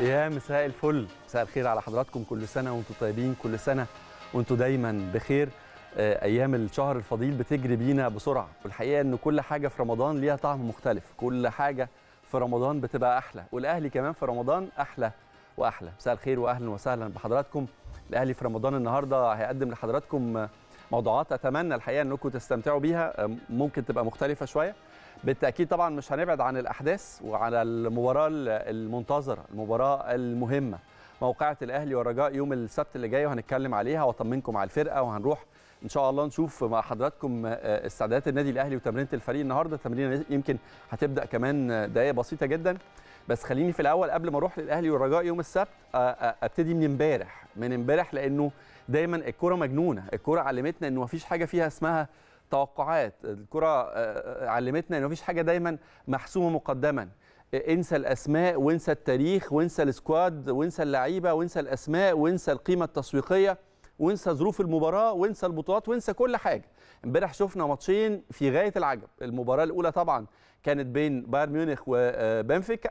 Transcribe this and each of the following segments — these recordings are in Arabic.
يا مساء الفل، مساء الخير على حضراتكم. كل سنة وانتم طيبين، كل سنة وانتم دايما بخير. أيام الشهر الفضيل بتجري بينا بسرعة، والحقيقة إن كل حاجة في رمضان ليها طعم مختلف، كل حاجة في رمضان بتبقى أحلى، والأهلي كمان في رمضان أحلى وأحلى. مساء الخير وأهلا وسهلا بحضراتكم. الأهلي في رمضان النهاردة هيقدم لحضراتكم موضوعات أتمنى الحقيقة إنكم تستمتعوا بيها، ممكن تبقى مختلفة شوية. بالتأكيد طبعا مش هنبعد عن الأحداث وعلى المباراة المنتظرة، المباراة المهمة، موقعة الأهلي والرجاء يوم السبت اللي جاي، وهنتكلم عليها وأطمنكم على الفرقة، وهنروح إن شاء الله نشوف مع حضراتكم استعدادات النادي الأهلي وتمرينة الفريق النهارده. التمرين يمكن هتبدأ كمان دقائق بسيطة جدا، بس خليني في الأول قبل ما أروح للأهلي والرجاء يوم السبت أبتدي من امبارح، لأنه دايما الكرة مجنونة، الكرة علمتنا إنه مفيش حاجة فيها اسمها توقعات، الكرة علمتنا إنه مفيش حاجة دايما محسومة مقدما. انسى الأسماء وانسى التاريخ وانسى السكواد وانسى اللعيبة وانسى الأسماء وانسى القيمة التسويقية وانسى ظروف المباراة وانسى البطولات وانسى كل حاجة. امبارح شفنا ماتشين في غاية العجب. المباراة الأولى طبعا كانت بين بايرن ميونخ وبنفيكا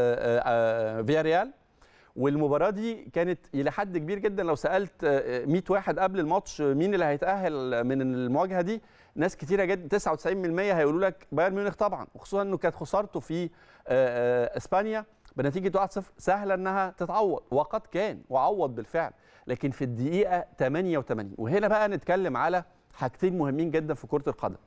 وفياريال، والمباراة دي كانت إلى حد كبير جدا لو سألت 100 واحد قبل الماتش مين اللي هيتأهل من المواجهة دي، ناس كتيرة جدا 99% هيقولوا لك بايرن ميونخ طبعا، وخصوصا انه كانت خسارته في اسبانيا بنتيجة 1-0 سهلة انها تتعوض، وقد كان وعوض بالفعل، لكن في الدقيقة 88. وهنا بقى نتكلم على حاجتين مهمين جدا في كرة القدم: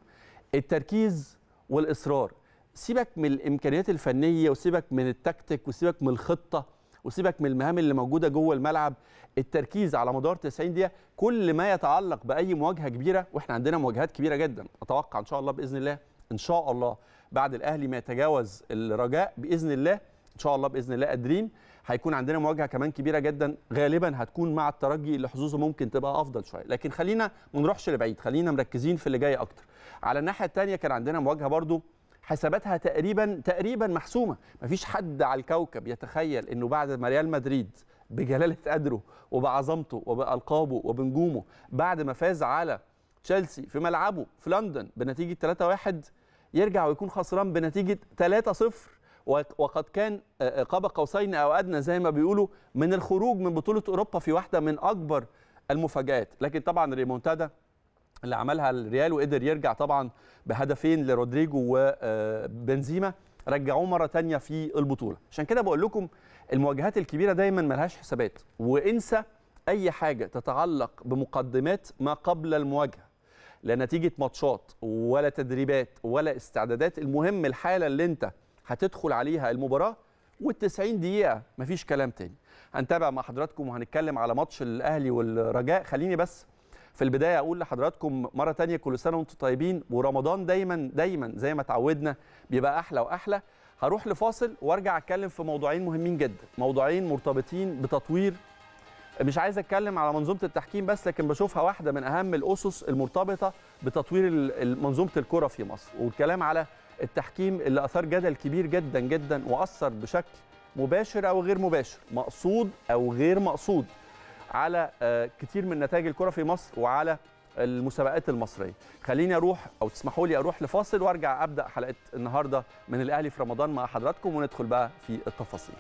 التركيز والإصرار. سيبك من الإمكانيات الفنية وسيبك من التكتيك وسيبك من الخطة وسيبك من المهام اللي موجوده جوه الملعب. التركيز على مدار 90 دقيقه كل ما يتعلق باي مواجهه كبيره، واحنا عندنا مواجهات كبيره جدا. اتوقع ان شاء الله باذن الله، ان شاء الله بعد الاهلي ما يتجاوز الرجاء باذن الله، ان شاء الله باذن الله قادرين، هيكون عندنا مواجهه كمان كبيره جدا، غالبا هتكون مع الترجي اللي حظوظه ممكن تبقى افضل شويه. لكن خلينا ما نروحش لبعيد، خلينا مركزين في اللي جاي اكتر. على الناحيه الثانيه كان عندنا مواجهه برضو حساباتها تقريبا محسومه. مفيش حد على الكوكب يتخيل انه بعد ما ريال مدريد بجلاله قدره وبعظمته وبالقابه وبنجومه، بعد ما فاز على تشيلسي في ملعبه في لندن بنتيجه 3-1، يرجع ويكون خسران بنتيجه 3-0، وقد كان قاب قوسين او ادنى زي ما بيقولوا من الخروج من بطوله اوروبا في واحده من اكبر المفاجآت. لكن طبعا الريمونتادا اللي عملها الريال وقدر يرجع طبعا بهدفين لرودريجو وبنزيما رجعوه مره ثانيه في البطوله. عشان كده بقول لكم المواجهات الكبيره دايما ملهاش حسابات، وانسى اي حاجه تتعلق بمقدمات ما قبل المواجهه، لا نتيجه ماتشات ولا تدريبات ولا استعدادات. المهم الحاله اللي انت هتدخل عليها المباراه، وال90 دقيقه مفيش كلام تاني. هنتابع مع حضراتكم وهنتكلم على ماتش الاهلي والرجاء. خليني بس في البداية أقول لحضراتكم مرة تانية كل سنة وانتم طيبين، ورمضان دايما زي ما تعودنا بيبقى أحلى وأحلى. هروح لفاصل وارجع أتكلم في موضوعين مهمين جدا، موضوعين مرتبطين بتطوير. مش عايز أتكلم على منظومة التحكيم بس، لكن بشوفها واحدة من أهم الأسس المرتبطة بتطوير منظومة الكرة في مصر، والكلام على التحكيم اللي أثار جدل كبير جدا جدا وأثر بشكل مباشر أو غير مباشر، مقصود أو غير مقصود، على كتير من نتائج الكرة في مصر وعلى المسابقات المصرية. خليني أروح أو تسمحوا لي أروح لفاصل وأرجع أبدأ حلقة النهاردة من الأهلي في رمضان مع حضراتكم، وندخل بقى في التفاصيل.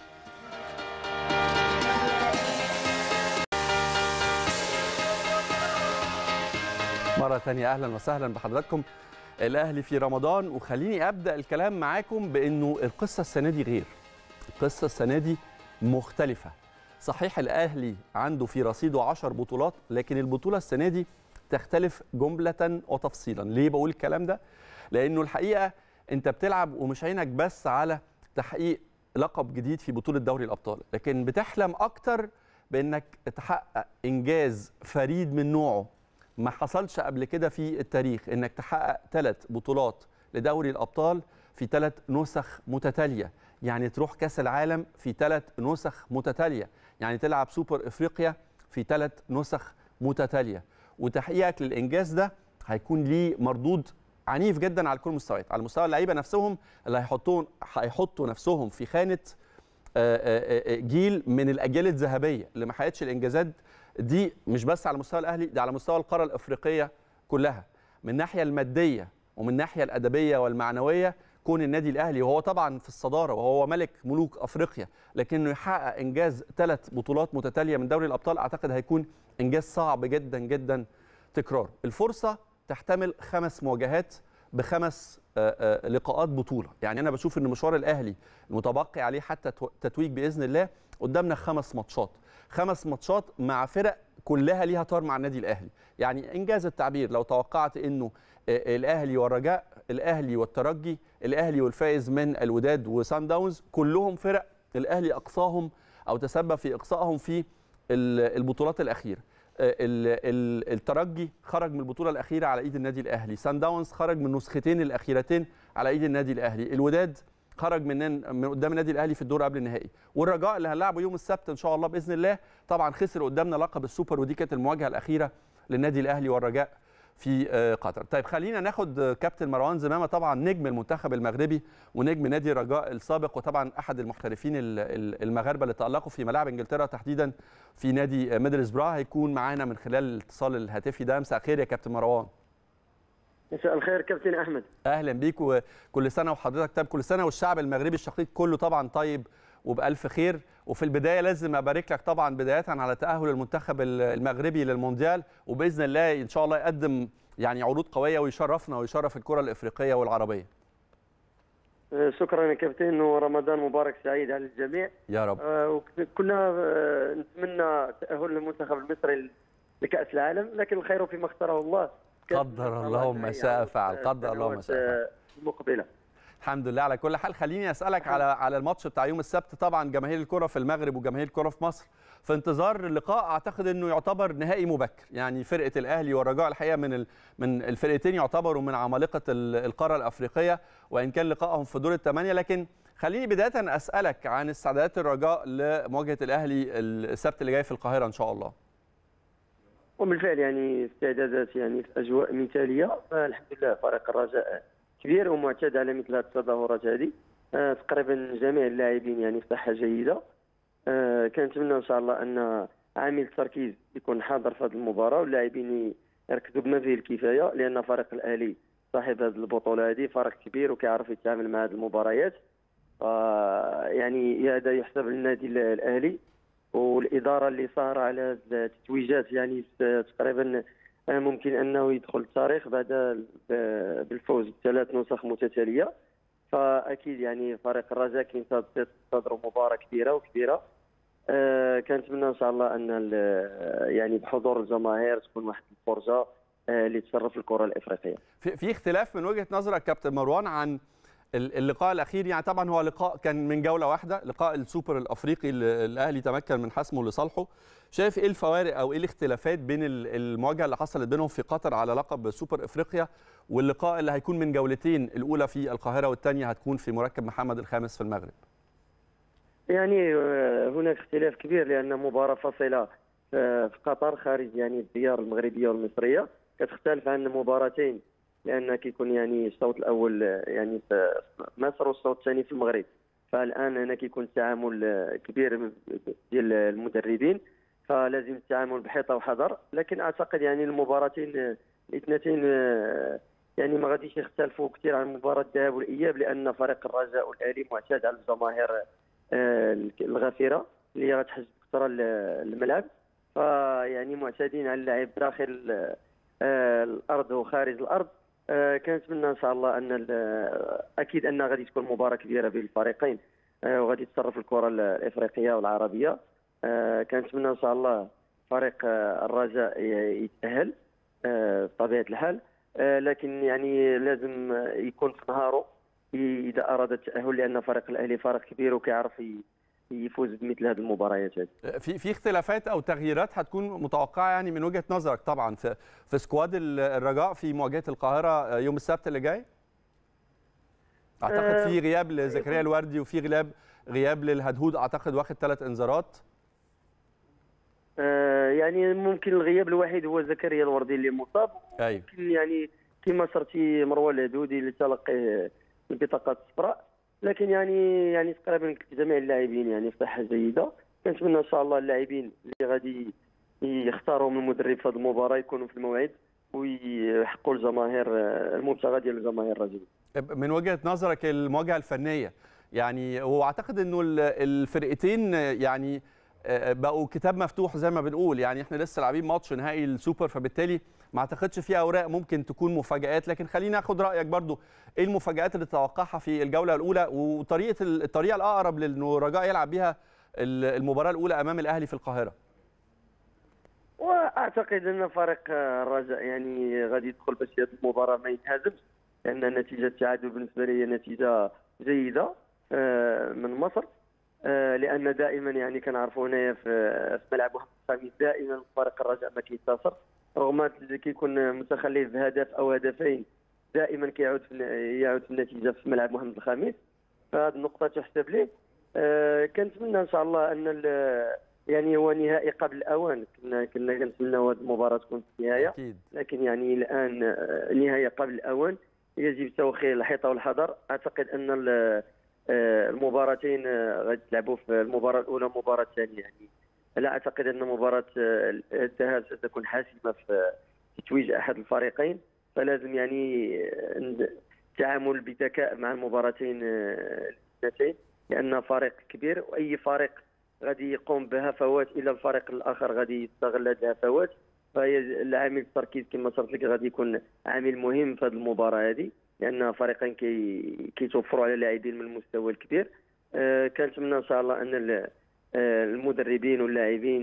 مرة تانية أهلا وسهلا بحضراتكم. الأهلي في رمضان، وخليني أبدأ الكلام معاكم بأنه القصة السنة دي غير، القصة السنة دي مختلفة. صحيح الأهلي عنده في رصيده 10 بطولات، لكن البطولة السنة دي تختلف جملة وتفصيلا. ليه بقول الكلام ده؟ لأنه الحقيقة أنت بتلعب ومش عينك بس على تحقيق لقب جديد في بطولة دوري الأبطال، لكن بتحلم أكتر بأنك تحقق إنجاز فريد من نوعه ما حصلش قبل كده في التاريخ، أنك تحقق 3 بطولات لدوري الأبطال في 3 نسخ متتالية، يعني تروح كأس العالم في 3 نسخ متتالية، يعني تلعب سوبر إفريقيا في 3 نسخ متتالية. وتحقيقك للإنجاز ده هيكون ليه مردود عنيف جدا على كل المستويات، على مستوى اللعيبة نفسهم اللي هيحطوا نفسهم في خانة جيل من الأجيال الذهبية اللي ما حققتش الإنجازات دي، مش بس على مستوى الأهلي، ده على مستوى القارة الأفريقية كلها، من الناحية المادية ومن الناحية الأدبية والمعنوية. كون النادي الاهلي وهو طبعا في الصداره وهو ملك ملوك افريقيا، لكنه يحقق انجاز 3 بطولات متتاليه من دوري الابطال، اعتقد هيكون انجاز صعب جدا جدا تكراره. الفرصه تحتمل 5 مواجهات ب5 لقاءات بطوله، يعني انا بشوف ان مشوار الاهلي المتبقي عليه حتى التتويج باذن الله قدامنا 5 ماتشات، 5 ماتشات مع فرق كلها ليها طار مع النادي الاهلي. يعني انجاز التعبير لو توقعت انه الاهلي والرجاء، الاهلي والترجي، الاهلي والفائز من الوداد وسان داونز، كلهم فرق الاهلي اقصاهم او تسبب في اقصائهم في البطولات الاخيره. الترجي خرج من البطوله الاخيره على ايد النادي الاهلي، سان داونز خرج من النسختين الاخيرتين على ايد النادي الاهلي، الوداد خرج من قدام النادي الاهلي في الدور قبل النهائي، والرجاء اللي هنلعبه يوم السبت ان شاء الله باذن الله طبعا خسر قدامنا لقب السوبر، ودي كانت المواجهه الاخيره للنادي الاهلي والرجاء في قطر. طيب خلينا ناخد كابتن مروان زمامه، طبعا نجم المنتخب المغربي ونجم نادي الرجاء السابق، وطبعا احد المحترفين المغاربه اللي تالقوا في ملاعب انجلترا تحديدا في نادي ميدلسبرا، هيكون معانا من خلال الاتصال الهاتفي ده. مساء الخير يا كابتن مروان. مساء الخير كابتن احمد. اهلا بيك، وكل سنه وحضرتك طيب، كل سنه والشعب المغربي الشقيق كله طبعا طيب وبألف خير. وفي البدايه لازم ابارك لك طبعا بدايه على تاهل المنتخب المغربي للمونديال، وباذن الله ان شاء الله يقدم يعني عروض قويه ويشرفنا ويشرف الكره الافريقيه والعربيه. شكرا يا كابتن، ورمضان مبارك سعيد على الجميع يا رب. كنا نتمنى تاهل المنتخب المصري لكاس العالم، لكن الخير فيما اختاره الله. قدر الله ما شاء فعل، قدر الله ما شاء فعل. المقبله الحمد لله على كل حال. خليني اسالك على الماتش بتاع يوم السبت. طبعا جماهير الكره في المغرب وجماهير الكره في مصر في انتظار اللقاء، اعتقد انه يعتبر نهائي مبكر، يعني فرقه الاهلي والرجاء الحقيقه من الفرقتين يعتبروا من عمالقه القاره الافريقيه، وان كان لقائهم في دور الثمانيه. لكن خليني بدايه اسالك عن استعدادات الرجاء لمواجهه الاهلي السبت اللي جاي في القاهره ان شاء الله. وبالفعل يعني استعدادات يعني في اجواء مثاليه، الحمد لله فريق الرجاء كبير ومعتاد على مثل هذه التظاهرات هذه. تقريبا جميع اللاعبين يعني في صحه جيده. كنتمنى ان شاء الله ان عامل التركيز يكون حاضر في هذه المباراه، واللاعبين يركزوا بما فيه الكفايه، لان فريق الاهلي صاحب هذه البطوله هذه فريق كبير وكيعرف يتعامل مع هذه المباريات. يعني هذا يحسب للنادي الاهلي والاداره اللي صار على هذه التتويجات، يعني تقريبا ممكن انه يدخل التاريخ بعد بالفوز ب3 نسخ متتاليه. فاكيد يعني فريق الرجاء كينتظروا مباراه كبيره وكبيره. كنتمنى ان شاء الله ان يعني بحضور الجماهير تكون واحد الفرصه اللي تشرف الكره الافريقيه. في اختلاف من وجهه نظرك كابتن مروان عن اللقاء الاخير؟ يعني طبعا هو لقاء كان من جوله واحده، لقاء السوبر الافريقي اللي الاهلي تمكن من حسمه لصالحه. شايف ايه الفوارق او ايه الاختلافات بين المواجهه اللي حصلت بينهم في قطر على لقب سوبر افريقيا واللقاء اللي هيكون من جولتين، الاولى في القاهره والثانيه هتكون في مركب محمد الخامس في المغرب؟ يعني هناك اختلاف كبير، لان مباراه فاصله في قطر خارج يعني الديار المغربيه والمصريه كتختلف عن مباراتين، لان كيكون يعني الشوط الاول يعني في مصر والشوط الثاني في المغرب. فالان هنا كيكون تعامل كبير ديال المدربين، فلازم التعامل بحيطه وحذر. لكن اعتقد يعني المباراتين الاثنتين يعني ما غاديش يختلفوا كثير عن مباراه الذهاب والاياب، لان فريق الرجاء والاهلي معتاد على الجماهير الغفيره اللي غتحج كثر الملعب، فيعني معتادين على اللعب داخل الارض وخارج الارض. كنتمنى ان شاء الله ان اكيد ان غادي تكون مباراه كبيره بين الفريقين، وغادي تصرف الكره الافريقيه والعربيه. كنتمنى ان شاء الله فريق الرجاء يتاهل بطبيعه الحال، لكن يعني لازم يكون في نهاره اذا اراد التاهل، لان فريق الاهلي فريق كبير وكيعرف يفوز بمثل هذه المباريات هذه. في اختلافات او تغييرات هتكون متوقعه يعني من وجهه نظرك طبعا في سكواد الرجاء في مواجهه القاهره يوم السبت اللي جاي؟ اعتقد في غياب لزكريا الوردي وفي غياب للهدهود، اعتقد واخد 3 انذارات. يعني ممكن الغياب الوحيد هو زكريا الوردي اللي مصاب. أيوة. ممكن يعني كما صرتي مروان الهدودي اللي تلقى البطاقات الصفراء، لكن يعني تقريبا جميع اللاعبين يعني في صحه جيده. كنتمنى ان شاء الله اللاعبين اللي غادي يختارهم المدرب في هذه المباراه يكونوا في الموعد، ويحقوا الجماهير المبتغى ديال الجماهير الرجل. من وجهة نظرك المواجهة الفنية يعني، واعتقد انه الفرقتين يعني بقوا كتاب مفتوح زي ما بنقول، يعني احنا لسه لاعبين ماتش نهائي السوبر، فبالتالي ما اعتقدش في اوراق ممكن تكون مفاجآت، لكن خليني اخد رايك برضو ايه المفاجآت اللي تتوقعها في الجوله الاولى، الطريقه الاقرب لانه الرجاء يلعب بيها المباراه الاولى امام الاهلي في القاهره. واعتقد ان فريق الرجاء يعني غادي يدخل باش هذه المباراه ما ينهزمش، لان نتيجه التعادل بالنسبه لي هي نتيجه جيده من مصر، لان دائما يعني كنعرفوا هنايا في ملعب محمد الخامس دائما فريق الرجاء ما كينتصر، رغم كيكون متخلف بهدف او هدفين دائما يعود في النتيجه في ملعب محمد الخامس، فهذه النقطه تحسب ليه. كنتمنى ان شاء الله ان يعني هو نهائي قبل الاوان، كنا كنتمناو هذه المباراه تكون في النهايه أكيد. لكن يعني الان نهايه قبل الاوان، يجب توخي الحيطه والحذر. اعتقد ان المباراتين غادي تلعبوا في المباراه الاولى والمباراه الثانيه، يعني لا اعتقد ان مباراه الذهاب ستكون حاسمه في تتويج احد الفريقين، فلازم يعني التعامل بذكاء مع المباراتين الاثنتين، لان فريق كبير واي فريق غادي يقوم بهفوات الى الفريق الاخر غادي يستغل هذه الهفوات، فهي العامل التركيز كما صرت لك غادي يكون عامل مهم في هذه المباراه هذه، لان فريقين كيتوفروا على لاعبين من المستوى الكبير. كنتمنى ان شاء الله ان المدربين واللاعبين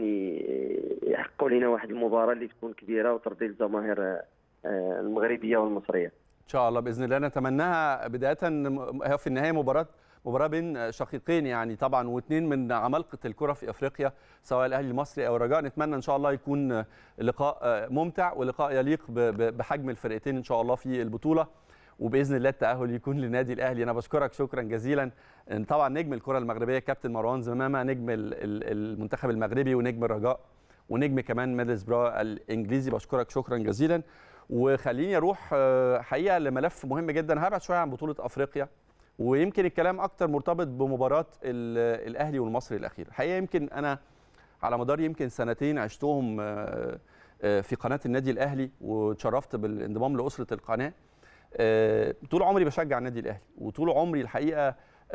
يحققوا لنا واحد المباراه اللي تكون كبيره وترضي الجماهير المغربيه والمصريه. ان شاء الله باذن الله نتمناها. بدايه في النهايه مباراه بين شقيقين يعني طبعا، واثنين من عمالقه الكره في افريقيا سواء الاهلي المصري او الرجاء. نتمنى ان شاء الله يكون لقاء ممتع ولقاء يليق بحجم الفرقتين ان شاء الله في البطوله، وباذن الله التاهل يكون للنادي الاهلي. انا بشكرك شكرا جزيلا طبعا نجم الكره المغربيه كابتن مروان زمامه، نجم المنتخب المغربي ونجم الرجاء ونجم كمان ميدلسبرا الانجليزي، بشكرك شكرا جزيلا. وخليني اروح حقيقه لملف مهم جدا، هبعد شويه عن بطوله افريقيا، ويمكن الكلام اكتر مرتبط بمباراه الاهلي والمصري الاخيره. الحقيقه يمكن انا على مدار سنتين عشتهم في قناه النادي الاهلي، وتشرفت بالانضمام لاسره القناه. طول عمري بشجع النادي الاهلي، وطول عمري الحقيقه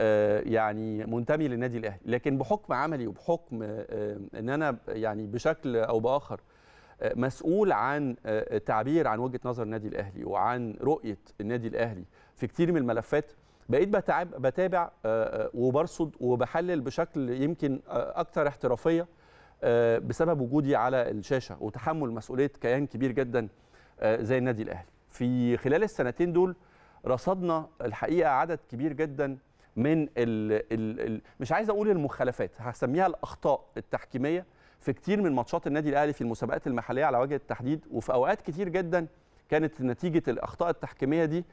يعني منتمي للنادي الاهلي، لكن بحكم عملي وبحكم ان انا يعني بشكل او باخر مسؤول عن تعبير عن وجهه نظر النادي الاهلي وعن رؤيه النادي الاهلي في كتير من الملفات، بقيت بتابع وبرصد وبحلل بشكل يمكن اكثر احترافيه بسبب وجودي على الشاشه وتحمل مسؤوليه كيان كبير جدا زي النادي الاهلي. في خلال السنتين دول رصدنا الحقيقه عدد كبير جدا من مش عايز اقول المخالفات، هسميها الاخطاء التحكيميه في كتير من ماتشات النادي الاهلي في المسابقات المحليه على وجه التحديد، وفي اوقات كتير جدا كانت نتيجه الاخطاء التحكيميه دي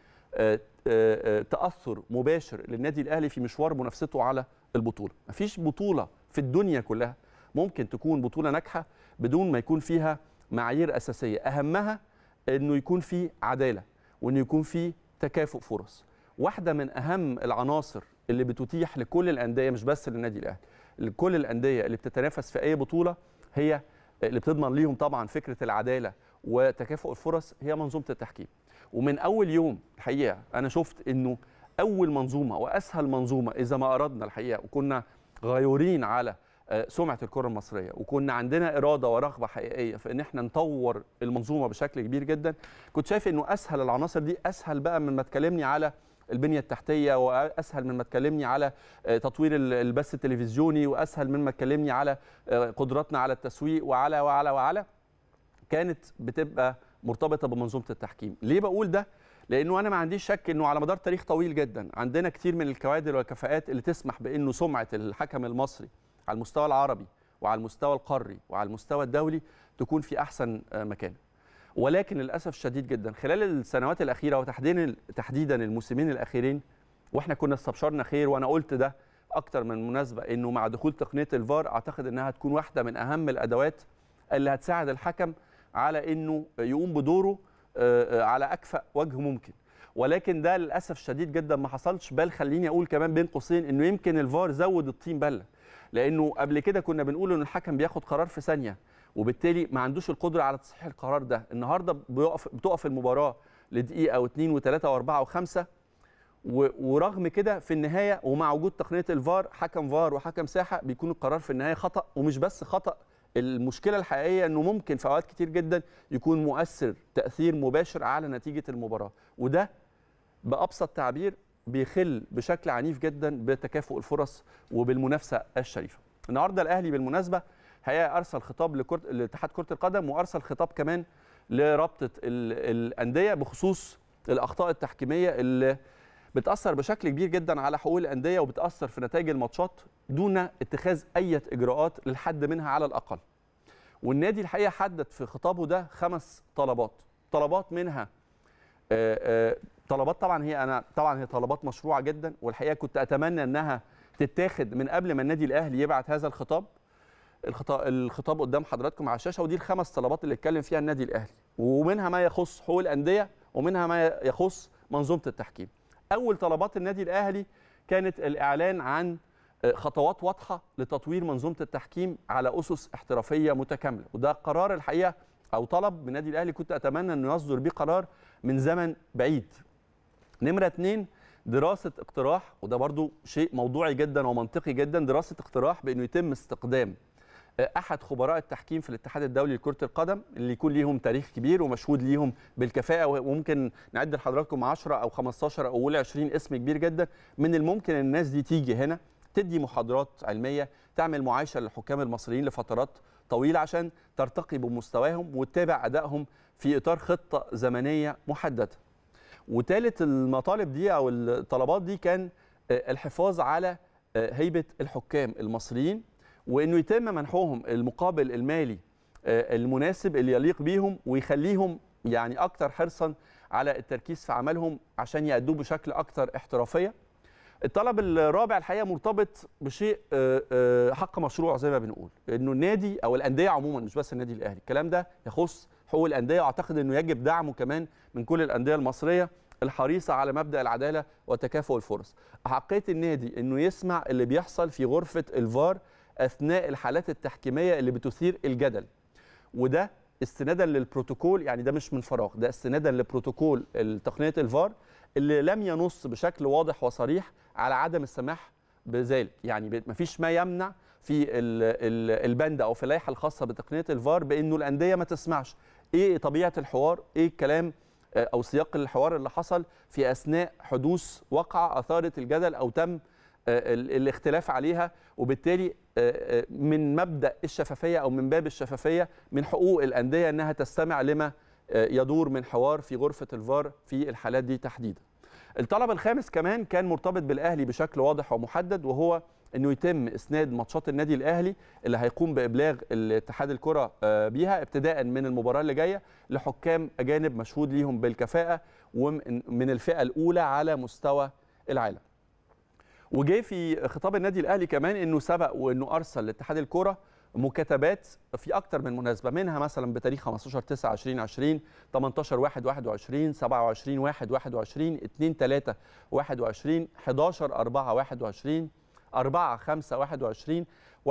تاثر مباشر للنادي الاهلي في مشوار منافسته على البطوله. مفيش بطوله في الدنيا كلها ممكن تكون بطوله ناجحه بدون ما يكون فيها معايير اساسيه، اهمها انه يكون في عداله وانه يكون في تكافؤ فرص. واحده من اهم العناصر اللي بتتيح لكل الانديه مش بس للنادي الاهلي، لكل الانديه اللي بتتنافس في اي بطوله، هي اللي بتضمن ليهم طبعا فكره العداله وتكافؤ الفرص، هي منظومه التحكيم. ومن اول يوم الحقيقه انا شفت انه اول منظومه واسهل منظومه اذا ما اردنا الحقيقه، وكنا غيورين على سمعه الكره المصريه، وكنا عندنا اراده ورغبه حقيقيه في ان احنا نطور المنظومه بشكل كبير جدا. كنت شايف انه اسهل العناصر دي اسهل بقى من ما تكلمني على البنيه التحتيه، واسهل من ما تكلمني على تطوير البث التلفزيوني، واسهل من ما تكلمني على قدراتنا على التسويق وعلى وعلى وعلى كانت بتبقى مرتبطه بمنظومه التحكيم. ليه بقول ده؟ لانه انا ما عنديش شك انه على مدار تاريخ طويل جدا عندنا كتير من الكوادر والكفاءات اللي تسمح بانه سمعه الحكم المصري على المستوى العربي وعلى المستوى القاري وعلى المستوى الدولي تكون في احسن مكان. ولكن للاسف الشديد جدا خلال السنوات الاخيره وتحديدا الموسمين الاخيرين، واحنا كنا استبشرنا خير، وانا قلت ده اكتر من مناسبه، انه مع دخول تقنيه الفار اعتقد انها هتكون واحده من اهم الادوات اللي هتساعد الحكم على انه يقوم بدوره على اكفأ وجه ممكن. ولكن ده للاسف الشديد جدا ما حصلش، بل خليني اقول كمان بين قوسين انه يمكن الفار زود الطين بله، لانه قبل كده كنا بنقول ان الحكم بياخد قرار في ثانيه وبالتالي ما عندوش القدره على تصحيح القرار ده. النهارده بتقف المباراه لدقيقه واثنين وثلاثه واربعه وخمسه، ورغم كده في النهايه ومع وجود تقنيه الفار، حكم فار وحكم ساحه، بيكون القرار في النهايه خطا. ومش بس خطا، المشكله الحقيقيه انه ممكن في اوقات كتير جدا يكون مؤثر تاثير مباشر على نتيجه المباراه، وده بابسط تعبير بيخل بشكل عنيف جدا بتكافؤ الفرص وبالمنافسه الشريفه. النهارده الاهلي بالمناسبه ارسل خطاب لاتحاد كره القدم، وارسل خطاب كمان لرابطه الانديه بخصوص الاخطاء التحكيميه اللي بتاثر بشكل كبير جدا على حقوق الانديه وبتاثر في نتائج الماتشات دون اتخاذ اي اجراءات للحد منها على الاقل. والنادي الحقيقه حدد في خطابه ده 5 طلبات منها طلبات طبعا هي طلبات مشروعه جدا، والحقيقه كنت اتمنى انها تتاخد من قبل ما النادي الاهلي يبعت هذا الخطاب قدام حضراتكم على الشاشه. ودي ال5 طلبات اللي اتكلم فيها النادي الاهلي، ومنها ما يخص حقوق الانديه ومنها ما يخص منظومه التحكيم. اول طلبات النادي الاهلي كانت الاعلان عن خطوات واضحه لتطوير منظومه التحكيم على اسس احترافيه متكامله، وده قرار الحقيقه او طلب من النادي الاهلي كنت اتمنى انه يصدر بيه قرار من زمن بعيد. نمره 2 دراسه اقتراح، وده برضو شيء موضوعي جدا ومنطقي جدا، دراسه اقتراح بانه يتم استقدام احد خبراء التحكيم في الاتحاد الدولي لكره القدم اللي يكون ليهم تاريخ كبير ومشهود ليهم بالكفاءه، وممكن نعد لحضراتكم 10 او 15 او 20 اسم كبير جدا من الممكن الناس دي تيجي هنا تدي محاضرات علميه، تعمل معايشه للحكام المصريين لفترات طويله عشان ترتقي بمستواهم وتتابع ادائهم في اطار خطه زمنيه محدده. وثالث المطالب دي او الطلبات دي كان الحفاظ على هيبه الحكام المصريين، وانه يتم منحهم المقابل المالي المناسب اللي يليق بيهم ويخليهم يعني اكثر حرصا على التركيز في عملهم عشان يأدوه بشكل اكثر احترافيه. الطلب الرابع الحقيقه مرتبط بشيء حق مشروع زي ما بنقول، انه النادي او الانديه عموما مش بس النادي الاهلي، الكلام ده يخص حقوق الانديه، واعتقد انه يجب دعمه كمان من كل الانديه المصريه الحريصه على مبدا العداله وتكافؤ الفرص. احقيه النادي انه يسمع اللي بيحصل في غرفه الفار اثناء الحالات التحكيميه اللي بتثير الجدل، وده استنادا للبروتوكول، يعني ده مش من فراغ، ده استنادا لبروتوكول تقنيه الفار اللي لم ينص بشكل واضح وصريح على عدم السماح بذلك. يعني مفيش ما يمنع في البند او في اللائحه الخاصه بتقنيه الفار بانه الانديه ما تسمعش ايه طبيعه الحوار، ايه الكلام او سياق الحوار اللي حصل في اثناء حدوث وقعه اثارت الجدل او تم الاختلاف عليها. وبالتالي من مبدا الشفافيه او من باب الشفافيه من حقوق الانديه انها تستمع لما يدور من حوار في غرفه الفار في الحالات دي تحديدا. الطلب الخامس كمان كان مرتبط بالاهلي بشكل واضح ومحدد، وهو انه يتم اسناد ماتشات النادي الاهلي اللي هيقوم بابلاغ الاتحاد الكره بيها ابتداء من المباراه اللي جايه لحكام اجانب مشهود ليهم بالكفاءه ومن الفئه الاولى على مستوى العالم. وجاي في خطاب النادي الاهلي كمان انه سبق وانه ارسل لاتحاد الكره مكاتبات في اكثر من مناسبه، منها مثلا بتاريخ 15/9/2020، 18/1/21، 27/1/21، 2/3/21، 11/4/21، 4/5/21،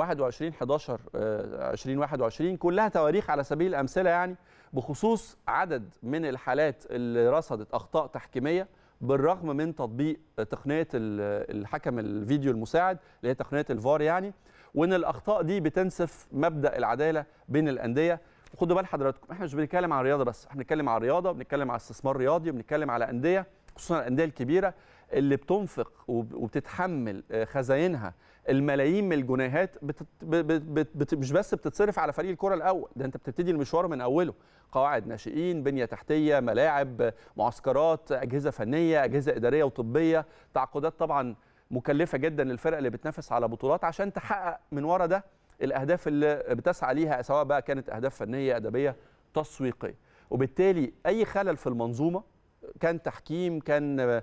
21/11/2021، كلها تواريخ على سبيل الامثله يعني بخصوص عدد من الحالات اللي رصدت اخطاء تحكيميه بالرغم من تطبيق تقنيه الحكم الفيديو المساعد اللي هي تقنيه الفار يعني، وان الاخطاء دي بتنسف مبدا العداله بين الانديه. خدوا بال حضراتكم، احنا مش بنتكلم عن رياضه بس، احنا بنتكلم عن رياضه، بنتكلم على استثمار رياضي، وبنتكلم على انديه خصوصا الانديه الكبيره اللي بتنفق وبتتحمل خزاينها الملايين من الجنيهات مش بس بتتصرف على فريق الكره الاول، ده انت بتبتدي المشوار من اوله، قواعد ناشئين، بنيه تحتيه، ملاعب، معسكرات، اجهزه فنيه، اجهزه اداريه وطبيه، تعاقدات طبعا مكلفه جدا للفرق اللي بتنافس على بطولات عشان تحقق من ورا ده الاهداف اللي بتسعى ليها، سواء بقى كانت اهداف فنيه، ادبيه، تسويقيه. وبالتالي اي خلل في المنظومه، كان تحكيم، كان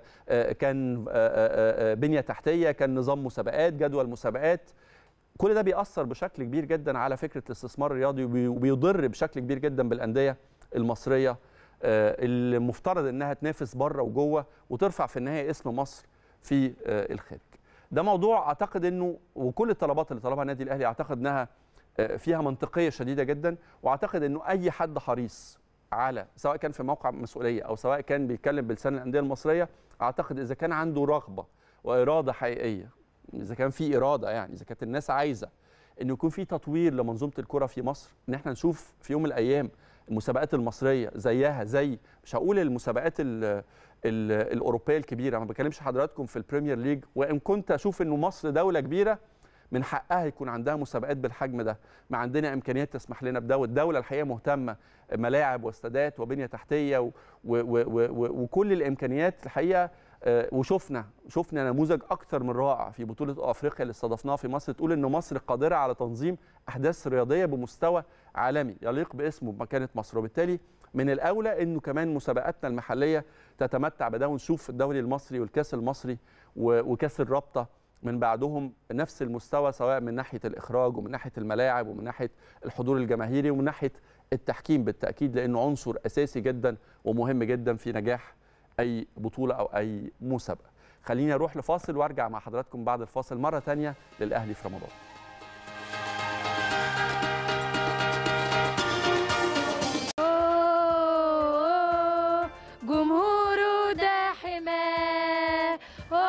بنيه تحتيه، كان نظام مسابقات، جدول مسابقات، كل ده بيأثر بشكل كبير جدا على فكره الاستثمار الرياضي وبيضر بشكل كبير جدا بالانديه المصريه اللي مفترض انها تنافس بره وجوه وترفع في النهايه اسم مصر في الخارج. ده موضوع اعتقد انه وكل الطلبات اللي طلبها النادي الاهلي اعتقد انها فيها منطقيه شديده جدا. واعتقد انه اي حد حريص على سواء كان في موقع مسؤوليه او سواء كان بيتكلم بلسان الانديه المصريه، اعتقد اذا كان عنده رغبه واراده حقيقيه، اذا كان في اراده، يعني اذا كانت الناس عايزه انه يكون في تطوير لمنظومه الكره في مصر، ان احنا نشوف في يوم من الايام المسابقات المصريه زيها زي، مش هقول المسابقات الاوروبيه الكبيره، ما بكلمش حضراتكم في البريمير ليج، وان كنت اشوف انه مصر دوله كبيره من حقها يكون عندها مسابقات بالحجم ده، ما عندنا امكانيات تسمح لنا بده، والدوله الحقيقه مهتمه ملاعب واستادات وبنيه تحتيه وكل الامكانيات الحقيقه. وشفنا نموذج اكثر من رائع في بطوله افريقيا اللي استضفناها في مصر، تقول ان مصر قادره على تنظيم احداث رياضيه بمستوى عالمي يليق باسمه بمكانه مصر، وبالتالي من الاولى انه كمان مسابقاتنا المحليه تتمتع بده، ونشوف الدوري المصري والكاس المصري وكاس الرابطه من بعدهم نفس المستوى، سواء من ناحيه الاخراج ومن ناحيه الملاعب ومن ناحيه الحضور الجماهيري ومن ناحيه التحكيم بالتاكيد، لانه عنصر اساسي جدا ومهم جدا في نجاح اي بطوله او اي مسابقه. خليني اروح لفاصل وارجع مع حضراتكم بعد الفاصل مره ثانيه للاهلي في رمضان. جمهوره ده حماه،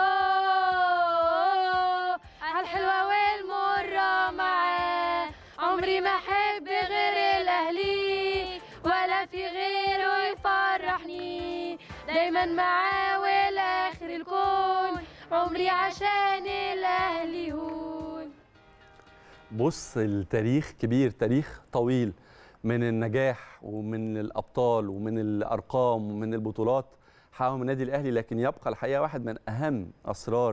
عالحلوة والمرة معاه، عمري ما احب غير الاهلي ولا في غيره يفرحني، دايما معاه والاخر الكون، عمري عشان الاهلي هون. بص، التاريخ كبير، تاريخ طويل من النجاح ومن الابطال ومن الارقام ومن البطولات حققها النادي الاهلي، لكن يبقى الحقيقه واحد من اهم اسرار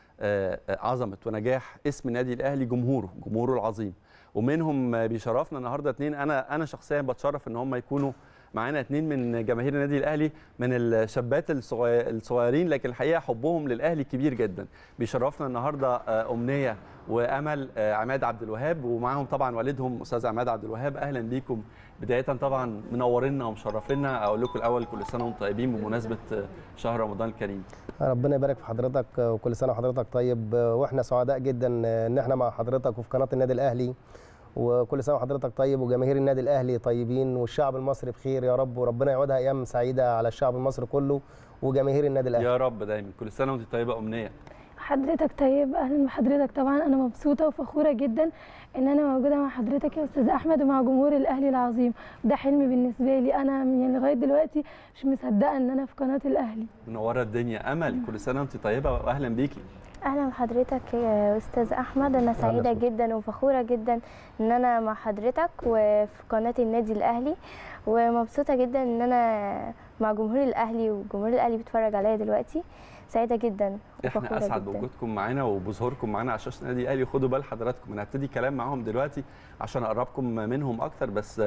عظمه ونجاح اسم النادي الاهلي جمهوره العظيم. ومنهم بيشرفنا النهارده اثنين، انا شخصيا بتشرف ان هم يكونوا معانا اثنين من جماهير النادي الاهلي، من الشابات الصغيرين، لكن الحقيقه حبهم للاهلي كبير جدا. بيشرفنا النهارده امنيه وامل عماد عبد الوهاب، ومعاهم طبعا والدهم استاذ عماد عبد الوهاب. اهلا بيكم بدايه، طبعا منورينا ومشرفينا. اقول لكم الاول كل سنه وانتم طيبين بمناسبه شهر رمضان الكريم. ربنا يبارك في حضرتك وكل سنه وحضرتك طيب، واحنا سعداء جدا ان احنا مع حضرتك وفي قناه النادي الاهلي، وكل سنه وحضرتك طيب وجماهير النادي الاهلي طيبين والشعب المصري بخير يا رب، وربنا يعودها ايام سعيده على الشعب المصري كله وجماهير النادي الاهلي يا رب دايما. كل سنه وانت طيبه امنيه. حضرتك طيب، اهلا بحضرتك. طبعا انا مبسوطه وفخوره جدا ان انا موجوده مع حضرتك يا استاذ احمد ومع جمهور الاهلي العظيم، وده حلم بالنسبه لي. انا يعني لغايه دلوقتي مش مصدقه ان انا في قناه الاهلي. منوره الدنيا. امل كل سنه وانت طيبه واهلا بيكي. اهلا بحضرتك يا استاذ احمد، انا سعيده جدا وفخوره جدا ان انا مع حضرتك وفي قناه النادي الاهلي، ومبسوطه جدا ان انا مع جمهور الاهلي وجمهور الاهلي بيتفرج عليا دلوقتي. سعيده جدا وفخوره احنا اسعد جدا بوجودكم معانا وبظهوركم معانا على شاشه النادي الاهلي. خدوا بال حضراتكم، انا هبتدي كلام معاهم دلوقتي عشان اقربكم منهم اكتر، بس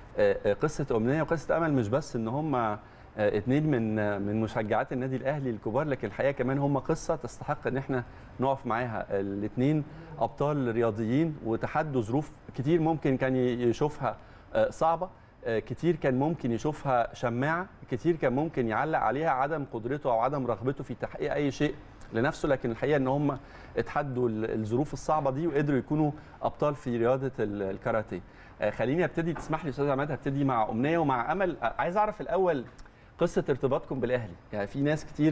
قصه امنيه وقصه امل مش بس ان هم اتنين من مشجعات النادي الاهلي الكبار، لكن الحقيقه كمان هم قصه تستحق ان احنا نقف معاها. الاثنين ابطال رياضيين وتحدوا ظروف كتير ممكن كان يشوفها صعبه، كتير كان ممكن يشوفها شماعه، كتير كان ممكن يعلق عليها عدم قدرته او عدم رغبته في تحقيق اي شيء لنفسه، لكن الحقيقه ان هم اتحدوا الظروف الصعبه دي وقدروا يكونوا ابطال في رياضه الكاراتيه. خليني ابتدي، تسمح لي استاذ عماد، هبتدي مع امنيه ومع امل. عايز اعرف الاول قصه ارتباطكم بالاهلي. يعني في ناس كتير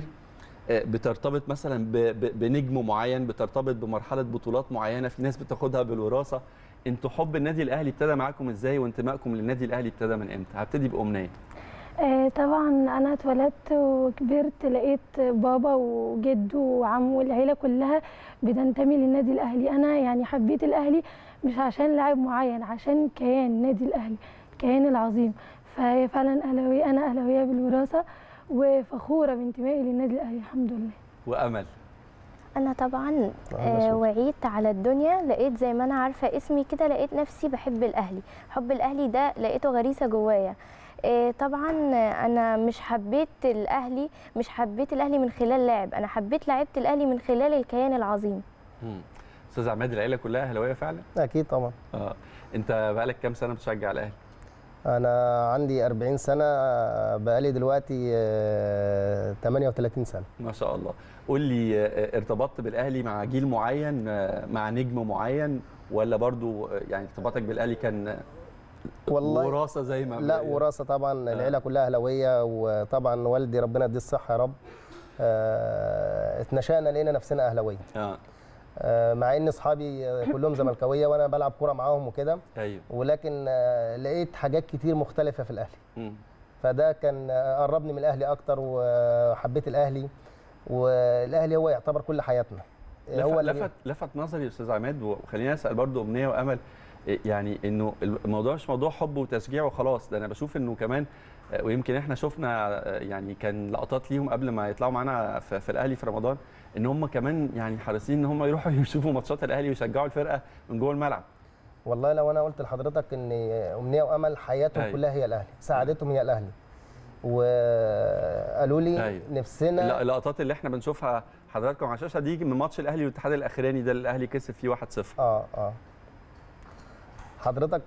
بترتبط مثلا بنجم معين، بترتبط بمرحله بطولات معينه، في ناس بتاخدها بالوراثه. انتوا حب النادي الاهلي ابتدى معاكم ازاي، وانتمائكم للنادي الاهلي ابتدى من امتى؟ هبتدي بامنيه. طبعا انا اتولدت وكبرت لقيت بابا وجد وعم والعيله كلها بتنتمي للنادي الاهلي. انا يعني حبيت الاهلي مش عشان لاعب معين، عشان كيان النادي الاهلي، الكيان العظيم. فهي فعلا اهلاويه، انا اهلاويه بالوراثه وفخوره بانتمائي للنادي الاهلي الحمد لله. وامل. انا طبعا وعيت على الدنيا، لقيت زي ما انا عارفه اسمي كده، لقيت نفسي بحب الاهلي. حب الاهلي ده لقيته غريزه جوايا. طبعا انا مش حبيت الاهلي من خلال لاعب، انا حبيت لعيبه الاهلي من خلال الكيان العظيم. استاذ عماد، العيله كلها اهلاويه فعلا؟ اكيد طبعا. انت بقالك كام سنه بتشجع الاهلي؟ انا عندي 40 سنه، بقالي دلوقتي 38 سنه. ما شاء الله. قول لي، ارتبطت بالاهلي مع جيل معين، مع نجم معين، ولا برضو يعني ارتباطك بالاهلي كان والله وراثه زي ما لا وراثه طبعا. العيله كلها اهلاويه، وطبعا والدي ربنا يديه الصحه يا رب اتنشأنا لقينا نفسنا اهلاويه. مع ان اصحابي كلهم زملكاويه وانا بلعب كوره معاهم وكده. ايوه. ولكن لقيت حاجات كتير مختلفه في الاهلي. فده كان قربني من الاهلي اكتر وحبيت الاهلي، والاهلي هو يعتبر كل حياتنا. هو لفت نظري يا استاذ عماد، وخليني اسال برضو امنيه وامل، يعني انه الموضوع مش موضوع حب وتشجيع وخلاص، ده انا بشوف انه كمان، ويمكن احنا شفنا يعني كان لقطات ليهم قبل ما يطلعوا معانا في الاهلي في رمضان، ان هم كمان يعني حريصين ان هم يروحوا يشوفوا ماتشات الاهلي ويشجعوا الفرقه من جوه الملعب. والله لو انا قلت لحضرتك ان امنيه وامل حياتهم كلها هي الاهلي، سعادتهم هي الاهلي، وقالوا لي نفسنا. اللقطات اللي احنا بنشوفها حضراتكم على الشاشه دي من ماتش الاهلي والاتحاد الاخراني ده، الاهلي كسب فيه 1-0. حضرتك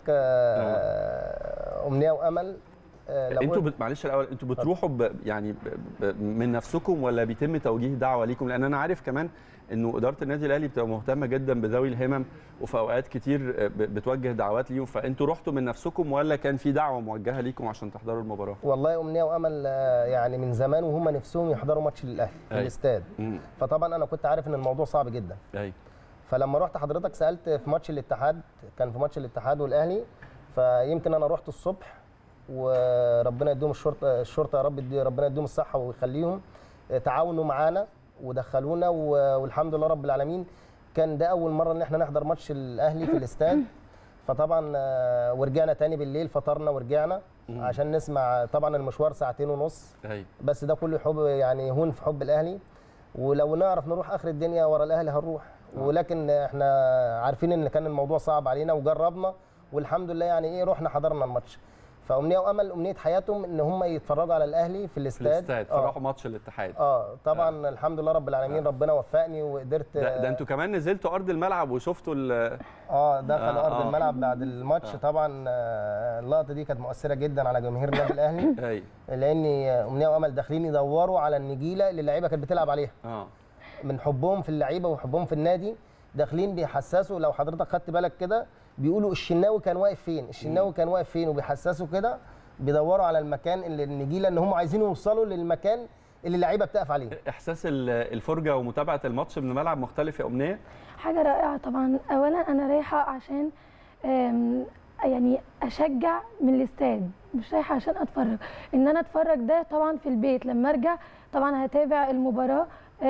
امنيه وامل، انتوا معلش الاول، انتوا بتروحوا يعني من نفسكم ولا بيتم توجيه دعوه ليكم؟ لان انا عارف كمان انه اداره النادي الاهلي بتبقى مهتمه جدا بذوي الهمم، وفي اوقات كتير بتوجه دعوات ليهم، فانتوا رحتوا من نفسكم ولا كان في دعوه موجهه ليكم عشان تحضروا المباراه؟ والله امنيه وامل يعني من زمان وهم نفسهم يحضروا ماتش للاهلي في الاستاد. فطبعا انا كنت عارف ان الموضوع صعب جدا. فلما رحت حضرتك سالت في ماتش الاتحاد، كان في ماتش الاتحاد والاهلي، فيمكن انا رحت الصبح، وربنا يديهم الشرطه يا رب، ربنا يديهم الصحه ويخليهم، تعاونوا معانا ودخلونا، والحمد لله رب العالمين. كان ده اول مره ان احنا نحضر ماتش الاهلي في الاستاد. فطبعا ورجعنا تاني بالليل، فطرنا ورجعنا عشان نسمع. طبعا المشوار 2.5 ساعة، بس ده كله حب يعني هون في حب الاهلي، ولو نعرف نروح اخر الدنيا ورا الاهلي هنروح. ولكن احنا عارفين ان كان الموضوع صعب علينا وجربنا، والحمد لله يعني ايه رحنا حضرنا الماتش. فامنيه وامل امنيه حياتهم ان هم يتفرجوا على الاهلي في الاستاد. فراحوا ماتش الاتحاد. طبعا الحمد لله رب العالمين. ربنا وفقني وقدرت. ده انتوا كمان نزلتوا ارض الملعب وشفتوا دخلوا ارض الملعب بعد الماتش. طبعا اللقطه دي كانت مؤثره جدا على جماهير النادي الاهلي. لان امنيه وامل داخلين يدوروا على النجيله اللي اللعيبه كانت بتلعب عليها. من حبهم في اللعيبه وحبهم في النادي داخلين بيحسسوا. لو حضرتك خدت بالك كده بيقولوا الشناوي كان واقف فين، الشناوي كان واقف فين، وبيحسسوا كده بيدوروا على المكان اللي النجيله، ان هم عايزين يوصلوا للمكان اللي اللعيبه بتقف عليه. احساس الفرجه ومتابعه الماتش من الملعب مختلف يا امنيه؟ حاجه رائعه طبعا. اولا انا رايحه عشان يعني اشجع من الاستاد، مش رايحه عشان اتفرج. ان انا اتفرج ده طبعا في البيت، لما ارجع طبعا هتابع المباراه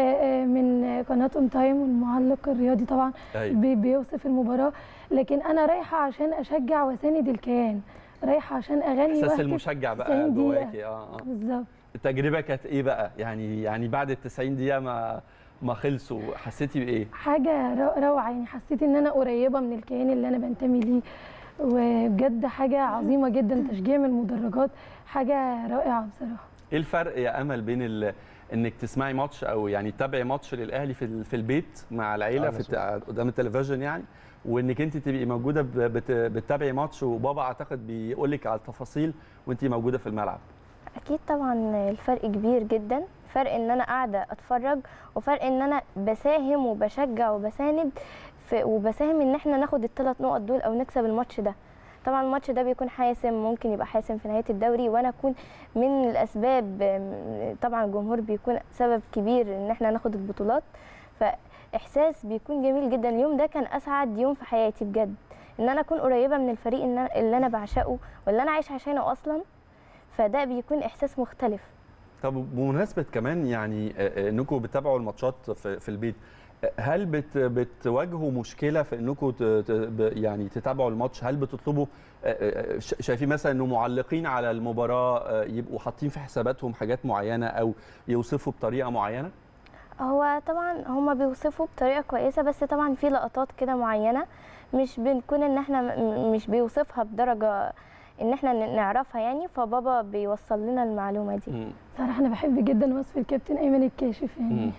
من قناه اون تايم، والمعلق الرياضي طبعا بيوصف المباراه. لكن انا رايحه عشان اشجع واساند الكيان، رايحه عشان اغني احساس المشجع بقى جواكي. بالظبط. التجربه كانت ايه بقى؟ يعني بعد ال 90 دقيقه ما خلصوا حسيتي بايه؟ حاجه روعه، يعني حسيت ان انا قريبه من الكيان اللي انا بنتمي ليه، وبجد حاجه عظيمه جدا. تشجيع من المدرجات حاجه رائعه بصراحه. ايه الفرق يا امل بين انك تسمعي ماتش او يعني تتابعي ماتش للاهلي في البيت مع العيله قدام التلفزيون يعني، وانك انت تبقي موجوده بتتابعي ماتش وبابا اعتقد بيقول لك على التفاصيل وانت موجوده في الملعب؟ اكيد طبعا الفرق كبير جدا. فرق ان انا قاعده اتفرج، وفرق ان انا بساهم وبشجع وبساند وبساهم ان احنا ناخد ال3 نقط دول او نكسب الماتش ده. طبعا الماتش ده بيكون حاسم، ممكن يبقى حاسم في نهايه الدوري، وانا اكون من الاسباب. طبعا الجمهور بيكون سبب كبير ان احنا ناخد البطولات، فاحساس بيكون جميل جدا. اليوم ده كان اسعد يوم في حياتي بجد، ان انا اكون قريبه من الفريق اللي انا بعشقه واللي انا عايشه عشانه اصلا، فده بيكون احساس مختلف. طب بمناسبه كمان يعني انكم بتتابعوا الماتشات في البيت، هل بتواجهوا مشكله في انكم يعني تتابعوا الماتش؟ هل بتطلبوا شايفين مثلا انه معلقين على المباراه يبقوا حاطين في حساباتهم حاجات معينه او يوصفوا بطريقه معينه؟ هو طبعا هم بيوصفوا بطريقه كويسه، بس طبعا في لقطات كده معينه مش بنكون ان احنا مش بيوصفها بدرجه ان احنا نعرفها يعني، فبابا بيوصل لنا المعلومه دي. صراحه انا بحب جدا وصف الكابتن ايمن الكاشف يعني.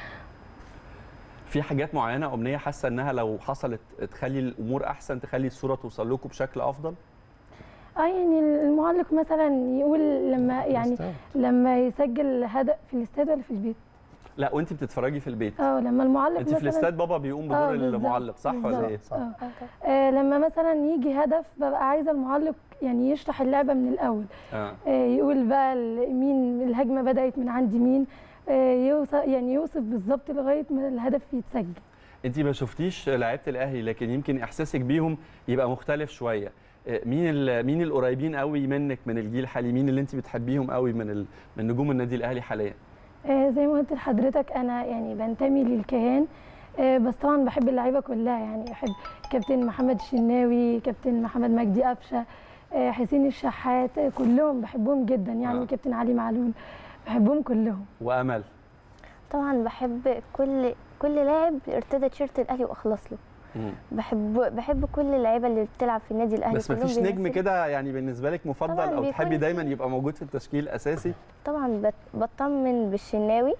في حاجات معينه امنيه حاسه انها لو حصلت تخلي الامور احسن، تخلي الصوره توصل لكم بشكل افضل؟ يعني المعلق مثلا يقول لما يسجل هدف في الاستاد ولا في البيت؟ لا وانت بتتفرجي في البيت. لما المعلق انت في الاستاد بابا بيقوم بدور المعلق صح ولا ايه؟ صح. لما مثلا يجي هدف ببقى عايزه المعلق يعني يشرح اللعبه من الاول. يقول بقى مين الهجمه بدات من عند مين، يوصف بالظبط لغايه ما الهدف يتسجل. انت ما شفتيش لعيبه الاهلي لكن يمكن احساسك بيهم يبقى مختلف شويه. مين القريبين قوي منك من الجيل الحالي؟ مين اللي انت بتحبيهم قوي من نجوم النادي الاهلي حاليا؟ زي ما قلت لحضرتك انا يعني بنتمي للكيان، بس طبعا بحب اللعيبه كلها، يعني بحب كابتن محمد الشناوي، كابتن محمد مجدي قفشه، حسين الشحات، كلهم بحبهم جدا يعني. كابتن علي معلول بحبهم كلهم. وامل طبعا بحب كل لاعب ارتدى تيشيرت الاهلي واخلص له. بحب كل اللعيبه اللي بتلعب في النادي الاهلي. بس مفيش نجم كده يعني بالنسبه لك مفضل او تحبي دايما يبقى موجود في التشكيل الاساسي؟ طبعا بطمن بالشناوي،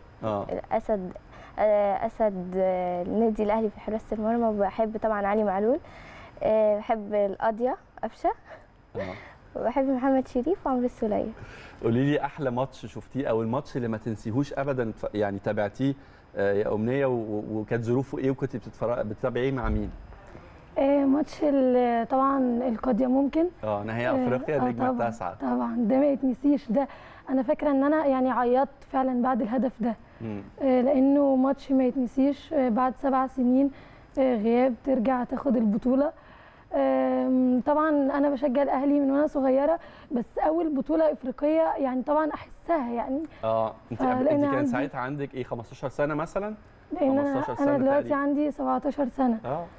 اسد النادي الاهلي في حراسه المرمى. وبحب طبعا علي معلول، بحب القاضيه قفشه، وبحب محمد شريف وعمرو السوليه. قولي لي احلى ماتش شفتيه او الماتش اللي ما تنسيهوش ابدا يعني تابعتيه يا امنيه، وكانت ظروفه ايه وكنت بتتابعيه مع مين؟ ماتش طبعا القاضيه ممكن نهائي افريقيا النجمه التاسعه. طبعا ده ما يتنسيش، ده انا فاكره ان انا يعني عيطت فعلا بعد الهدف ده. لانه ماتش ما يتنسيش، بعد 7 سنين غياب ترجع تاخد البطوله. طبعا انا بشجع الاهلي من وانا صغيره، بس اول بطوله افريقيه يعني طبعا احسها يعني. انت كان ساعتها عندك ايه 15 سنه مثلا؟ لان انا دلوقتي عندي 17 سنه.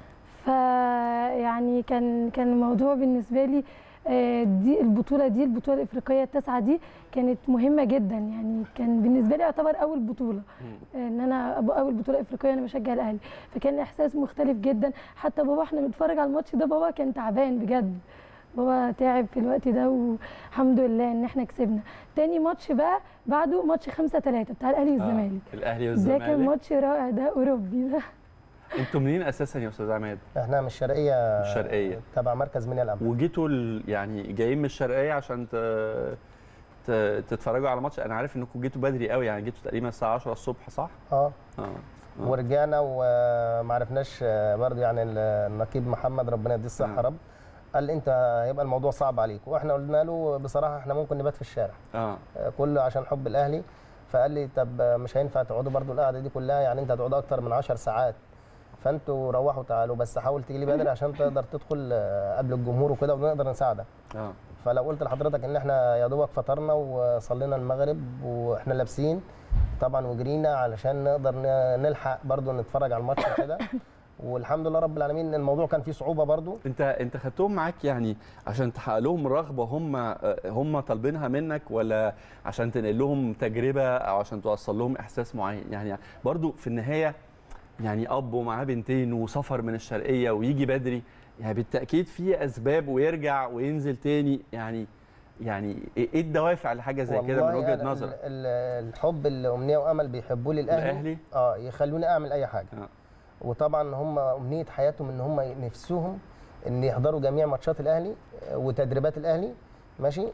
فيعني كان الموضوع بالنسبه لي دي البطوله الافريقيه التاسعه دي كانت مهمه جدا يعني. كان بالنسبه لي يعتبر اول بطوله، ان انا اول بطوله افريقيه انا بشجع الاهلي، فكان احساس مختلف جدا. حتى بابا احنا بنتفرج على الماتش ده بابا كان تعبان بجد، بابا تعب في الوقت ده والحمد لله ان احنا كسبنا. تاني ماتش بقى بعده ماتش 5-3 بتاع الاهلي والزمالك. الاهلي والزمالك ده كان ماتش رائع، ده اوروبي ده. انتوا منين اساسا يا استاذ عماد؟ احنا من الشرقيه. الشرقيه تبع مركز منيا الامل. وجيتوا يعني جايين من الشرقيه عشان تتفرجوا على ماتش؟ انا عارف انكم جيتوا بدري قوي، يعني جيتوا تقريبا الساعه 10 الصبح صح؟ ورجعنا وما عرفناش برضه يعني النقيب محمد ربنا يديه الصحه رب قال انت هيبقى الموضوع صعب عليك، واحنا قلنا له بصراحه احنا ممكن نبات في الشارع كله عشان حب الاهلي. فقال لي طب مش هينفع تقعدوا برضه القعده دي كلها، يعني انت هتقعدوا اكتر من 10 ساعات، فانتوا روحوا تعالوا، بس حاول تيجي لي بدري عشان تقدر تدخل قبل الجمهور وكده ونقدر نساعدك. فلو قلت لحضرتك ان احنا يا دوبك فطرنا وصلينا المغرب واحنا لابسين طبعا وجرينا علشان نقدر نلحق برضه نتفرج على الماتش كده. والحمد لله رب العالمين الموضوع كان فيه صعوبه برضه. انت خدتهم معاك يعني عشان تحقق لهم رغبه هم طالبينها منك، ولا عشان تنقل لهم تجربه او عشان توصل لهم احساس معين؟ يعني برضه في النهايه يعني اب ومعاه بنتين وسفر من الشرقيه ويجي بدري، يعني بالتاكيد في اسباب ويرجع وينزل تاني، يعني ايه الدوافع لحاجه زي كده من وجهه نظرك؟ الحب اللي امنيه وامل بيحبوه للاهلي يخلوني اعمل اي حاجه. وطبعا هم امنيه حياتهم ان هم نفسهم ان يحضروا جميع ماتشات الاهلي وتدريبات الاهلي ماشي.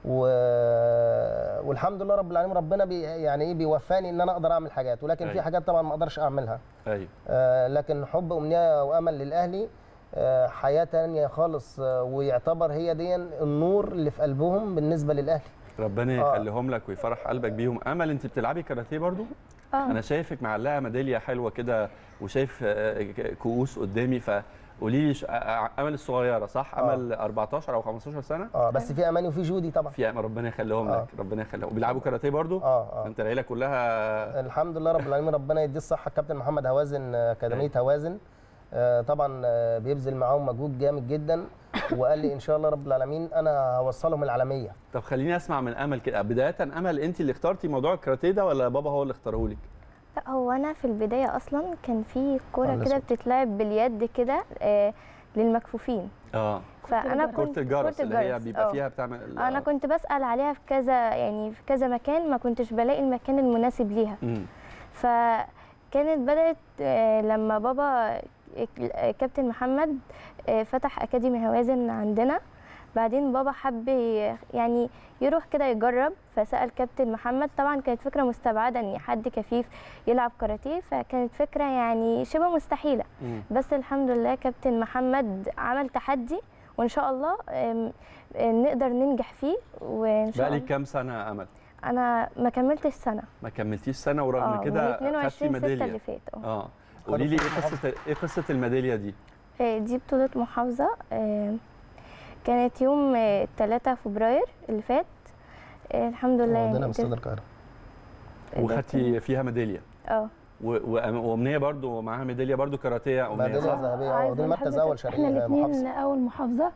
والحمد لله رب العالمين ربنا يعني ايه بيوفاني ان انا اقدر اعمل حاجات، ولكن في حاجات طبعا ما اقدرش اعملها. لكن حب امنيه وامل للاهلي حياه ثانيه خالص، ويعتبر هي دي النور اللي في قلبهم بالنسبه للاهلي. ربنا يخليهم لك ويفرح قلبك بيهم. امل انت بتلعبي كاراتيه برضو؟ انا شايفك معلقه ميداليه حلوه كده وشايف كؤوس قدامي، فقولي لي امل الصغيره صح؟ امل 14 او 15 سنه؟ بس في اماني وفي جودي طبعا. في ربنا يخليهم لك، ربنا يخليهم. بيلعبوا كاراتيه برضو؟ انت العيله كلها الحمد لله رب العالمين ربنا يديه الصحه. الكابتن محمد هوازن اكاديميه هوازن طبعا بيبذل معاهم مجهود جامد جدا، وقال لي ان شاء الله رب العالمين انا هوصلهم العالميه. طب خليني اسمع من امل كده بدايه. امل انت اللي اخترتي موضوع الكاراتيه ده ولا بابا هو اللي اختاره لك؟ لا هو انا في البدايه اصلا كان في كوره كده بتتلعب باليد كده للمكفوفين. فانا كنت كره الجرس اللي هي بيبقى فيها بتعمل انا كنت بسال عليها في كذا مكان، ما كنتش بلاقي المكان المناسب ليها. فكانت بدات لما بابا كابتن محمد فتح اكاديمي هوازن عندنا، بعدين بابا حب يعني يروح كده يجرب، فسأل كابتن محمد. طبعا كانت فكرة مستبعدة ان حد كفيف يلعب كاراتيه، فكانت فكرة يعني شبه مستحيلة. بس الحمد لله كابتن محمد عمل تحدي، وان شاء الله نقدر ننجح فيه. وان شاء الله. بقالي كام سنه يا امل؟ انا ما كملتش سنه. ما كملتيش سنه، ورغم كده خدتي ميداليه اللي فات. قولي لي ايه قصه الميداليه دي؟ دي بطوله محافظه، كانت يوم 3 فبراير اللي فات. الحمد لله عندنا في استاد القاهره، وخدتي فيها ميداليه. وامنيه برضو معاها ميداليه برضو كاراتيه. ميداليه ذهبيه. دي مركز اول شرقيه. احنا الاثنين اول محافظه.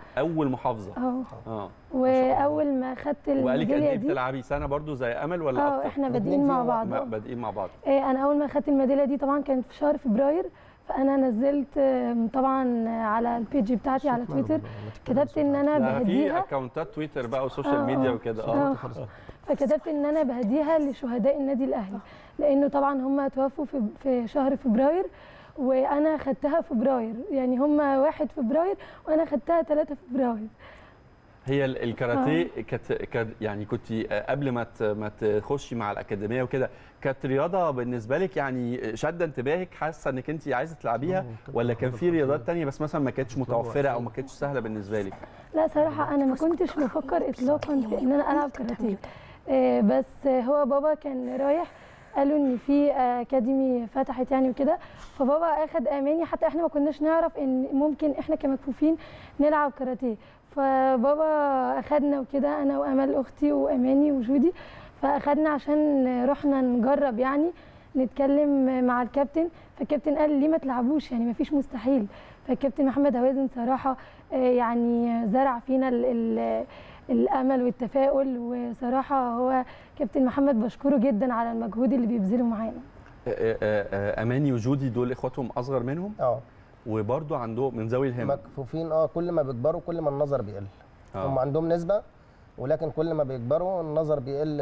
واول ما خدت الميداليه دي. وقالك قد ايه بتلعبي سنه برضو زي امل ولا اكتر؟ احنا بادئين مع بعض. بادئين مع بعض. انا اول ما خدت الميداليه دي طبعا كانت في شهر فبراير، فانا نزلت طبعا على البيج بتاعتي على تويتر، كتبت ان انا بهديها. في اكونتات تويتر بقى وسوشيال ميديا وكده. فكتبت ان انا بهديها لشهداء النادي الاهلي، لانه طبعا هم توفوا في شهر فبراير، وانا خدتها فبراير، يعني هم 1 فبراير وانا خدتها 3 فبراير. هي الكاراتيه كانت يعني كنت قبل ما تخشي مع الاكاديميه وكده، كانت رياضه بالنسبه لك يعني شاده انتباهك، حاسه انك انت عايزه تلعبيها، ولا كان في رياضات ثانيه بس مثلا ما كانتش متوفره او ما كانتش سهله بالنسبه لك؟ لا صراحه انا ما كنتش بفكر اطلاقا في ان انا العب كاراتيه، بس هو بابا كان رايح، قالوا ان في اكاديمي فتحت يعني وكده، فبابا اخد اماني، حتى احنا ما كناش نعرف ان ممكن احنا كمكفوفين نلعب كاراتيه، فبابا اخدنا وكده، انا وامل اختي واماني وجودي، فاخدنا عشان رحنا نجرب يعني، نتكلم مع الكابتن، فالكابتن قال ليه ما تلعبوش، يعني ما فيش مستحيل. فالكابتن محمد هوازن صراحه يعني زرع فينا الامل والتفاؤل، وصراحه هو كابتن محمد بشكره جدا على المجهود اللي بيبذله معانا. اماني وجودي دول اخواتهم اصغر منهم؟ وبرضه عندهم من ذوي الهمم مكفوفين. كل ما بيكبروا كل ما النظر بيقل. هم عندهم نسبه، ولكن كل ما بيكبروا النظر بيقل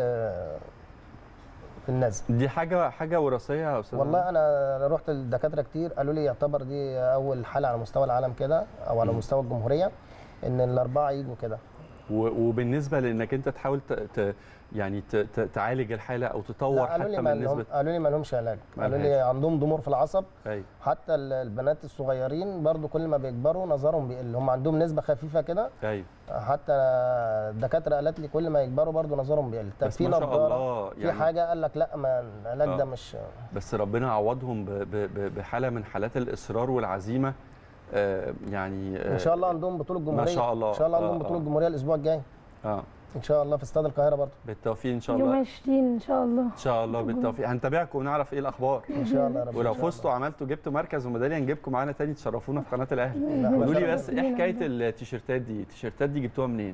في النزل. دي حاجه وراثيه يا استاذ؟ والله انا رحت للدكاتره كتير، قالوا لي يعتبر دي اول حاله على مستوى العالم كده، او على مستوى الجمهوريه، ان الاربعه يجوا كده. وبالنسبه لانك انت تحاول يعني تعالج الحاله او تطور حتى من نسبه. قالوا لي ما لهمش علاج، قالوا لي عندهم ضمور في العصب. أيوة. حتى البنات الصغيرين برضو كل ما بيكبروا نظرهم بيقل، هم عندهم نسبه خفيفه كده. ايوه. حتى الدكاتره قالت لي كل ما يكبروا برضو نظرهم بيقل. طب في نظاره يعني في حاجه، قال لك لا، ما العلاج ده مش. بس ربنا عوضهم بحاله من حالات الاصرار والعزيمه. يعني ان شاء الله عندهم بطوله جمهوريه. ما شاء الله. ان شاء الله عندهم بطوله جمهوريه الاسبوع الجاي. ان شاء الله في استاد القاهره برضه. بالتوفيق ان شاء الله. يوم 20 ان شاء الله. ان شاء الله بالتوفيق، هنتابعكم ونعرف ايه الاخبار. ان شاء الله يا رب. ولو فزتوا وعملتوا جبتوا مركز وميداليه نجيبكم معانا تاني تشرفونا في قناه الاهلي. قولوا لي بس ايه حكايه التيشيرتات دي؟ التيشيرتات دي جبتوها منين؟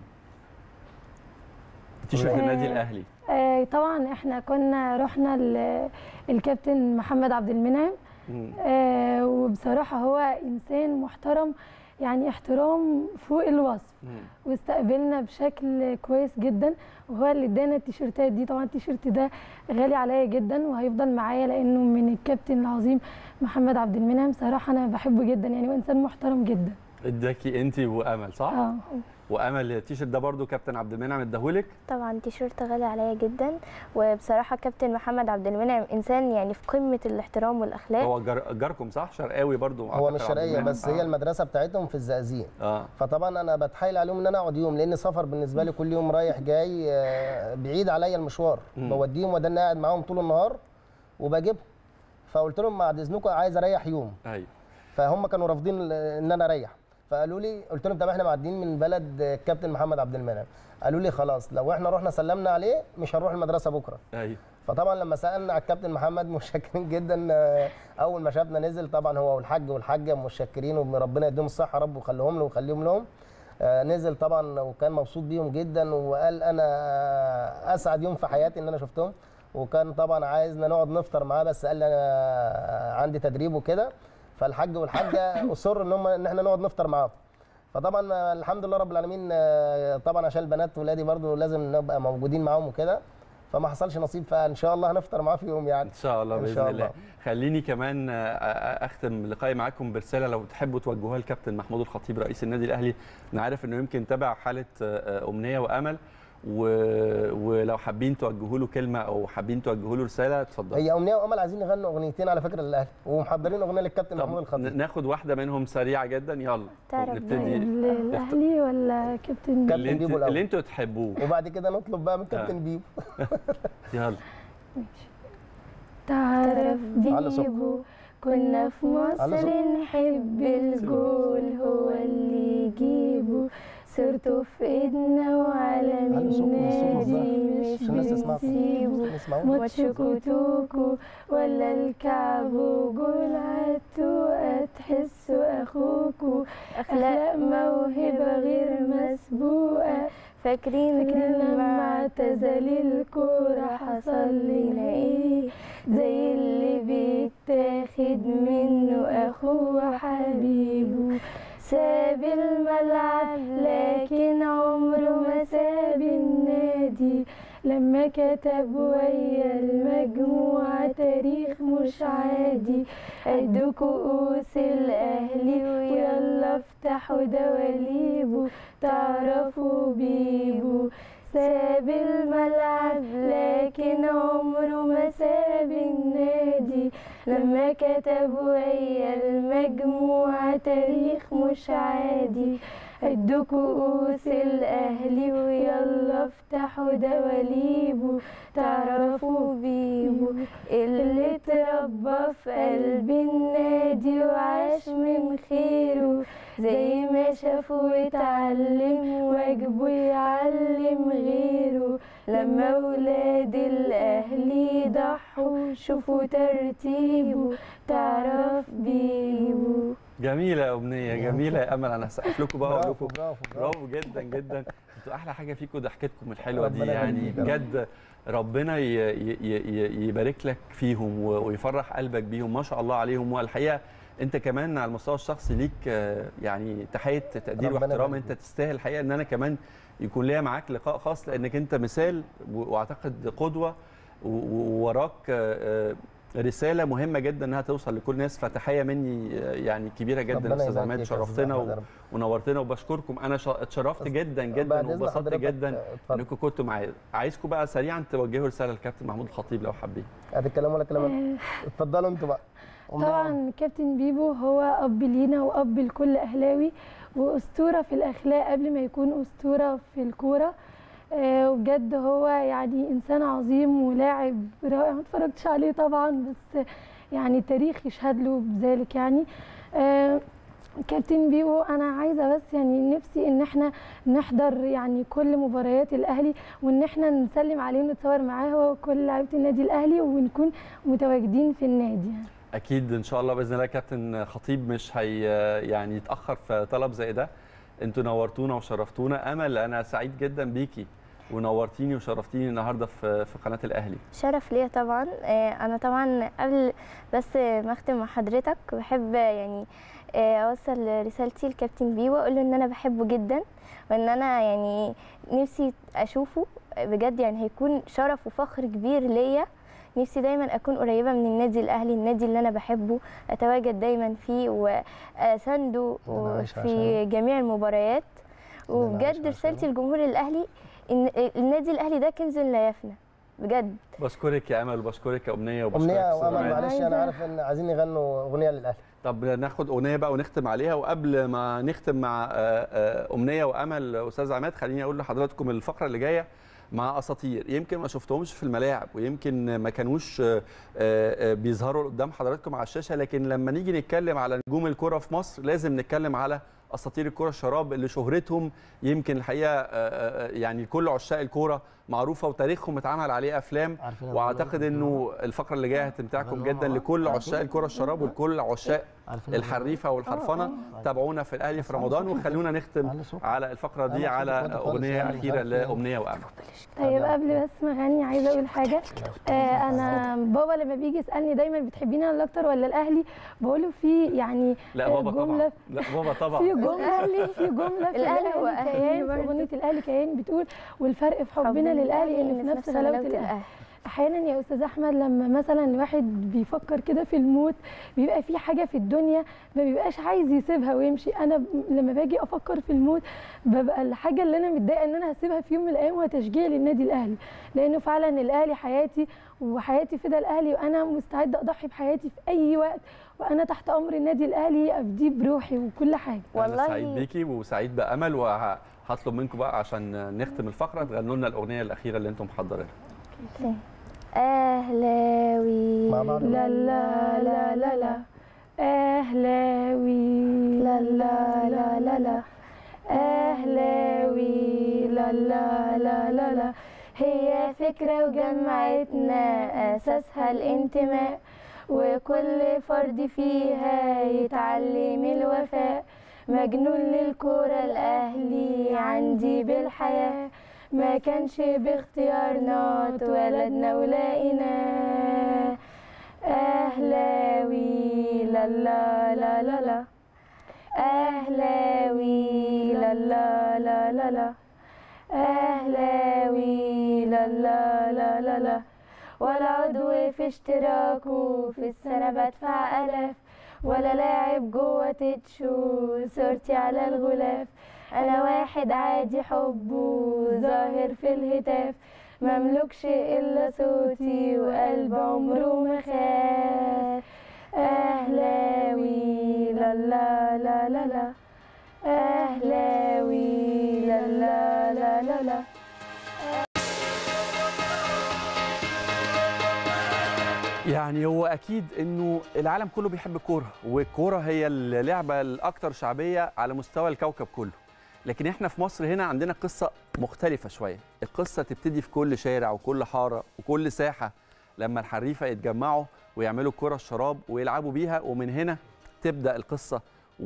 تيشيرت النادي الاهلي. طبعا احنا كنا رحنا الكابتن محمد عبد المنعم، وبصراحه هو انسان محترم، يعني احترام فوق الوصف، واستقبلنا بشكل كويس جدا، وهو اللي ادانا التيشيرتات دي. طبعا التيشيرت ده غالي عليا جدا وهيفضل معايا، لانه من الكابتن العظيم محمد عبد المنعم، صراحه انا بحبه جدا يعني، وانسان محترم جدا. اداكي انت وامل صح؟ وامل التيشيرت ده برضو كابتن عبد المنعم اداهولك؟ طبعا تيشيرت غالي عليا جدا، وبصراحه كابتن محمد عبد المنعم انسان يعني في قمه الاحترام والاخلاق. هو جاركم صح؟ شرقاوي برضو؟ هو مش شرقيه بس هي المدرسه بتاعتهم في الزقازيق. فطبعا انا بتحايل عليهم ان انا اقعد يوم، لان سفر بالنسبه لي كل يوم رايح جاي بعيد عليا المشوار. بوديهم وده انا قاعد معاهم طول النهار وبجيبهم. فقلت لهم بعد اذنكم عايز اريح يوم. ايوه. فهم كانوا رافضين ان انا اريح، فقالوا لي، قلت لهم طب احنا معديين من بلد الكابتن محمد عبد المنعم، قالوا لي خلاص لو احنا رحنا سلمنا عليه مش هنروح المدرسه بكره. ايوه. فطبعا لما سالنا على الكابتن محمد متشكرين جدا، اول ما شافنا نزل طبعا هو والحاج والحاجه متشكرين، وربنا يديهم الصحه يا رب ويخليهم له ويخليهم لهم. نزل طبعا وكان مبسوط بيهم جدا، وقال انا اسعد يوم في حياتي ان انا شفتهم، وكان طبعا عايزنا نقعد نفطر معاه، بس قال لي انا عندي تدريب وكده، فالحاج والحاجه اصر ان احنا نقعد نفطر معاهم. فطبعا الحمد لله رب العالمين، طبعا عشان البنات ولادي برضو لازم نبقى موجودين معاهم وكده، فما حصلش نصيب، فان شاء الله هنفطر معاه في يوم يعني. ان شاء الله باذن الله. خليني كمان اختم لقائي معاكم برساله لو تحبوا توجهوها للكابتن محمود الخطيب رئيس النادي الاهلي. انا عارف انه يمكن تابع حاله امنيه وامل، ولو حابين توجهوا له كلمه او حابين توجهوا له رساله اتفضلوا. هي امنيه وامل عايزين نغنوا اغنيتين على فكره للاهلي، ومحضرين اغنيه للكابتن محمود الخطيب. ناخد واحده منهم سريعه جدا، يلا نبتدي. الاهلي ولا كابتن بيبو؟ اللي انتوا تحبوه، وبعد كده نطلب بقى من كابتن بيبو. يلا. ماشي. تعرف بيبو كنا في مصر نحب الجول هو اللي يجيبه، صرته في ايدنا وعلى النادي مش بنسيبه، ماتش كوتوكو ولا الكعبو جول عالتوقة تحسوا اخوكو، اخلاق موهبة غير مسبوقة، فاكرين لما اعتزل الكورة حصل لنا ايه، زي اللي بيتاخد منه اخوه حبيبه، ساب الملعب لكن عمره ما ساب النادي، لما كتب ويا المجموعة تاريخ مش عادي، قدوا كؤوس الأهلي ويلا افتحوا دواليبه، تعرفوا بيبو، ساب الملعب لكن عمره ما ساب النادي، لما كتب ويا المجموعة تاريخ مش عادي، ادوا كؤوس الأهلي ويلا افتحوا دواليبه، تعرفوا بيبو، اللي اتربى في قلب النادي وعاش من خيره، زي ما شاف واتعلم واجبه يعلم غيره، لما ولاد الأهلي ضحوا شوفوا ترتيبه، تعرف بيبو. جميلة يا أمنية، جميلة يا أمل. أنا هسقف لكم بقى وأقول لكم برافو جدا جدا. أنتوا أحلى حاجة فيكم ضحكتكم الحلوة دي، يعني بجد ربنا يبارك لك فيهم ويفرح قلبك بيهم، ما شاء الله عليهم. والحقيقة أنت كمان على المستوى الشخصي ليك يعني تحية تقدير واحترام، أنت تستاهل الحقيقة إن أنا كمان يكون ليا معاك لقاء خاص، لأنك أنت مثال وأعتقد قدوة، ووراك رسالة مهمة جدا انها توصل لكل الناس. فتحية مني يعني كبيرة جدا استاذ عماد، شرفتنا ونورتنا وبشكركم. انا اتشرفت جدا جدا وانبسطت جدا انكم كنتوا معايا. عايزكم بقى سريعا توجهوا رسالة للكابتن محمود الخطيب لو حابين. هتتكلموا ولا كلام؟ اتفضلوا انتوا بقى. طبعا كابتن بيبو هو اب لينا واب لكل اهلاوي، واسطورة في الاخلاق قبل ما يكون اسطورة في الكورة. وبجد هو يعني انسان عظيم ولاعب رائع، ما اتفرجتش عليه طبعا بس يعني التاريخ يشهد له بذلك. يعني كابتن بيبو انا عايزه بس يعني نفسي ان احنا نحضر يعني كل مباريات الاهلي، وان احنا نسلم عليه ونتصور معاه هو وكل لعيبه النادي الاهلي، ونكون متواجدين في النادي. اكيد ان شاء الله باذن الله. كابتن خطيب مش هي يعني يتاخر في طلب زي ده. انتوا نورتونا وشرفتونا. امل انا سعيد جدا بيكي ونورتيني وشرفتيني النهارده في قناه الاهلي. شرف ليا طبعا. انا طبعا قبل بس ما اختم مع حضرتك بحب يعني اوصل رسالتي لكابتن بيبو واقول له ان انا بحبه جدا، وان انا يعني نفسي اشوفه بجد، يعني هيكون شرف وفخر كبير ليا. نفسي دايما اكون قريبه من النادي الاهلي، النادي اللي انا بحبه، اتواجد دايما فيه واسانده في جميع المباريات. وبجد رسالتي لجمهور الاهلي ان النادي الاهلي ده كنز لا يفنى بجد. بشكرك يا امل وبشكرك يا امنيه وبشكرك امنيه وامل. معلش انا عارف ان عايزين نغنوا اغنيه للاهلي. طب ناخد اغنيه بقى ونختم عليها. وقبل ما نختم مع امنيه وامل استاذ عماد، خليني اقول لحضراتكم الفقره اللي جايه مع اساطير يمكن ما شفتهمش في الملاعب، ويمكن ما كانوش بيظهروا قدام حضراتكم على الشاشه، لكن لما نيجي نتكلم على نجوم الكره في مصر لازم نتكلم على اساطير الكره الشراب اللي شهرتهم يمكن الحقيقه يعني كل عشاق الكوره معروفه، وتاريخهم اتعمل عليه افلام. واعتقد انه الفقره اللي جايه هتمتعكم جدا لكل عشاق الكره الشراب ولكل عشاق الحريفه والحرفنه. تابعونا في الاهلي في رمضان، وخلونا نختم على الفقره دي على اغنيه اخيره لامنيه وامل. طيب قبل بس ما اغني عايزه اقول حاجه. انا بابا لما بيجي يسالني دايما بتحبيني انا اكتر ولا الاهلي، بقول له في يعني لا بابا طبعا. لا بابا طبعا. جمله في الأهلي هو الاهلي كيان، في اغنيه الاهلي كيان بتقول والفرق في حبنا للاهلي ان في نفس غلاوه الاهلي. احيانا يا استاذ احمد لما مثلا الواحد بيفكر كده في الموت، بيبقى في حاجه في الدنيا ما بيبقاش عايز يسيبها ويمشي. انا لما باجي افكر في الموت ببقى الحاجه اللي انا متضايقه ان انا هسيبها في يوم من الايام هو تشجيع للنادي الاهلي، لانه فعلا الاهلي حياتي وحياتي فدا الاهلي، وانا مستعده اضحي بحياتي في اي وقت، وانا تحت امر النادي الاهلي افديه بروحي وكل حاجه. والله سعيد بيكي وسعيد بامل، وهطلب منكم بقى عشان نختم الفقره تغنوا لنا الاغنيه الاخيره اللي انتم محضرينها. أهلاوي لا لا لا لا لا، أهلاوي لا لا لا لا لا، أهلاوي لا لا لا لا لا، هي فكرة وجمعتنا أساسها الانتماء، وكل فرد فيها يتعلم الوفاء، مجنون للكرة الأهلي عندي بالحياة، ما كانش باختيارنا اتولدنا ولقيناه، أهلاوي لا لا لا لا لا، أهلاوي لا لا لا لا لا، أهلاوي لا لا لا لا لا، ولا عضو في اشتراكه في السنة بدفع آلاف، ولا لاعب جوه تتشو صورتي على الغلاف، أنا واحد عادي حبه ظاهر في الهتاف، مملكش إلا صوتي وقلب عمره ما خاف، أهلاوي لا لا لا لا لا، أهلاوي لا لا لا لا لا. يعني هو اكيد انه العالم كله بيحب الكوره، والكوره هي اللعبه الاكثر شعبيه على مستوى الكوكب كله، لكن احنا في مصر هنا عندنا قصه مختلفه شويه. القصه تبتدي في كل شارع وكل حاره وكل ساحه لما الحريفه يتجمعوا ويعملوا كره الشراب ويلعبوا بيها، ومن هنا تبدا القصه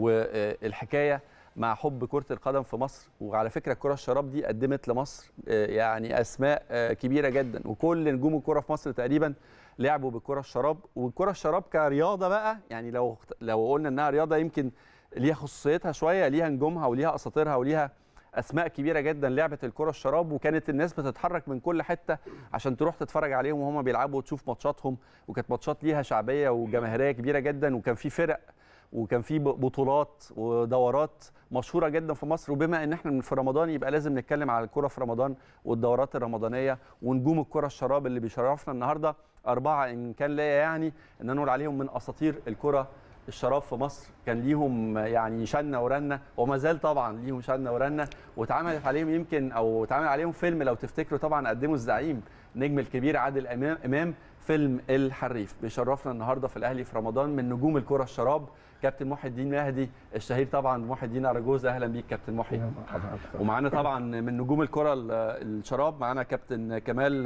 والحكايه مع حب كره القدم في مصر. وعلى فكره الكره الشراب دي قدمت لمصر يعني اسماء كبيره جدا، وكل نجوم الكره في مصر تقريبا لعبوا بالكره الشراب. والكره الشراب كرياضه بقى، يعني لو قلنا انها رياضه يمكن ليها خصوصيتها شويه، ليها نجومها وليها اساطيرها وليها اسماء كبيره جدا لعبت الكره الشراب، وكانت الناس بتتحرك من كل حته عشان تروح تتفرج عليهم وهم بيلعبوا وتشوف ماتشاتهم، وكانت ماتشات ليها شعبيه وجماهيريه كبيره جدا، وكان في فرق وكان في بطولات ودورات مشهوره جدا في مصر. وبما ان احنا في رمضان يبقى لازم نتكلم على الكره في رمضان والدورات الرمضانيه ونجوم الكره الشراب اللي بيشرفنا النهارده اربعه، ان كان ليا يعني ان نقول عليهم من اساطير الكره الشراب في مصر. كان ليهم يعني شنه ورنه، وما زال طبعا ليهم شنه ورنه، واتعملت عليهم يمكن او اتعمل عليهم فيلم لو تفتكروا طبعا، قدموا الزعيم نجم الكبير عادل امام فيلم الحريف. بيشرفنا النهارده في الاهلي في رمضان من نجوم الكره الشراب كابتن محي الدين مهدي الشهير طبعا محي الدين أراجوز. اهلا بيك كابتن محي. ومعانا طبعا من نجوم الكره الشراب معانا كابتن كمال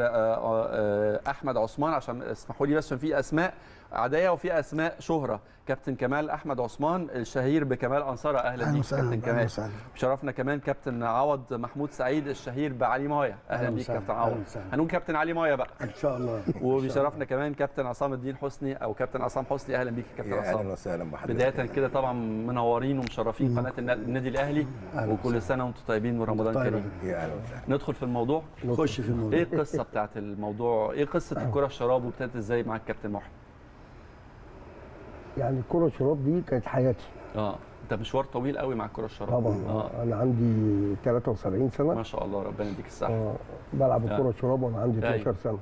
احمد عثمان، عشان اسمحوا لي بس عشان في اسماء عاديه وفي اسماء شهره. كابتن كمال احمد عثمان الشهير بكمال انصاره. اهلا بيك كابتن كمال. شرفنا كمان كابتن عوض محمود سعيد الشهير بعلي مايا. اهلا بيك كابتن عوض. هنقول كابتن علي مايا بقى ان شاء الله. وبيشرفنا كمان كابتن عصام الدين حسني او كابتن عصام حسني. اهلا بيك كابتن عصام. اهلا وسهلا بحضرتك. بدايه كده طبعا منورين ومشرفين قناه النادي الاهلي، وكل سنه وانتم طيبين ورمضان كريم. يا اهلا وسهلا. ندخل في الموضوع. نخش في الموضوع. ايه القصه بتاعت الموضوع؟ ايه قصه الكره الشراب وابتدت ازاي معاك كابتن محي؟ يعني الكره الشراب دي كانت حياتي. انت مشوار طويل قوي مع الكره الشراب. طبعا. انا عندي 73 سنه ما شاء الله ربنا يديك الصحه. بلعب الكره الشراب وانا عندي 12 سنه.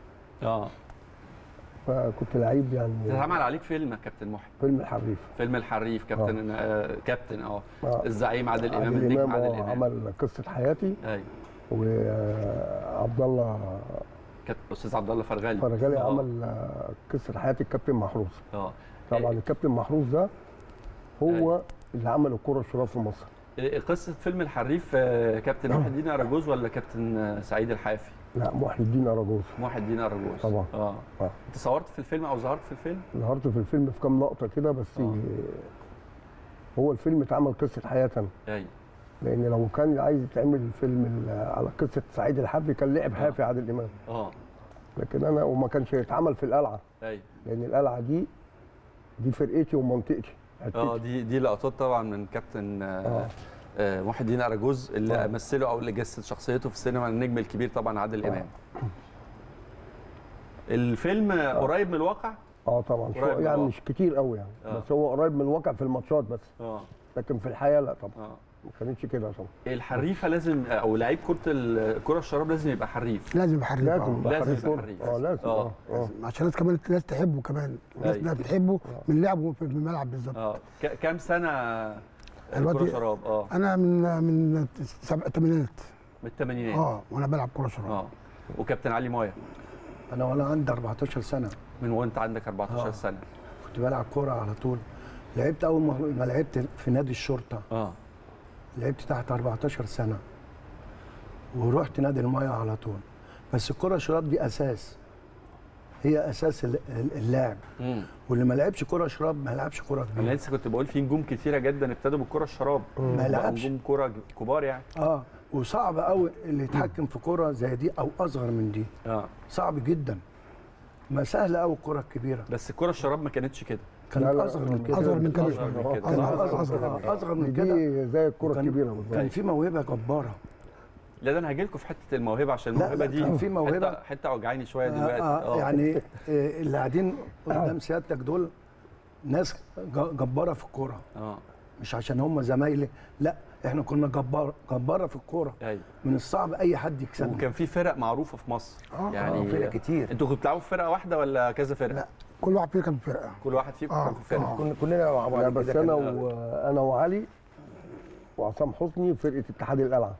فكنت لعيب يعني. اتعمل عليك فيلم يا كابتن محي؟ فيلم الحريف. فيلم الحريف كابتن. كابتن الزعيم عادل امام النجم عادل امام عمل قصه حياتي. ايوه. وعبد الله استاذ عبد الله فرغالي عمل قصه حياه الكابتن محروس. طبعا الكابتن محروس ده هو اللي عمل الكره الشراب في مصر. قصه فيلم الحريف كابتن محي الدين أراجوز ولا كابتن سعيد الحافي؟ لا محي الدين أراجوز. محي الدين أراجوز طبعا. انت صورت في الفيلم او ظهرت في الفيلم؟ ظهرت في الفيلم في كام لقطه كده بس. هو الفيلم اتعمل قصه حياه. ايوه. لان لو كان عايز يتعمل فيلم على قصه سعيد الحافي كان لعب حافي عادل امام. لكن انا وما كانش يتعمل في القلعه. ايوه. لان القلعه دي فرقتي ومنطقتي. دي لقطات طبعا من كابتن محي الدين أراجوز اللي مثله او اللي جسد شخصيته في السينما، النجم الكبير طبعا عادل امام. الفيلم قريب من الواقع؟ طبعا يعني مش كتير قوي يعني بس هو قريب من الواقع في الماتشات بس. لكن في الحياه لا طبعا ما كانتش كده طبعا. الحريفه لازم او لعيب كره الشراب لازم يبقى حريف. لازم يبقى حريف. لازم يبقى حريف. لازم عشان الناس كمان الناس تحبه كمان، الناس بتحبه من لعبه في الملعب بالظبط. كام سنه كره شراب؟ انا من الثمانينات. من الثمانينات وانا بلعب كره شراب. وكابتن علي مايا؟ انا وانا عندي 14 سنه. من وانت عندك 14 سنه كنت بلعب كوره على طول. لعبت اول ما لعبت في نادي الشرطه. لعبت تحت 14 سنه ورحت نادي المايه على طول. بس الكره الشراب دي اساس، هي اساس اللعب. واللي ما لعبش كره شراب ما يلعبش كره كبيره. انا لسه كنت بقول في نجوم كتيره جدا ابتدوا بالكره الشراب، ما يلعبش نجوم كره كبار يعني. وصعب قوي اللي يتحكم في كره زي دي او اصغر من دي. صعب جدا. ما سهل قوي الكره الكبيره. بس الكره الشراب ما كانتش كده، كانت اصغر من كده. اصغر من كده. اصغر من كده. دي زي الكره الكبيره بالظبط. كان في موهبه جباره. لا ده انا هاجي لكم في حته الموهبه عشان الموهبه دي كان في موهبه حته وجعاني شويه دلوقتي. يعني اللي قاعدين قدام سيادتك دول ناس جباره في الكوره. مش عشان هم زمايلي، لا احنا كنا جباره في الكوره. من الصعب اي حد يكسبنا. وكان في فرق معروفه في مصر. يعني فرق كتير. انتوا كنتوا بتلعبوا في فرقه واحده ولا كذا فرقه؟ لا كل واحد فينا كان في فرقه. كل واحد فيكم كان في فرقه. كلنا مع بعض. بس انا وعلي وعصام حسني فرقه اتحاد القلعه.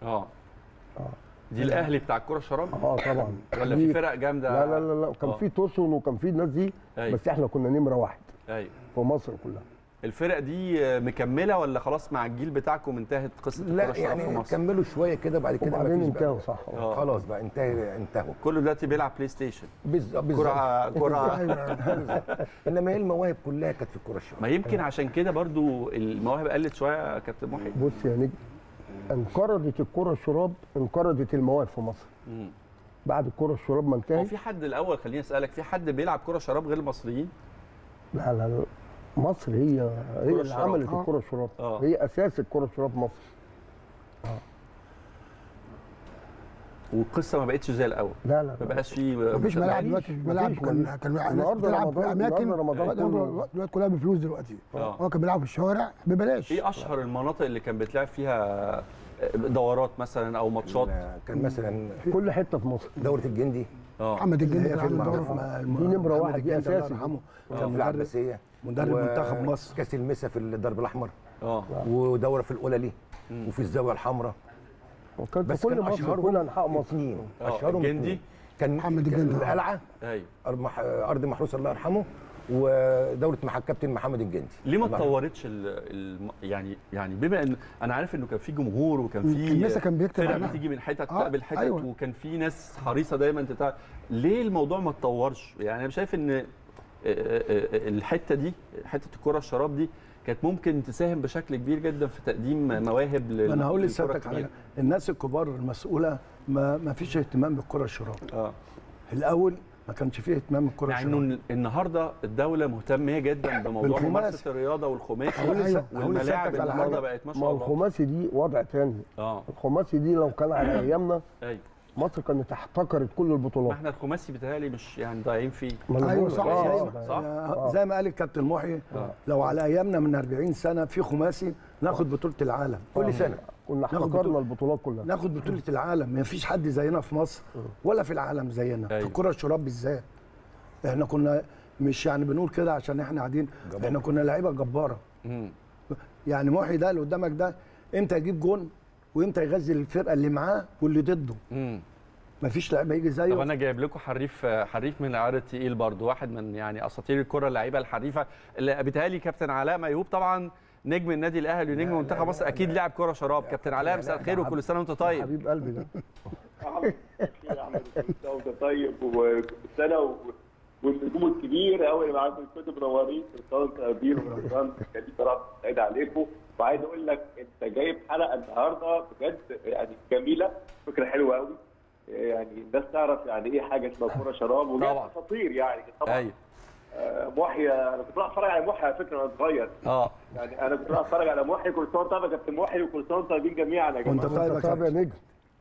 دي الاهلي بتاع الكره الشراب؟ طبعا. ولا في فرق جامده؟ لا كان في توسون وكان في الناس دي. بس احنا كنا نمره واحد في مصر كلها. الفرق دي مكمله ولا خلاص مع الجيل بتاعكم انتهت قصه الكره الشراب يعني في مصر؟ كملوا شويه كده بعد كده وبعدين انتهوا صح. خلاص بقى انتهوا. كله دلوقتي بيلعب بلاي ستيشن. بالظبط. كره انما هي المواهب كلها كانت في الكره الشراب. ما يمكن عشان كده برضو المواهب قلت شويه يا كابتن محي. بص يا نجم، انقرضت الكره الشراب، انقرضت المواهب في مصر. بعد الكره الشراب ما انتهت. هو في حد الاول خليني اسالك، في حد بيلعب كره شراب غير المصريين؟ لا مصر هي اللي عملت الكره الشراب. هي اساس الكره الشراب مصر. والقصه ما بقتش زي الاول. لا ما بقاش في مفيش ملاعب دلوقتي. ملاعب كان الناس بتلعب في اماكن دلوقتي كلها بفلوس دلوقتي. هو كان بيلعب في الشوارع ببلاش. ايه اشهر المناطق اللي كان بيتلعب فيها دورات مثلا او ماتشات؟ كان مثلا في كل حته في مصر. دوره الجندي. محمد الجندي في دي نمره واحد، دي اساسي. كان في العباسيه مدرب منتخب مصر. كاس المسا في الدرب الاحمر. ودوره في القللي وفي الزاويه الحمراء. بس كل مصر كل انحاء مصر. اشهرهم الجندي كان محمد الجندي. القلعه. ارض محروس الله يرحمه. ودوره كابتن محمد الجندي. ليه ما اتطورتش يعني بما ان انا عارف انه كان في جمهور وكان في الناس كان بيكتب فرق بتيجي من حتت تقابل حتت. وكان في ناس حريصه دايما ليه الموضوع ما اتطورش؟ يعني انا شايف ان الحته دي، حته الكره الشراب دي، كانت ممكن تساهم بشكل كبير جدا في تقديم مواهب انا هقول لسيادتك على الناس الكبار المسؤوله ما فيش اهتمام بالكره الشراب. الاول ما كانش فيه اهتمام بالكره الشراب. يعني النهارده الدوله مهتمه جدا بموضوع ممارسه الرياضه والخماسي والملاعب النهارده بقت ما شاء الله. الخماسي دي وضع ثاني. الخماسي دي لو كان على ايامنا مصر كانت احتكرت كل البطولات. ما احنا الخماسي بيتهيألي مش يعني ضايعين فيه. ايوه صح. زي ما قال الكابتن محي، لو على ايامنا من 40 سنه في خماسي ناخد بطوله العالم كل سنه. كنا احتكرنا البطولات كلها. ناخد بطوله العالم. ما فيش حد زينا في مصر ولا في العالم زينا. في الكره الشراب بالذات احنا كنا مش يعني بنقول كده عشان احنا قاعدين، احنا كنا لعيبه جباره. يعني محي ده اللي قدامك ده امتى يجيب جون وامتى يغزل الفرقه اللي معاه واللي ضده. مفيش لعيب هيجي زيه. طب انا جايب لكم حريف من العيار التقيل برضو، واحد من يعني اساطير الكره، اللعيبه الحريفه اللي بيتهيألي كابتن علاء ميهوب طبعا نجم النادي الاهلي ونجم منتخب مصر، اكيد لاعب كره شراب. كابتن علاء مساء الخير وكل سنه وانت طيب. حبيب قلبي ده. وانت طيب وكل سنه والنجوم الكبير قوي اللي معاكم كنتوا منورين في الصاله كبير ورمضان كان صراحه سعيد عليكم. وعايز اقول لك انت جايب حلقه النهارده بجد يعني جميله، فكره حلوه قوي. يعني الناس تعرف يعني ايه حاجه اسمها كوره شراب وجايب اساطير يعني طبعا. محيى، انا كنت بروح اتفرج على محيى على فكره وانا صغير. يعني انا كنت بروح اتفرج على محيى. كل سنه وانت طيب يا كابتن محيى، وكل سنه وانتم طيبين جميعا يا جماعه. وانت طيب يا نجم.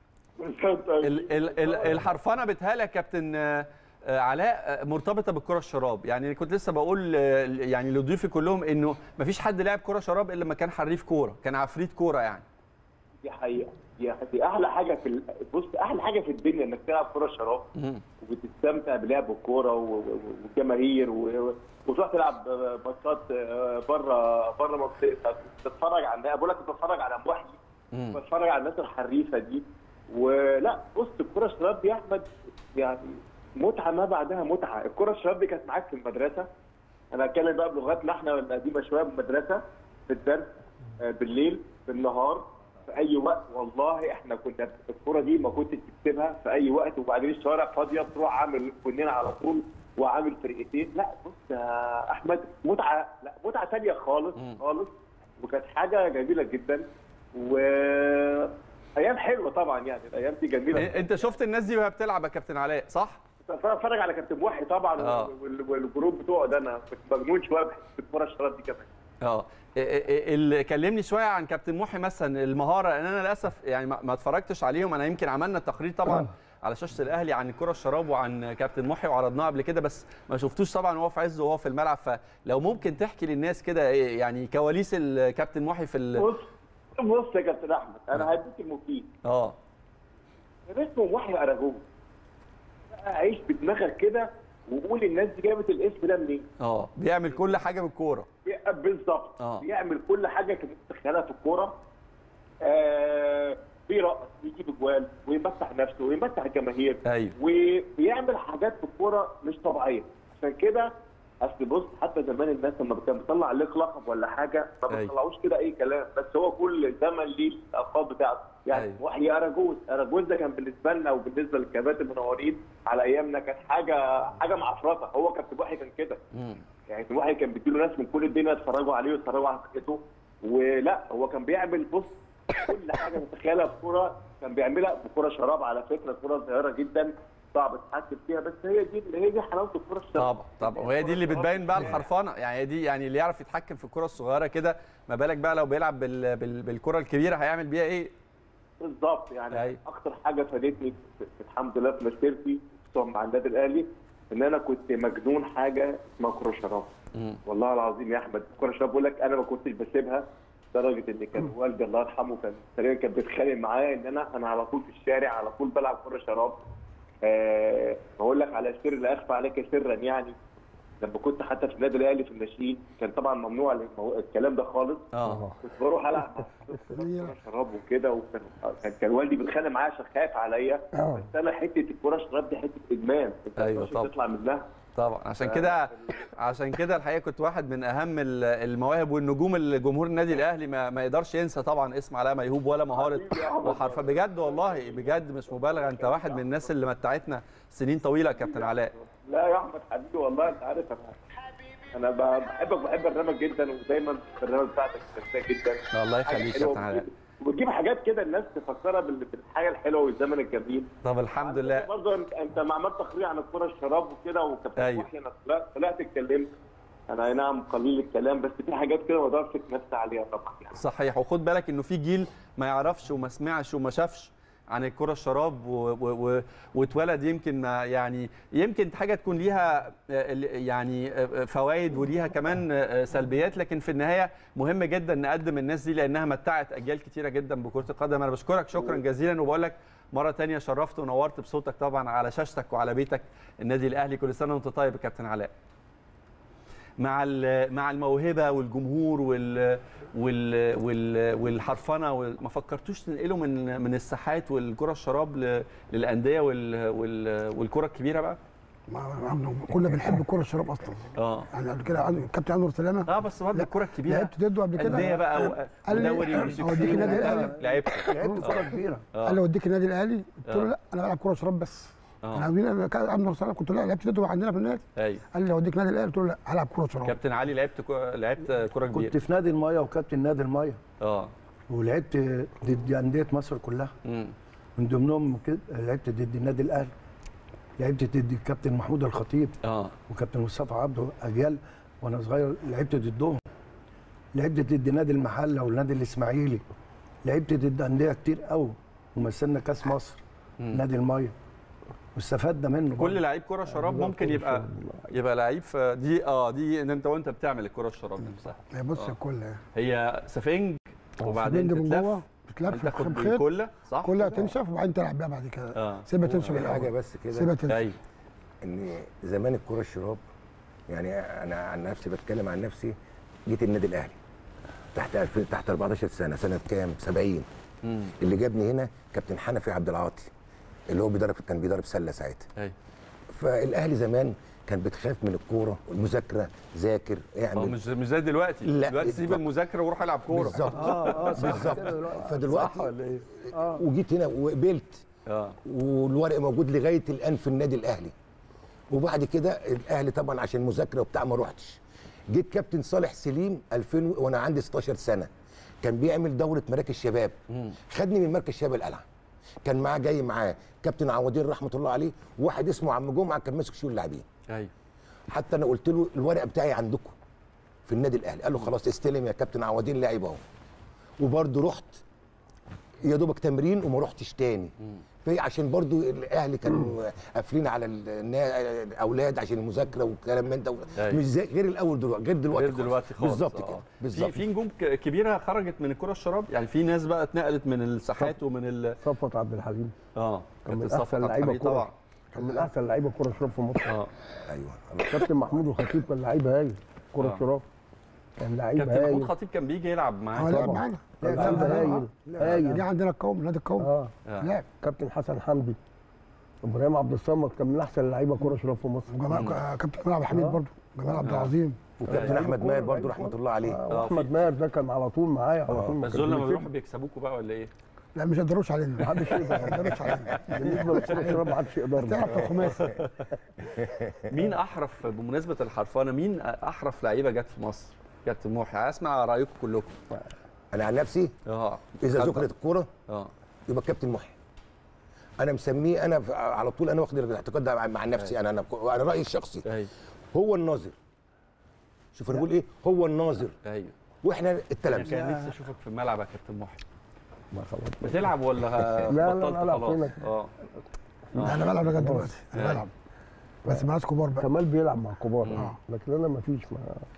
الحرفنه بتهيألي يا كابتن علاء مرتبطه بالكره الشراب. يعني كنت لسه بقول يعني لضيوفي كلهم انه مفيش حد لعب كره شراب الا لما كان حريف كوره، كان عفريت كوره يعني. دي حقيقه، دي احلى حاجه بص، احلى حاجه في الدنيا انك تلعب كره شراب وبتستمتع بلعب الكوره والجماهير، وتروح تلعب ماتشات بره منطقتك، تتفرج على، بقول لك بتتفرج على محيي، بتتفرج على الناس الحريفه دي. ولا بص، الكره الشراب دي يا احمد يعني متعه ما بعدها متعه. الكره الشراب دي كانت معاك في المدرسه. انا هتكلم بقى بلغتنا احنا القديمه شويه، بالمدرسه، في الدرس، بالليل، بالنهار، في اي وقت. والله احنا كنا الكوره دي ما كنتش تكسبها في اي وقت، وبعدين الشوارع فاضيه تروح عامل كلنا على طول وعامل فرقتين. لا بص يا احمد، متعه، لا متعه ثانيه خالص خالص، وكانت حاجه جميله جدا ايام حلوه طبعا. يعني الايام دي جميله. انت شفت الناس دي وهي بتلعب يا كابتن علاء صح؟ اتفرج على كابتن محي طبعا والجروب بتوعه ده. انا كنت مجنون شويه بحس الكوره الشراب دي كمان. اللي كلمني شويه عن كابتن محي مثلا المهاره، لان انا للاسف يعني ما اتفرجتش عليهم. انا يمكن عملنا تقرير طبعا على شاشه الاهلي عن الكره الشراب وعن كابتن محي وعرضناه قبل كده، بس ما شفتوش طبعا وهو في عزه وهو في الملعب. فلو ممكن تحكي للناس كده يعني كواليس الكابتن محي في بص يا كابتن احمد، انا هديك المفيد. اسمه محي اراجوز. عيش بدماغك كده وقول الناس دي جابت الاسم ده منين؟ بيعمل كل حاجه بالكوره. بالظبط. بيعمل كل حاجه كنت تتخيلها في الكوره. بيرقص ويجيب اجوال ويمسح نفسه ويمسح الجماهير. ايوه. وبيعمل حاجات في الكوره مش طبيعيه. عشان كده اصل بص، حتى زمان الناس لما كان بيطلع عليك لقب ولا حاجه ما بيطلعوش كده اي كلام، بس هو كل زمن ليه الالقاب بتاعته. يعني محيي اراجوز ده كان بالنسبه لنا وبالنسبه للكباتن المنورين على ايامنا كانت حاجه معفرطه. هو كابتن محيي كان كده. يعني كابتن محيي كان بيديله ناس من كل الدنيا يتفرجوا عليه ويتفرجوا على فرقته. ولا هو كان بيعمل بص كل حاجه متخيلها في كوره كان بيعملها بكوره شراب. على فكره كوره صغيره جدا صعب تتحكم فيها، بس هي دي حلاوه الكوره الشراب. طبعا وهي دي اللي بتبين بقى الحرفنه. يعني دي يعني اللي يعرف يتحكم في الكوره الصغيره كده، ما بالك بقى لو بيلعب بالكوره الكبيره هيعمل بيها ايه؟ بالظبط. يعني اكتر حاجه فادتني الحمد لله في مسيرتي خصوصا مع النادي الاهلي ان انا كنت مجنون حاجه اسمها كوره شراب. والله العظيم يا احمد الكوره شراب بقول لك انا ما كنتش بسيبها، لدرجه ان كان والدي الله يرحمه كان تقريبا كان بيتخانق معايا ان انا على طول في الشارع على طول بلعب كوره شراب. بقول لك على سر لا اخفى عليك سرا. يعني لما كنت حتى في النادي الاهلي في الناشئين كان طبعا ممنوع الكلام ده خالص. كنت بروح العب كوره شراب وكده، وكان والدي بيتخانق معايا عشان خايف عليا. بس انا حته الكوره الشراب دي حته ادمان. ايوه طبعا تطلع منها طبعا. عشان كده الحقيقه كنت واحد من اهم المواهب والنجوم اللي جمهور النادي الاهلي ما يقدرش ينسى طبعا اسم علاء ميهوب ولا مهاره وحرفه. بجد والله بجد مش مبالغه، انت واحد من الناس اللي متعتنا سنين طويله يا كابتن علاء. لا يا احمد حبيبي والله انت عارف انا بحبك وبحب برنامج جدا، ودايما البرنامج بتاعتك ممتازه جدا. الله يخليك يا كابتن علاء. وتجيب حاجات كده الناس تفكرها بالحاجه الحلوه والزمن الجميل. طب الحمد لله. برضه انت ما عملت تقرير عن الكوره الشراب وكده وكابتن محي. انا طلعت اتكلمت، انا اي نعم قليل الكلام بس في حاجات كده ما اقدرش اتمسك عليها طبعا. يعني صحيح. وخد بالك انه في جيل ما يعرفش وما سمعش وما شافش عن الكره الشراب واتولد يمكن يمكن حاجه تكون ليها يعني فوائد وليها كمان سلبيات، لكن في النهايه مهم جدا نقدم الناس دي لانها متعت اجيال كتيره جدا بكره القدم. انا بشكرك شكرا جزيلا وبقول لك مره ثانيه شرفت ونورت بصوتك طبعا على شاشتك وعلى بيتك النادي الاهلي. كل سنه وانت طيب يا كابتن علاء. مع الموهبه والجمهور والحرفنه ما فكرتوش تنقلوا من الساحات والكره الشراب للانديه والكره الكبيره بقى؟ كنا بنحب الكره الشراب اصلا. يعني قبل كده الكابتن انور سلامه. بس برضه الكره الكبيره لعبت ضده قبل كده. انديه بقى ودوري اوديك النادي الاهلي. لعبت كره كبيره. قال لي اوديك النادي الاهلي، قلت له لا انا بلعب كره شراب بس. انا عاوزين انور سلامه كنت لعبت ضده عندنا في النادي. ايوه. قال لي اوديك النادي الاهلي، قلت له لا هلعب كره شراب. كابتن علي لعبت كره كبيره. كنت في نادي المايه وكابتن نادي المايه. ولعبت ضد انديه مصر كلها. من ضمنهم لعبت ضد النادي الاهلي. لعبت ضد الكابتن محمود الخطيب وكابتن مصطفى عبده اجيال وانا صغير، لعبت ضدهم. لعبت ضد نادي المحله والنادي الاسماعيلي، لعبت ضد انديه كتير قوي ومثلنا كاس مصر نادي الميه واستفدنا منه. كل لعيب كره شراب ممكن يبقى لعيب في دي ان انت وانت بتعمل الكره الشراب نفسها. هي بص الكل هي سفنج وبعدين تتلف في خيط كلها صح؟ كلها تنشف وبعدين تلعب بيها بعد كده. سيبها تنشف حاجه بس كده، سيبها تنشف. ان زمان الكره الشراب، يعني انا عن نفسي بتكلم عن نفسي، جيت النادي الاهلي تحت 14 سنه كام؟ 70. اللي جابني هنا كابتن حنفي عبد العاطي اللي هو كان بيدرب سله ساعتها. فالاهلي زمان كان بتخاف من الكوره والمذاكره، ذاكر اعمل. مش زي دلوقتي. دلوقتي سيب المذاكره وروح العب كوره. بالظبط. بالظبط. فدلوقتي وجيت هنا وقبلت والورق موجود لغايه الان في النادي الاهلي. وبعد كده الاهلي طبعا عشان مذاكره وبتاع ما روحتش. جيت كابتن صالح سليم 2000 وانا عندي 16 سنه، كان بيعمل دوره مراكز شباب، خدني من مركز شباب القلعه. كان معاه جاي معاه كابتن عوادين رحمه الله عليه، وواحد اسمه عم جمعه كان ماسك شؤون اللاعبين. حتى انا قلت له الورق بتاعي عندكم في النادي الاهلي، قال له خلاص استلم يا كابتن عوادين لاعب اهو. وبرده رحت يا دوبك تمرين وما رحتش تاني. عشان برضو الاهلي كانوا قافلين على الاولاد عشان المذاكره والكلام من ده، مش زي غير الاول غير دلوقتي خالص. بالظبط كده. بالظبط. في نجوم كبيره خرجت من الكره الشراب، يعني في ناس بقى اتنقلت من الساحات ومن صفوت عبد الحليم. كان من احسن لعيبه طبعا، كان من احسن لعيبه كره شراب في مصر. ايوه. كابتن محمود الخطيب كان لعيب هايل كره شراب، كان لعيب هايل. كابتن محمود الخطيب كان بيجي يلعب معانا. لعب معانا. هايل. دي عندنا القوم، نادي القوم. لعب. كابتن حسن حمدي، ابراهيم عبد الصمد كان من احسن اللعيبه كره شراب في مصر. كابتن جمال عبد الحميد برضه، جمال عبد العظيم. وكابتن احمد ماهر برضه رحمه الله عليه. احمد ماهر ده كان على طول معايا على طول. بس دول لما بيروحوا بيكسبوكوا بقى ولا ايه؟ لا مش يقدروش علينا. ما حدش يقدر. ما يقدروش علينا. بالنسبه للكره الشراب ما حدش يقدر. تعرف الخماسي. مين احرف بمناسبه الحرفانه، مين احرف لعيبه جت في مصر؟ كابتن محي، اسمع رايكم كلكم. انا عن نفسي اذا ذكرت الكوره يبقى كابتن محي. انا مسميه، انا على طول انا واخد الاعتقاد ده مع نفسي. انا رايي الشخصي هو الناظر. شوف انا بقول ايه، هو الناظر. واحنا التلامذه. كان نفسي اشوفك في الملعب يا كابتن محي. ما خلاص بتلعب ولا بطلت خلاص؟ انا بلعب لغايه دلوقتي. انا بلعب بس مع ناس كبار بقى. كمال بيلعب مع كبار. لكن انا ما فيش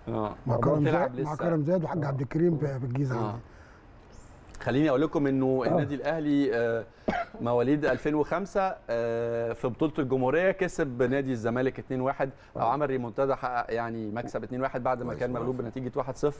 مع كرم زاد وحاج عبد الكريم في الجيزه. خليني اقول لكم انه النادي الاهلي مواليد 2005 في بطوله الجمهوريه كسب نادي الزمالك 2-1 او عمل ريمونتادا، حقق يعني مكسب 2-1 بعد ما كان مغلوب بنتيجه 1-0.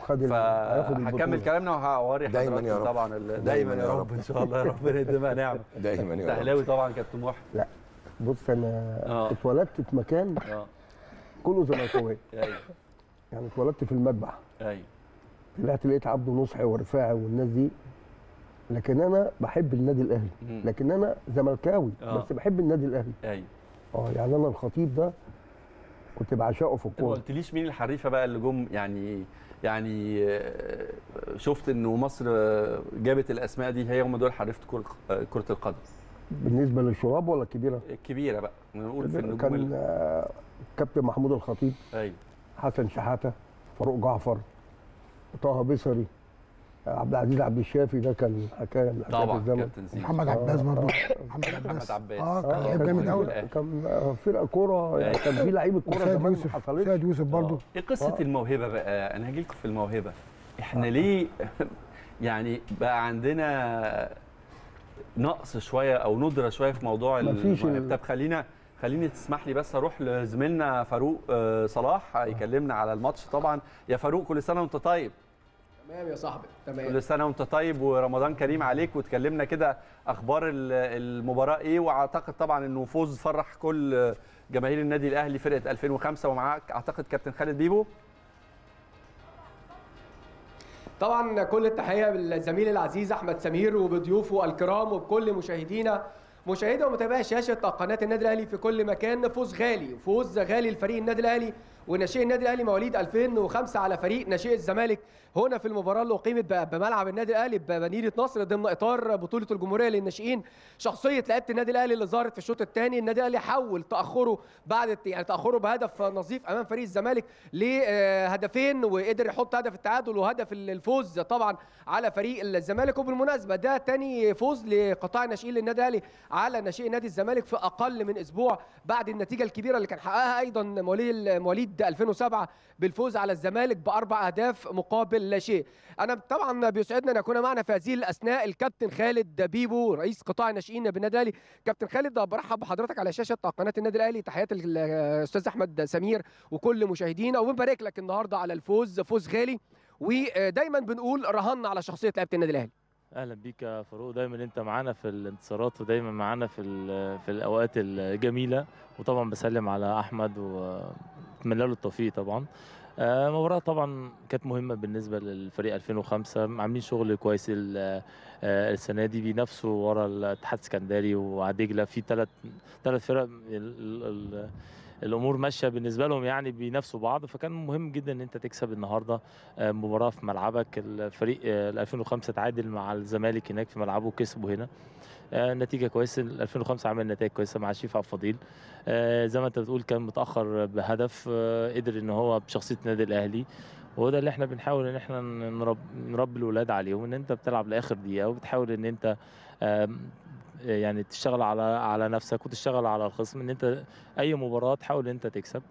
فهكمل كلامنا وهوري حضراتكم طبعا دايما يا رب ان شاء الله يا رب نديمها نعمه. دايما يا رب. اهلاوي طبعا كابتن محي. لا بص انا اتولدت في مكان كله زملكاويه. يعني اتولدت في المذبح. طلعت لقيت عبده نصحي ورفاعي والناس دي، لكن انا بحب النادي الاهلي. لكن انا زملكاوي بس بحب النادي الاهلي. يعني انا الخطيب ده كنت بعشقه في الكوره. ما قلتليش مين الحريفه بقى اللي جم، يعني شفت انه مصر جابت الاسماء دي، هم دول حريفه كره القدم بالنسبه للشراب ولا الكبيره؟ الكبيره بقى نقول في النجوم. كان كابتن محمود الخطيب، حسن شحاته، فاروق جعفر، طه بيصري، عبد العزيز عبد الشافي، ده كان حكايه من حكايات الزمن. محمد عباس برضه. محمد عباس كان لعيب جامد قوي. كان فرقه كوره، يعني كان في لعيبه كوره زمان ما حصلتش. سيد يوسف برضه. ايه قصه الموهبه بقى؟ انا هاجي لكم في الموهبه. احنا ليه يعني بقى عندنا نقص شويه او ندره شويه في موضوع الموهبه؟ طب خليني تسمح لي بس اروح لزميلنا فاروق صلاح يكلمنا على الماتش. طبعا يا فاروق كل سنه وانت طيب. تمام يا صاحبي، تمام. كل سنه وانت طيب ورمضان كريم عليك، وتكلمنا كده اخبار المباراه ايه. واعتقد طبعا انه فوز فرح كل جماهير النادي الاهلي فرقه 2005 ومعاك اعتقد كابتن خالد بيبو. طبعا كل التحيه بالزميل العزيز احمد سمير وبضيوفه الكرام وبكل مشاهدي ومتابعي شاشه قناه النادي الاهلي في كل مكان. فوز غالي لفريق النادي الاهلي وناشئي النادي الاهلي مواليد 2005 على فريق ناشئي الزمالك هنا في المباراه اللي اقيمت بملعب النادي الاهلي بمدينه نصر ضمن اطار بطوله الجمهوريه للناشئين. شخصيه لعيبه النادي الاهلي اللي ظهرت في الشوط الثاني. النادي الاهلي حول تاخره تاخره بهدف نظيف امام فريق الزمالك لهدفين، وقدر يحط هدف التعادل وهدف الفوز طبعا على فريق الزمالك. وبالمناسبه ده ثاني فوز لقطاع الناشئين للنادي الاهلي على ناشئي نادي الزمالك في اقل من اسبوع بعد النتيجه الكبيره اللي كان حققها ايضا مواليد 2007 بالفوز على الزمالك ب4 أهداف مقابل لا شيء. انا طبعا بيسعدنا ان يكون معنا في هذه الاثناء الكابتن خالد بيبو رئيس قطاع الناشئين بالنادي الاهلي. كابتن خالد برحب بحضرتك على شاشه قناه النادي الاهلي. تحياتي للاستاذ احمد سمير وكل مشاهدينا، وبنبارك لك النهارده على الفوز، فوز غالي، ودايما بنقول رهنا على شخصيه لعيبه النادي الاهلي. اهلا بيك يا فاروق، دايما انت معانا في الانتصارات ودايما معانا في الاوقات الجميله، وطبعا بسلم على احمد واتمنى له التوفيق. طبعا مباراه طبعا كانت مهمه بالنسبه للفريق 2005، عاملين شغل كويس السنه دي، بينافسوا ورا الاتحاد السكندري وعلى دجله في ثلاث فرق الامور ماشيه بالنسبه لهم، يعني بينافسوا بعض، فكان مهم جدا ان انت تكسب النهارده مباراه في ملعبك. الفريق 2005 تعادل مع الزمالك هناك في ملعبه وكسبوا هنا، نتيجه كويسه. 2005 عمل نتائج كويسه مع شريف عبد الفضيل، زي ما انت بتقول كان متاخر بهدف، قدر ان هو بشخصيه النادي الاهلي، وده اللي احنا بنحاول ان احنا نربي الولاد عليهم، ان انت بتلعب لاخر دقيقه وبتحاول ان انت يعني تشتغل على نفسك وتشتغل على الخصم، ان انت اي مباراه تحاول ان انت تكسب،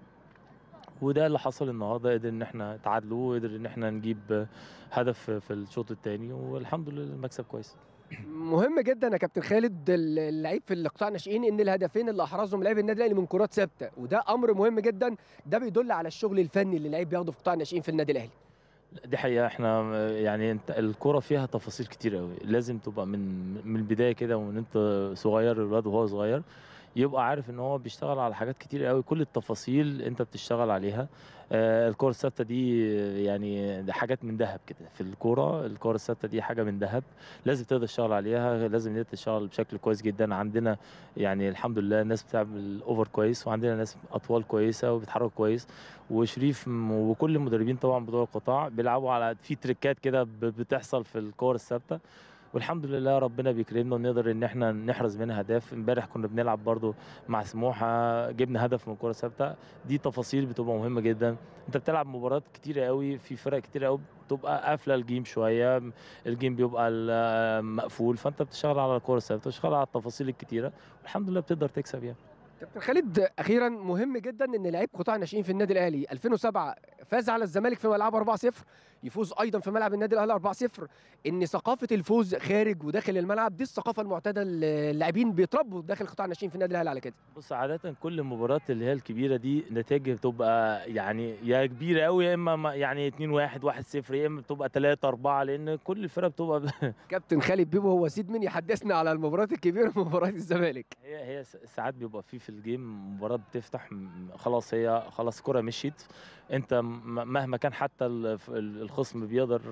وده اللي حصل النهارده. قدر ان احنا تعادلوا وقدر ان احنا نجيب هدف في الشوط الثاني، والحمد لله المكسب كويس. مهم جدا يا كابتن خالد اللعيب في القطاع الناشئين ان الهدفين اللي احرزهم لاعب النادي الاهلي من كرات ثابته، وده امر مهم جدا، ده بيدل على الشغل الفني اللي اللعيب بياخده في قطاع الناشئين في النادي الاهلي. دي حقيقة، احنا يعني انت الكرة فيها تفاصيل كتير قوي، لازم تبقى من البداية كده، ومن انت صغير، الولاد وهو صغير يبقى عارف ان هو بيشتغل على حاجات كتير قوي، كل التفاصيل انت بتشتغل عليها. الكرة الثابتة دي يعني دي حاجات من ذهب كده في الكرة الثابتة دي حاجة من ذهب، لازم تقدر تشتغل عليها، لازم تشتغل بشكل كويس جدا. عندنا يعني الحمد لله ناس بتعمل اوفر كويس، وعندنا ناس اطوال كويسة وبيتحرك كويس، وشريف وكل المدربين طبعا بتوع القطاع بيلعبوا على في تريكات كده بتحصل في الكرة الثابتة، والحمد لله ربنا بيكرمنا ونقدر ان احنا نحرز منها اهداف. امبارح كنا بنلعب برضو مع سموحه، جبنا هدف من كره ثابته، دي تفاصيل بتبقى مهمه جدا. انت بتلعب مباريات كتيره قوي في فرق كتيره قوي بتبقى قافله الجيم شويه، الجيم بيبقى مقفول، فانت بتشتغل على الكره الثابته وتشتغل على التفاصيل الكتيره، والحمد لله بتقدر تكسب يعني. كابتن خالد اخيرا مهم جدا ان لعيب قطاع الناشئين في النادي الاهلي 2007 فاز على الزمالك في ملعبه 4-0، يفوز ايضا في ملعب النادي الاهلي 4-0، ان ثقافه الفوز خارج وداخل الملعب دي الثقافه المعتاده اللاعبين بيتربوا داخل قطاع الناشئين في النادي الاهلي على كده. بص عاده كل المباريات اللي هي الكبيره دي نتائج بتبقى يعني يا كبيره قوي يا اما يعني 2-1 1-0 يا اما بتبقى 3-4، لان كل الفرق بتبقى كابتن خالد بيبو هو سيد من يحدثنا على المباريات الكبيره مباراه الزمالك. هي ساعات بيبقى في الجيم مباراه بتفتح خلاص، هي خلاص الكره مشيت، انت مهما كان حتى الخصم بيقدر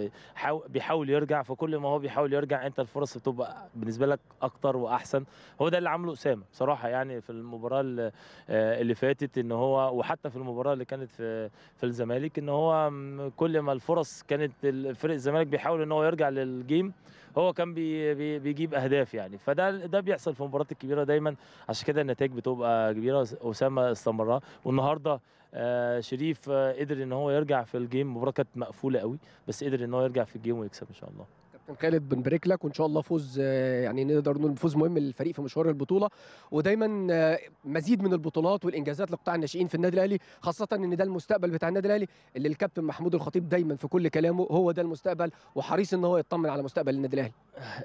بيحاول يرجع، فكل ما هو بيحاول يرجع انت الفرص بتبقى بالنسبه لك اكتر واحسن. هو ده اللي عمله اسامه بصراحه يعني في المباراه اللي فاتت، ان هو وحتى في المباراه اللي كانت في الزمالك، ان هو كل ما الفرص كانت فريق الزمالك بيحاول ان هو يرجع للجيم هو كان بيجيب اهداف يعني، فده بيحصل في المباريات الكبيره دايما، عشان كده النتائج بتبقى كبيره. اسامه استمرها، والنهارده شريف قدر ان هو يرجع في الجيم، المباراه كانت مقفوله قوي بس قدر ان هو يرجع في الجيم ويكسب ان شاء الله. كابتن خالد بنبارك لك، وان شاء الله فوز يعني نقدر نقول فوز مهم للفريق في مشوار البطوله، ودايما مزيد من البطولات والانجازات لقطاع الناشئين في النادي الاهلي، خاصه ان ده المستقبل بتاع النادي الاهلي اللي الكابتن محمود الخطيب دايما في كل كلامه هو ده المستقبل، وحريص ان هو يطمن على مستقبل النادي الاهلي.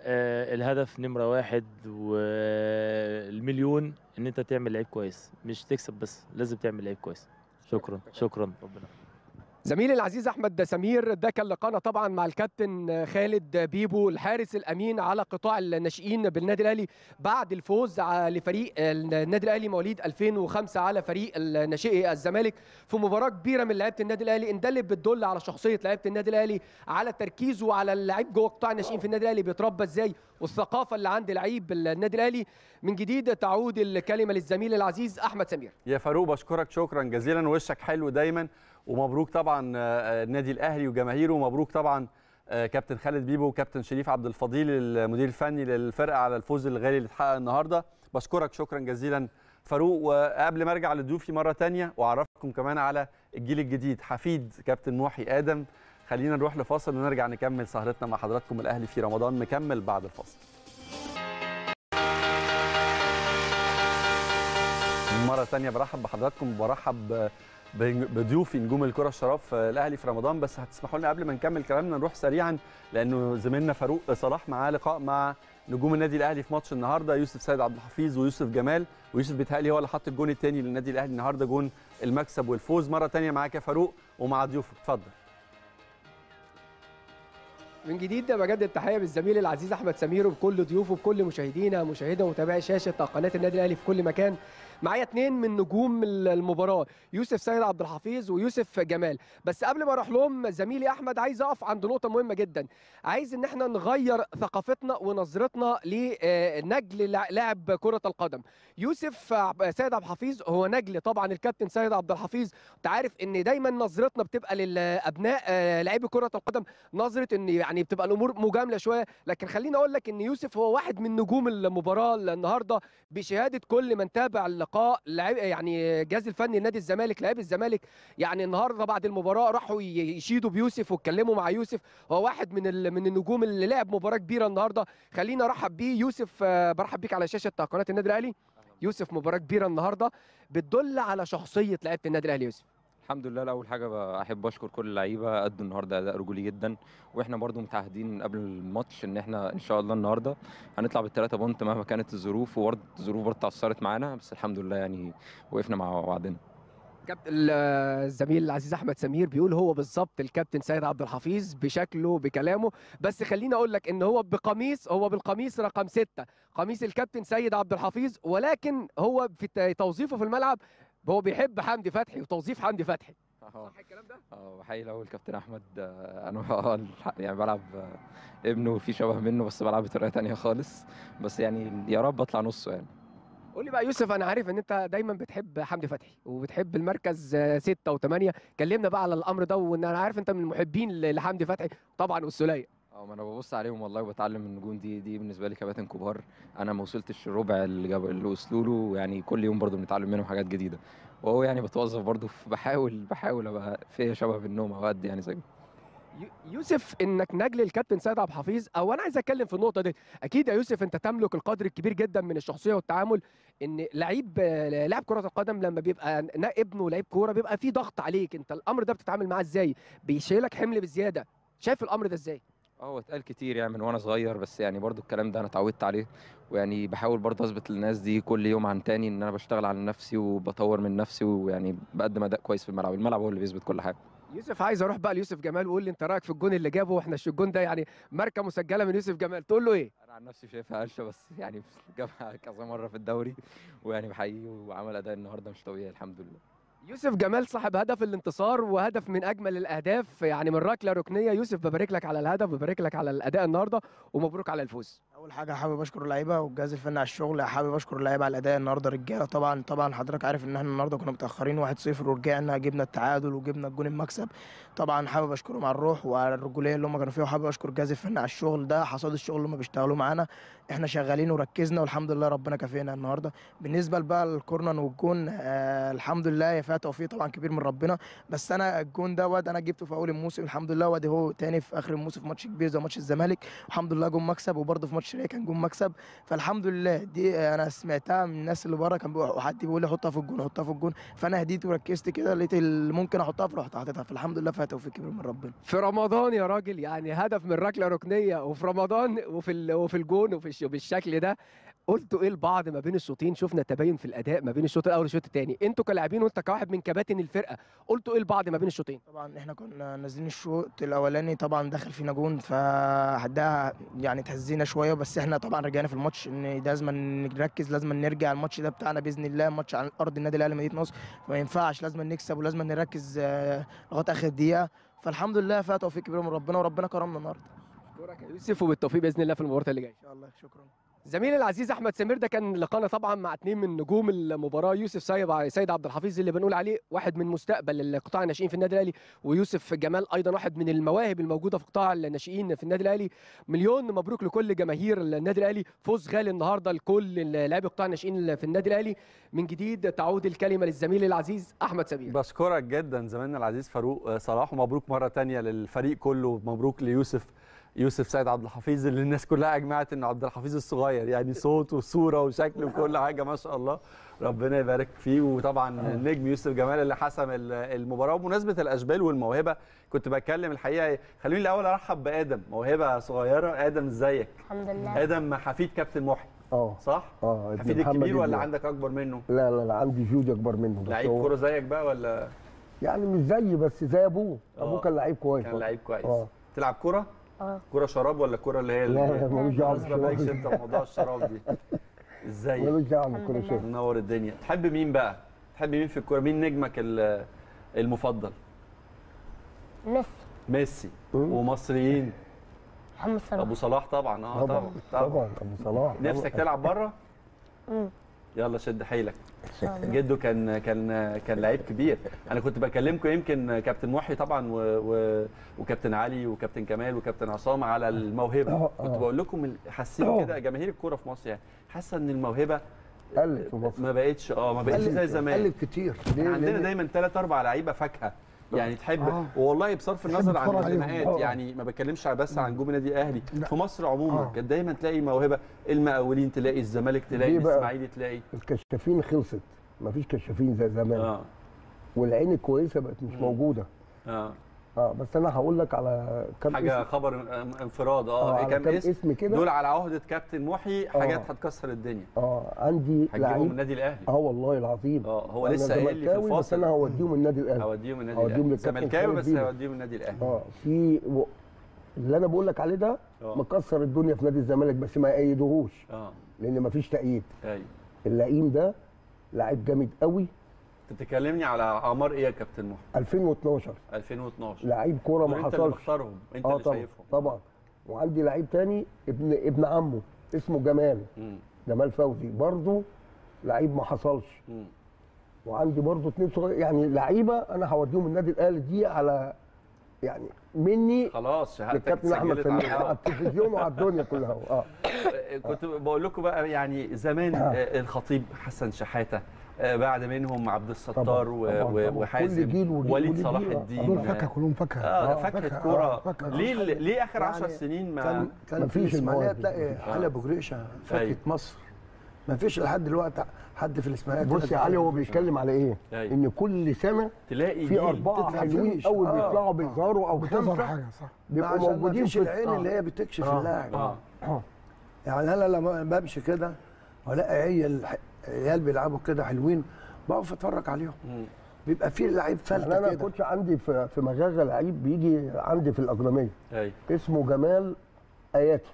الهدف نمره 1 والمليون ان انت تعمل لعيب كويس، مش تكسب بس، لازم تعمل لعيب كويس. شكرا ربنا زميلي العزيز احمد سمير، ده كان لقاءنا طبعا مع الكابتن خالد بيبو الحارس الامين على قطاع الناشئين بالنادي الاهلي بعد الفوز لفريق النادي الاهلي مواليد 2005 على فريق ناشئي الزمالك في مباراه كبيره من لعيبه النادي الاهلي. ان ده اللي بتدل على شخصيه لعيبه النادي الاهلي، على تركيزه وعلى اللعيب جوه قطاع الناشئين في النادي الاهلي بيتربى ازاي، والثقافه اللي عند لعيب النادي الاهلي. من جديد تعود الكلمه للزميل العزيز احمد سمير. يا فاروق بشكرك شكرا جزيلا، وشك حلو دايما، ومبروك طبعا النادي الاهلي وجماهيره، ومبروك طبعا كابتن خالد بيبو وكابتن شريف عبد الفضيل المدير الفني للفرقه على الفوز الغالي اللي اتحقق النهارده. بشكرك شكرا جزيلا فاروق. وقبل ما ارجع لضيوفي مره ثانيه واعرفكم كمان على الجيل الجديد حفيد كابتن محي ادم، خلينا نروح لفاصل ونرجع نكمل سهرتنا مع حضراتكم. الاهلي في رمضان مكمل بعد الفاصل. مرة ثانية برحب بحضراتكم وبرحب بضيوفي نجوم الكرة الشرف الأهلي في رمضان. بس هتسمحوا لنا قبل ما نكمل كلامنا نروح سريعا، لأنه زميلنا فاروق صلاح معاه لقاء مع نجوم النادي الأهلي في ماتش النهارده، يوسف سيد عبد الحفيظ ويوسف جمال. ويوسف بيتهيألي هو اللي حط الجون الثاني للنادي الأهلي النهارده، جون المكسب والفوز. مرة ثانية معاك يا فاروق ومع ضيوفك، اتفضل. من جديد بجدد التحيه بالزميل العزيز احمد سمير وبكل ضيوفه وبكل مشاهدينا ومتابعي شاشه قناه النادي الاهلي في كل مكان. معايا اثنين من نجوم المباراه، يوسف سيد عبد الحفيظ ويوسف جمال. بس قبل ما اروح لهم زميلي احمد، عايز اقف عند نقطه مهمه جدا. عايز ان احنا نغير ثقافتنا ونظرتنا لنجل لاعب كره القدم. يوسف سيد عبد الحفيظ هو نجل طبعا الكابتن سيد عبد الحفيظ. انت عارف ان دايما نظرتنا بتبقى للابناء لاعبي كره القدم نظره ان يعني بتبقى الامور مجامله شويه، لكن خليني اقول لك ان يوسف هو واحد من نجوم المباراه النهارده بشهاده كل من تابع اللقاء. يعني الجهاز الفني لنادي الزمالك، لاعبي الزمالك يعني النهارده بعد المباراه راحوا يشيدوا بيوسف واتكلموا مع يوسف. هو واحد من النجوم اللي لعب مباراه كبيره النهارده. خلينا ارحب بيه. يوسف برحب بيك على شاشه قناه النادي الاهلي. يوسف مباراه كبيره النهارده بتدل على شخصيه لعيبه النادي الاهلي. يوسف الحمد لله، اول حاجه احب اشكر كل اللعيبه، ادوا النهارده اداء رجولي جدا، واحنا برضو متعهدين قبل الماتش ان احنا ان شاء الله النهارده هنطلع بالثلاثه بونت مهما كانت الظروف، وبرضه الظروف برضه اتعثرت معانا، بس الحمد لله يعني وقفنا مع وعدنا. كابتن الزميل العزيز احمد سمير بيقول هو بالظبط الكابتن سيد عبد الحفيظ بشكله بكلامه، بس خليني اقول لك ان هو بالقميص رقم 6، قميص الكابتن سيد عبد الحفيظ، ولكن هو في توظيفه في الملعب هو بيحب حمدي فتحي وتوظيف حمدي فتحي. صح الكلام ده؟ بحيي الاول كابتن احمد. انا يعني بلعب ابنه في شبه منه، بس بلعب بطريقه ثانيه خالص، بس يعني يا رب اطلع نصه يعني. قول لي بقى يوسف، انا عارف ان انت دايما بتحب حمدي فتحي وبتحب المركز 6 و8، كلمنا بقى على الامر ده، وان انا عارف انت من المحبين لحمدي فتحي طبعا والسوليه. ما انا ببص عليهم والله وبتعلم من النجوم دي بالنسبه لي كباتن كبار. انا ما وصلتش الربع اللي وصلوا له، يعني كل يوم برضو بنتعلم منهم حاجات جديده، وهو يعني بتوظف برضو بحاول ابقى فيا شبه بالنوم او قد يعني زيه. يوسف، انك نجل الكابتن سيد عبد الحفيظ، او انا عايز اتكلم في النقطه دي. اكيد يا يوسف انت تملك القدر الكبير جدا من الشخصيه والتعامل، ان لاعب كره القدم لما بيبقى ابنه لعيب كوره بيبقى في ضغط عليك، انت الامر ده بتتعامل معاه ازاي؟ بيشيلك حمل بزياده، شايف الامر ده ازاي؟ هو اتقال كتير يعني من وانا صغير، بس يعني برضو الكلام ده انا اتعودت عليه، ويعني بحاول برضو اثبت للناس دي كل يوم عن تاني ان انا بشتغل على نفسي وبطور من نفسي، ويعني بقدم اداء كويس في الملعب هو اللي بيثبت كل حاجه. يوسف، عايز اروح بقى ليوسف جمال وقول لي انت رايك في الجون اللي جابه، واحنا الجون ده يعني ماركه مسجله من يوسف جمال، تقول له ايه؟ انا عن نفسي شايفها قلشه، بس يعني جابها كذا مره في الدوري، ويعني بحييه وعمل اداء النهارده مش طبيعي الحمد لله. يوسف جمال صاحب هدف الانتصار وهدف من اجمل الاهداف يعني من ركله ركنيه. يوسف ببارك لك على الهدف، ببارك لك على الاداء النهارده، ومبروك على الفوز. اول حاجه حابب اشكر اللعيبه والجهاز الفني على الشغل، حابب اشكر اللعيبه على الاداء النهارده رجاله. طبعا حضرتك عارف ان احنا النهارده كنا متاخرين 1-0 ورجعنا جبنا التعادل وجبنا الجون المكسب. طبعا حابب اشكرهم على الروح وعلى الرجوليه اللي هم كانوا فيها، وحابب اشكر الجهاز الفني على الشغل ده، حصاد الشغل اللي هم بيشتغلوا معانا. احنا شغالين وركزنا والحمد لله ربنا كافئنا النهارده. بالنسبه بقى للكورنر والجون الحمد لله هي فيها توفيق طبعا كبير من ربنا، بس انا الجون دوت انا جبته في اول الموسم الحمد لله، وادي هو تاني في اخر الموسم في ماتش كبير زي ماتش الزمالك الحمد لله جون مكسب، وبرده في ماتش كان جون مكسب. فالحمد لله دي انا سمعتها من الناس اللي بره، كان حد بيقول لي حطها في الجون حطها في الجون، فانا هديت وركزت كده لقيت اللي ممكن احطها فرحت حطيتها، فالحمد لله فيها توفيق كبير من ربنا. في رمضان يا راجل، يعني هدف من ركله ركنيه وفي رمضان وفي الجون وبالشكل ده. قلتوا ايه لبعض ما بين الشوطين؟ شفنا تباين في الاداء ما بين الشوط الاول والشوط الثاني، انتوا كلاعبين وانت كواحد من كباتن الفرقه قلتوا ايه لبعض ما بين الشوطين؟ طبعا احنا كنا نازلين الشوط الاولاني طبعا دخل فينا جون، فده يعني تهزينا شويه، بس احنا طبعا رجعنا في الماتش ان لازم نركز، لازم نرجع الماتش ده بتاعنا باذن الله، ماتش على ارض النادي الاهلي مدينه نصر، فما ينفعش، لازم نكسب ولازم نركز لغايه اخر دقيقه، فالحمد لله فيها توفيق كبير من ربنا وربنا كرمنا النهارده. اشكرك يا يوسف وبالتوفيق باذن الله في المباراه اللي جايه. ان شاء الله. شكرا. زميلي العزيز احمد سمير، ده كان لقانا طبعا مع اثنين من نجوم المباراه، يوسف سيد عبد الحفيظ اللي بنقول عليه واحد من مستقبل قطاع الناشئين في النادي الاهلي، ويوسف جمال ايضا واحد من المواهب الموجوده في قطاع الناشئين في النادي الاهلي. مليون مبروك لكل جماهير النادي الاهلي، فوز غالي النهارده لكل لاعبي قطاع الناشئين في النادي الاهلي. من جديد تعود الكلمه للزميل العزيز احمد سمير. بشكرك جدا زميلنا العزيز فاروق صلاح، ومبروك مره ثانيه للفريق كله، مبروك ليوسف سيد عبد الحفيظ اللي الناس كلها اجمعت انه عبد الحفيظ الصغير، يعني صوت وصوره وشكل وكل حاجه ما شاء الله، ربنا يبارك فيه. وطبعا النجم يوسف جمال اللي حسم المباراه. وبمناسبه الاشبال والموهبه كنت بتكلم الحقيقه، خلوني الاول ارحب بادم، موهبه صغيره. ادم ازيك؟ الحمد لله. ادم حفيد كابتن محي صح؟ حفيد الكبير ولا عندك اكبر منه؟ لا عندي جودي اكبر منه. لعيب كوره زيك بقى ولا؟ يعني مش زيي بس زي ابوه. ابوه كان لعيب كويس. كان لعيب كويس. تلعب كوره؟ كوره شراب ولا كوره اللي هي لا مالوش دعوه بالشراب؟ انت موضوع الشراب دي ازاي؟ مالوش دعوه بالكوره الشراب. منور الدنيا. تحب مين بقى؟ تحب مين في الكوره؟ مين نجمك المفضل؟ ميسي. ومصريين؟ محمد صلاح. ابو صلاح طبعا. طبعا ابو صلاح. نفسك تلعب بره؟ يلا شد حيلك. جده كان لعيب كبير. انا كنت بكلمكم يمكن كابتن محي طبعا وكابتن علي وكابتن كمال وكابتن عصام على الموهبه. كنت بقول لكم حاسين كده جماهير الكوره في مصر يعني حاسه ان الموهبه قلت في مصر، ما بقتش زي زمان، قلت كتير. عندنا دايما 3-4 لعيبه فاكهه يعني تحب والله بصرف النظر عن الانتماءات، يعني ما بتكلمش بس عن نجوم النادي الاهلي، في مصر عموما كانت دايما تلاقي موهبه، المقاولين تلاقي، الزمالك تلاقي، الاسماعيلي تلاقي. الكشافين خلصت، ما فيش كشافين زي زمان. والعين الكويسه بقت مش موجوده. بس انا هقول لك على كام حاجه اسم. خبر انفراد كام اسم كده دول على عهده كابتن محي، حاجات هتكسر الدنيا. عندي لعيب من النادي الاهلي. والله العظيم. هو لسه قايل لي في الفاصل، بس انا هوديهم النادي الاهلي. هوديهم النادي الاهلي. زملكاوي بس هوديهم النادي الاهلي. في اللي انا بقول لك عليه ده مكسر الدنيا في نادي الزمالك، بس ما يأيدوهوش لان ما فيش تأييد. ايوه. اللعيب ده لعيب جامد قوي. انت بتكلمني على اعمار ايه يا كابتن محي؟ 2012 لعيب كوره ما حصلش. انت اللي مختارهم، انت اللي شايفهم. طبعا. وعندي لعيب تاني ابن عمه اسمه جمال فوزي، برضه لعيب ما حصلش. وعندي برضه 2 صغير، يعني لعيبه انا هوديهم النادي الاهلي دي على يعني مني خلاص شهادتك الكابتن احمد سمير على التلفزيون وعلى الدنيا كلها. كنت بقول لكم بقى يعني زمان الخطيب حسن شحاته، بعد منهم عبد الستار وحازم وليد صلاح الدين. دول فاكهه كلهم فاكهه. فاكهه كوره. ليه اخر 10 سنين كان في الاسماعيليه تلاقي علي ابو جريشه فاكهه مصر. ما فيش لحد دلوقتي حد في الاسماعيليه. بص يا علي هو بيتكلم على ايه؟ ان كل سنه تلاقي في 4 حلوين اول بيطلعوا بيظهروا او 5 حاجه صح بيبقوا موجودين في العين اللي هي بتكشف اللاعب. يعني انا لما بمشي كده والاقي عيال بيلعبوا كده حلوين بقف اتفرج عليهم. بيبقى في لعيب فلته كده. انا كنت عندي في مغاغه لعيب بيجي عندي في الاكاديميه اسمه جمال اياتي،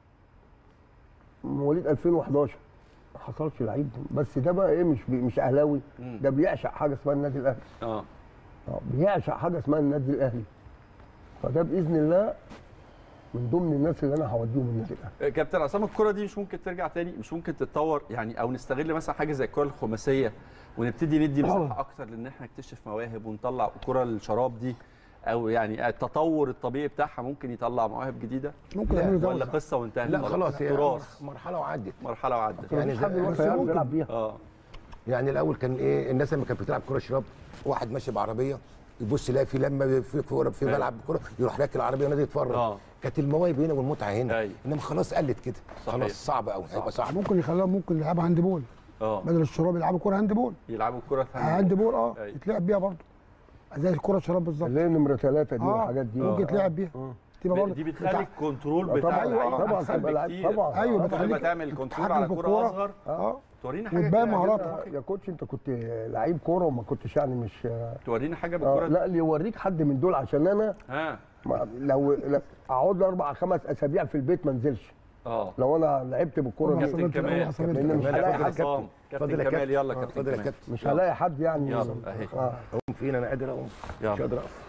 مواليد 2011. ما حصلش لعيب، بس ده بقى ايه، مش اهلاوي، ده بيعشق حاجه اسمها النادي الاهلي. بيعشق حاجه اسمها النادي الاهلي، فده باذن الله من ضمن الناس اللي انا هوديهم النادي الاهلي. كابتن عصام، الكره دي مش ممكن ترجع تاني؟ مش ممكن تتطور يعني، او نستغل مثلا حاجه زي الكره الخماسيه ونبتدي ندي مساحه اكتر لان احنا نكتشف مواهب ونطلع الكره الشراب دي، او يعني التطور الطبيعي بتاعها ممكن يطلع مواهب جديده؟ ممكن ولا قصه وانتهت؟ لا خلاص، هي مرحله وعدت. يعني ممكن بيلعب بيها. يعني الاول كان ايه، الناس لما كانت بتلعب كره شراب، واحد ماشي بعربيه يبص يلاقي في لما في كوره في ملعب كوره يروح راكب العربيه ونادي يتفرج. كانت المواهب هنا والمتعه هنا. انما خلاص قلت كده. خلاص صعب قوي، هيبقى صعب. ممكن يخليهم ممكن يلعبوا هاند بول. بدل الشراب يلعبوا كوره هاند بول. يلعبوا كوره هاند بول يتلعب بيها برضه زي الكوره الشراب بالظبط. اللي هي نمره 3 دي والحاجات دي ممكن يتلعب بيها. دي بتخلي الكنترول بتاع طبعا طبعا ايوه بتخليك تعمل كنترول على كوره اصغر. تورينا حاجه وتبان مهاراتك يا كوتش. انت كنت لعيب كوره وما كنتش يعني مش تورينا حاجه بالكوره. لا اللي يوريك حد من دول عشان انا لو اقعد لي 4 5 اسابيع في البيت ما انزلش. لو انا لعبت بالكوره كابتن كمال مش هلاقي حد. كابتن كمال يلا كابتن كمال مش هلاقي حد يعني. يلا اهي اقوم فين انا قادر اقوم مش قادر اقف.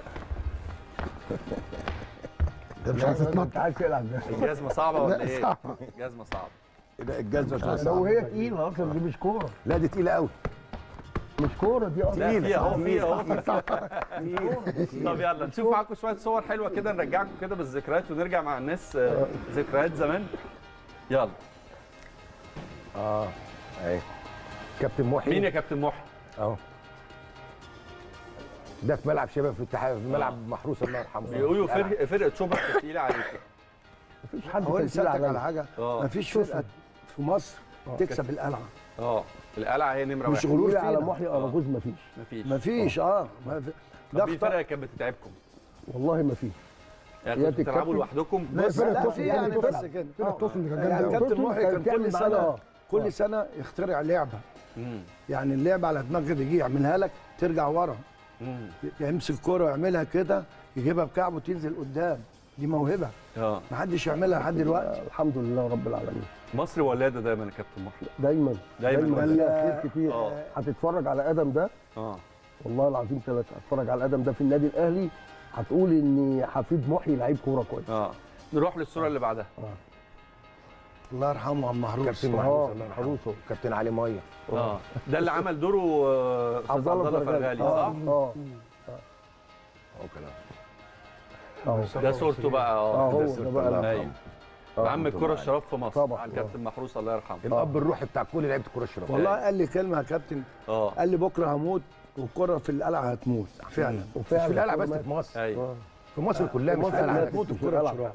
مش عايز تتنطط. عايز تلعب. الجزمه صعبه ولا ايه؟ الجزمه صعبه. ده الجزمه صعبه. لو هي تقيله اصلا دي مش كوره. لا دي تقيله قوي. مش كوره دي اصلا. لا فيها اهو طب يلا نشوف معاكم شويه صور حلوه كده نرجعكم كده بالذكريات ونرجع مع الناس ذكريات زمان. يلا. اهي كابتن محي. مين يا كابتن محي؟ اهو ده في ملعب شباب في الاتحاد، في ملعب محروس الله يرحمه. بيقولوا فرقه شبرا تقيله عليك. مفيش حد هو يسالك على حاجه. مفيش فرقه في مصر تكسب القلعه. القلعه هي نمره 1. مش غلول على محي اراجوز. مفيش ده في فرقه كانت بتتعبكم؟ والله مفيش. يعني كنتوا بتلعبوا لوحدكم؟ لا في يعني بس كده. يعني كابتن محي كان كل سنه يخترع لعبه. يعني اللعبه على دماغك يجي يعملها لك ترجع ورا. يمسك كوره ويعملها كده يجيبها بكعبه وتنزل قدام. دي موهبه ما حدش يعملها لحد دلوقتي. الحمد لله رب العالمين. مصر ولاده دايما يا كابتن محي. دايما خير كتير. هتتفرج على ادم ده والله العظيم 3 هتتفرج على ادم ده في النادي الاهلي هتقول ان حفيد محي لعيب كوره كويس. نروح للصوره اللي بعدها. الله يرحمه عم محروس. كابتن محروس كابتن علي ميه. ده اللي عمل دوره استاذ عبد الله فرغالي صح؟ ده صورته بقى. ده بقى عم الكره الشراب في مصر طبعا الكابتن محروس الله يرحمه. الاب الروحي بتاع كل لعيبه الكره الشراب. والله قال لي كلمه يا كابتن. قال لي بكره هموت والكره في القلعه هتموت فعلا. مش في القلعه بس في مصر. في مصر كلها مش في القلعه هتموت الكره الشراب.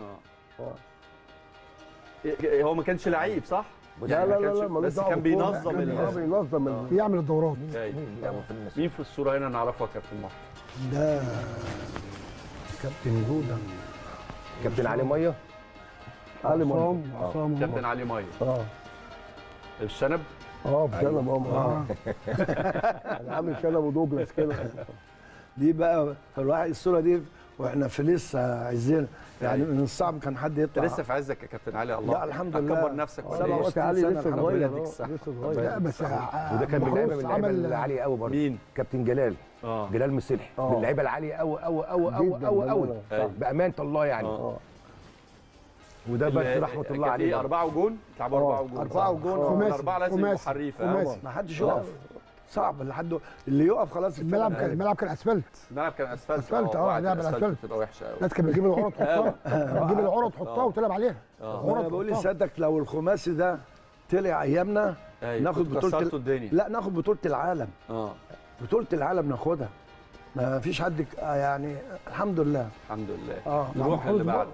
هو ما كانش لعيب صح؟ لا بس كان بينظم بيعمل الدورات. مين في الصوره هنا نعرفه يا كابتن محي؟ ده كابتن جوده. كابتن علي ميه. علي ميه. كابتن علي ميه. الشنب. بشنب. انا عامل شنب ودوجلاس كده. دي بقى الواحد الصوره دي واحنا في لسه عايزين يعني من الصعب كان حد يطلع. لسه في عزك يا كابتن علي. الله لا الحمد لله. كبر نفسك. علي لسه صغير. لا بس وده كان من اللعيبه العاليه قوي برضه. مين؟ كابتن جلال. جلال مسلحي من اللعيبه العاليه قوي قوي قوي قوي قوي قوي بامانه الله يعني. وده بس رحمه الله عليه. 4 وجون تلعبوا 4 وجون. 4 وجون. 4 لازم يبقوا حريفه. ما حدش يقف. صعب لحد اللي يقف خلاص. الملعب كان اسفلت. الملعب كان اسفلت. لعب الاسفلت بتبقى وحشه قوي. الناس كانت بتجيب العروض تحطها. تجيب العروض تحطها وتلعب عليها. انا بقول لسيادتك لو الخماسي ده طلع ايامنا ناخد بطوله الدنيا. لا ناخد بطوله العالم. بطوله العالم ناخدها. ما فيش حد يعني الحمد لله. الحمد لله. نروح اللي بعده.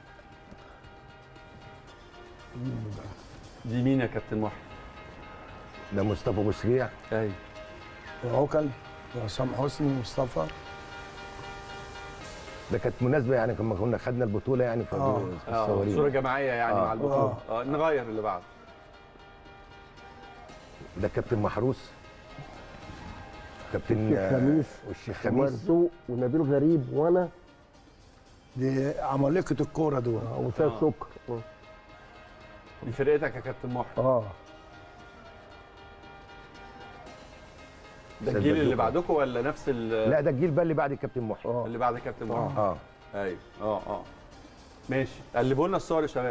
دي مين يا كابتن محي؟ ده مصطفى ابو سريع. ايوه. وعوكل وعصام حسني مصطفى. ده كانت مناسبه يعني لما كنا خدنا البطوله يعني في الصورين. صوره جماعيه يعني مع البطوله. نغير اللي بعده. ده كابتن محروس. كابتن والشيخ خميس ونبيل غريب وانا. دي عمالقه الكوره دول. وسيد سكر. دي فرقتك يا كابتن محي. ده الجيل اللي بعدكم ولا نفس لا ده الجيل بقى اللي بعد الكابتن محي. اللي بعد الكابتن محي. ايوه. ماشي. قلبوا لنا الصور يا شباب.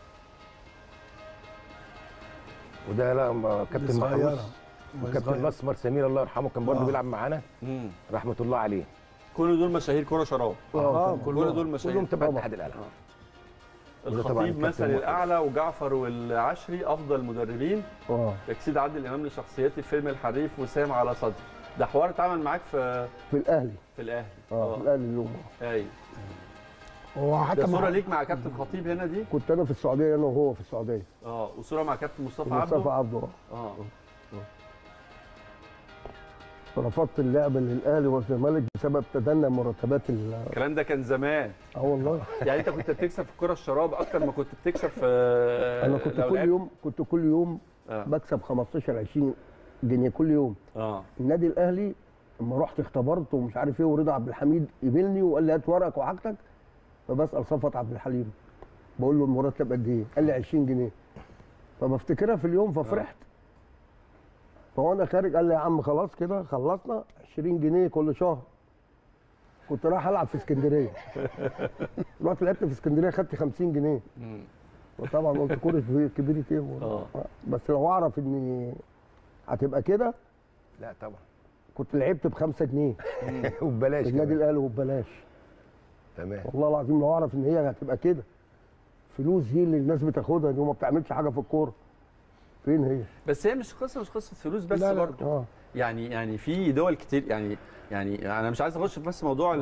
وده لا كابتن محروس وكابتن الاسمر سمير الله يرحمه كان برضه بيلعب معانا. رحمه الله عليه. كل دول مشاهير كوره شراب. كل دول مشاهير. كلهم تبع اتحاد القلعه. الخطيب مثل الاعلى وجعفر والعشري افضل مدربين. تجسيد عادل امام لشخصيتي في فيلم الحريف وسام على صدري. ده حوار اتعمل معاك في الاهلي. في الاهلي. في الاهلي اليوم. ايوه. هو حتى صوره ليك مع كابتن خطيب هنا دي؟ كنت انا في السعوديه انا وهو في السعوديه. وصوره مع كابتن مصطفى عبده. رفضت اللعب للاهلي والزمالك بسبب تدنى مرتبات الكلام ده كان زمان. والله. يعني انت كنت بتكسب في الكره الشراب اكتر ما كنت بتكسب في انا كنت كل يوم بكسب 15 20 جنيه كل يوم. النادي الاهلي لما رحت اختبرت ومش عارف ايه، ورضا عبد الحميد قبلني وقال لي هات ورقك وحاجتك، فبسال صفوت عبد الحليم بقول له المرتب قد ايه؟ قال لي 20 جنيه. فبفتكرها في اليوم ففرحت. فوانا خارج قال لي يا عم خلاص كده خلصنا 20 جنيه كل شهر. كنت رايح العب في اسكندريه. رحت لعبت في اسكندريه خدت 50 جنيه. وطبعا قلت كوره كبيره ايه؟ بس لو اعرف ان هتبقى كده لا طبعا كنت لعبت ب5 جنيه وببلاش النادي الاهلي وببلاش. تمام. والله العظيم لو اعرف ان هي هتبقى كده. فلوس دي اللي الناس بتاخدها دي وما بتعملش حاجه في الكوره. فين هي؟ بس هي مش قصه فلوس بس برضه. يعني في دول كتير يعني انا مش عايز اخش في بس موضوع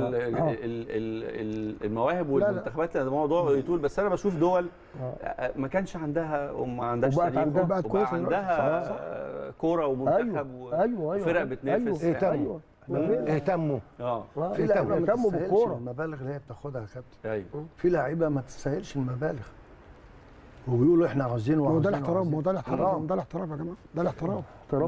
المواهب والمنتخبات، لان الموضوع يطول، بس انا بشوف دول ما كانش عندها وما عندهاش تاريخ وبقى عندها كوره ومنتخب وفرق بتنافس. اهتموا في لعيبه اهتموا بالكوره. المبالغ اللي هي بتاخدها يا كابتن. ايوه. في لعيبه ما تستاهلش المبالغ وبيقولوا احنا عاوزين وده الاحترام. يا جماعه، ده الاحترام.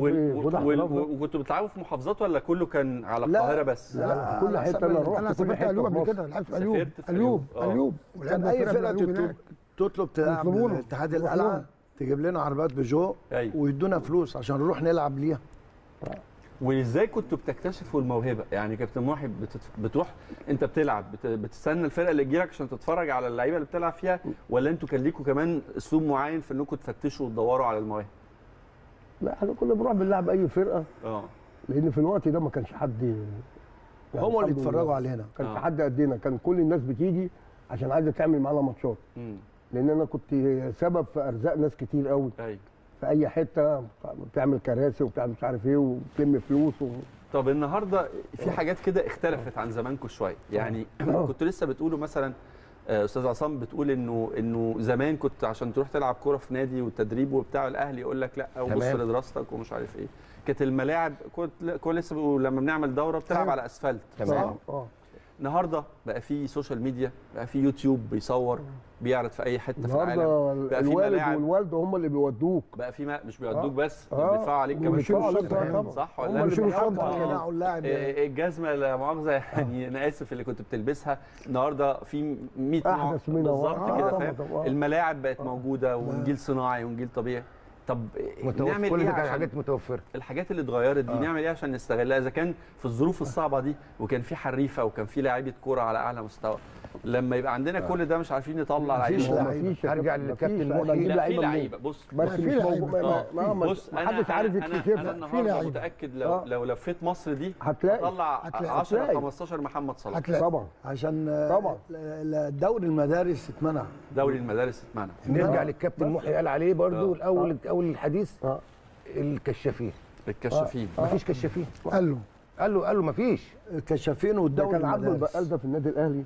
وكنتوا بتلعبوا في محافظات ولا كله كان على القاهره بس؟ لا كل حته. انا سافرت قليوب قبل كده، لعبت في قليوب كان اي فرقه تطلب تلعب اتحاد القلعه تجيب لنا عربيات بيجو ويدونا فلوس عشان نروح نلعب ليها. وازاي كنتوا بتكتشفوا الموهبه؟ يعني كابتن محي بتروح انت بتلعب بتستنى الفرقه اللي تجيلك عشان تتفرج على اللعيبه اللي بتلعب فيها، ولا انتوا كان ليكوا كمان اسلوب معين في انكم تفتشوا وتدوروا على المواهب؟ لا احنا كنا بنروح بنلعب اي فرقه. لان في الوقت ده ما كانش حد يعني هم اللي يتفرجوا علينا، ما كانش حد قدنا، كان كل الناس بتيجي عشان عايزه تعمل معانا ماتشات. لان انا كنت سبب في ارزاق ناس كتير قوي. في اي حته بتعمل كراسي وبتعمل مش عارف ايه وبتلم فلوس طب النهارده في حاجات كده اختلفت عن زمانكم شويه، يعني كنتوا لسه بتقولوا مثلا استاذ عصام بتقول انه زمان كنت عشان تروح تلعب كوره في نادي والتدريب وبتاع الاهلي يقول لك لا وبص لدراستك ومش عارف ايه. كانت الملاعب كنت لسه بقول لما بنعمل دوره بتلعب على اسفلت. تمام. النهارده بقى في سوشيال ميديا، بقى في يوتيوب بيصور بيعرض في اي حته في العالم، بقى في الوالد والوالده هم اللي بيودوك، بقى في مش بيودوك بس بيدفعوا عليك كمان. صح ولا لا؟ الجزمه لا مؤاخذه يعني انا اسف اللي كنت بتلبسها النهارده في 100 نوع بالظبط كده، فاهم؟ الملاعب بقت موجوده ونجيل صناعي ونجيل طبيعي. طب نعمل كل ايه ده كان حاجات متوفره؟ الحاجات اللي اتغيرت دي نعمل ايه عشان نستغلها؟ اذا كان في الظروف الصعبه دي وكان في حريفه وكان في لاعيبه كوره على اعلى مستوى، لما يبقى عندنا كل ده مش عارفين نطلع لعيبه. هرجع للكابتن محي. لا في لعيبه. بص محدش عارف يكتشفها. انا النهارده متاكد لو لفيت مصر دي هطلع 10 15 محمد صلاح. طبعا عشان دوري المدارس اتمنع. دوري المدارس اتمنع. نرجع للكابتن محي قال عليه برضو الاول الحديث الكشافين. مفيش كشافين. قال له مفيش كشافين. والدوري كان عبد البقال ده في النادي الاهلي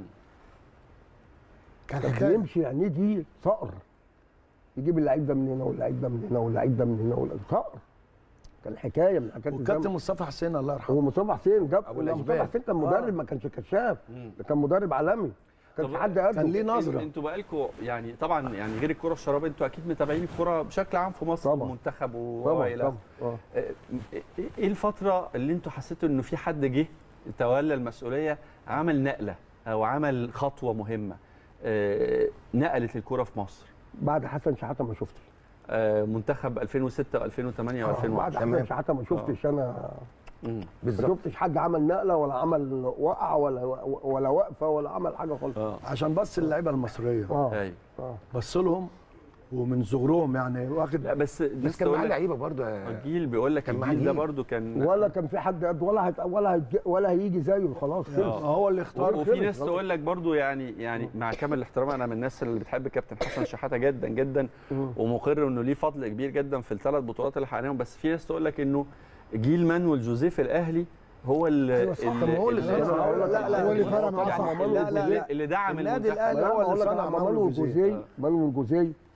كان يمشي يعني دي صقر، يجيب اللعيب ده من هنا واللعيب ده من هنا واللعيب ده من هنا صقر. كان حكايه من حكايات. وكابتن مصطفى حسين الله يرحمه. ومصطفى حسين جاب مصطفى حسين كان مدرب ما كانش كشاف، كان مدرب عالمي. كان حد قده. كان ليه نظره. انتوا بقالكم يعني طبعا يعني غير الكره الشراب انتوا اكيد متابعين الكره بشكل عام في مصر والمنتخب والى ايه الفتره اللي انتوا حسيتوا انه في حد جه تولى المسؤوليه عمل نقله او عمل خطوه مهمه نقلت الكره في مصر؟ بعد حسن شحاته ما شفتش. منتخب 2006 و2008 و2010. بعد حسن شحاته ما شفتش انا ما شفتش حد عمل نقله ولا عمل وقعه ولا وقفه ولا عمل حاجه خالص. عشان بس اللعيبه المصريه بص لهم ومن صغرهم يعني واخد. لا بس كان معاه لعيبه برضه. الجيل بيقول لك الجيل ده برضه كان ولا كان في حد قد ولا هيجي زيه خلاص. هو اللي اختار. وفي ناس تقول لك برضه يعني مع كامل الاحترام انا من الناس اللي بتحب كابتن حسن شحاته جدا جدا ومقر انه ليه فضل كبير جدا في ال3 بطولات اللي حققناهم، بس في ناس تقول لك انه جيل مانويل جوزيه في الاهلي هو اللي هو اللي فرق معاه. اللي دعم النادي الاهلي. هو اللي صنع مانويل جوزيه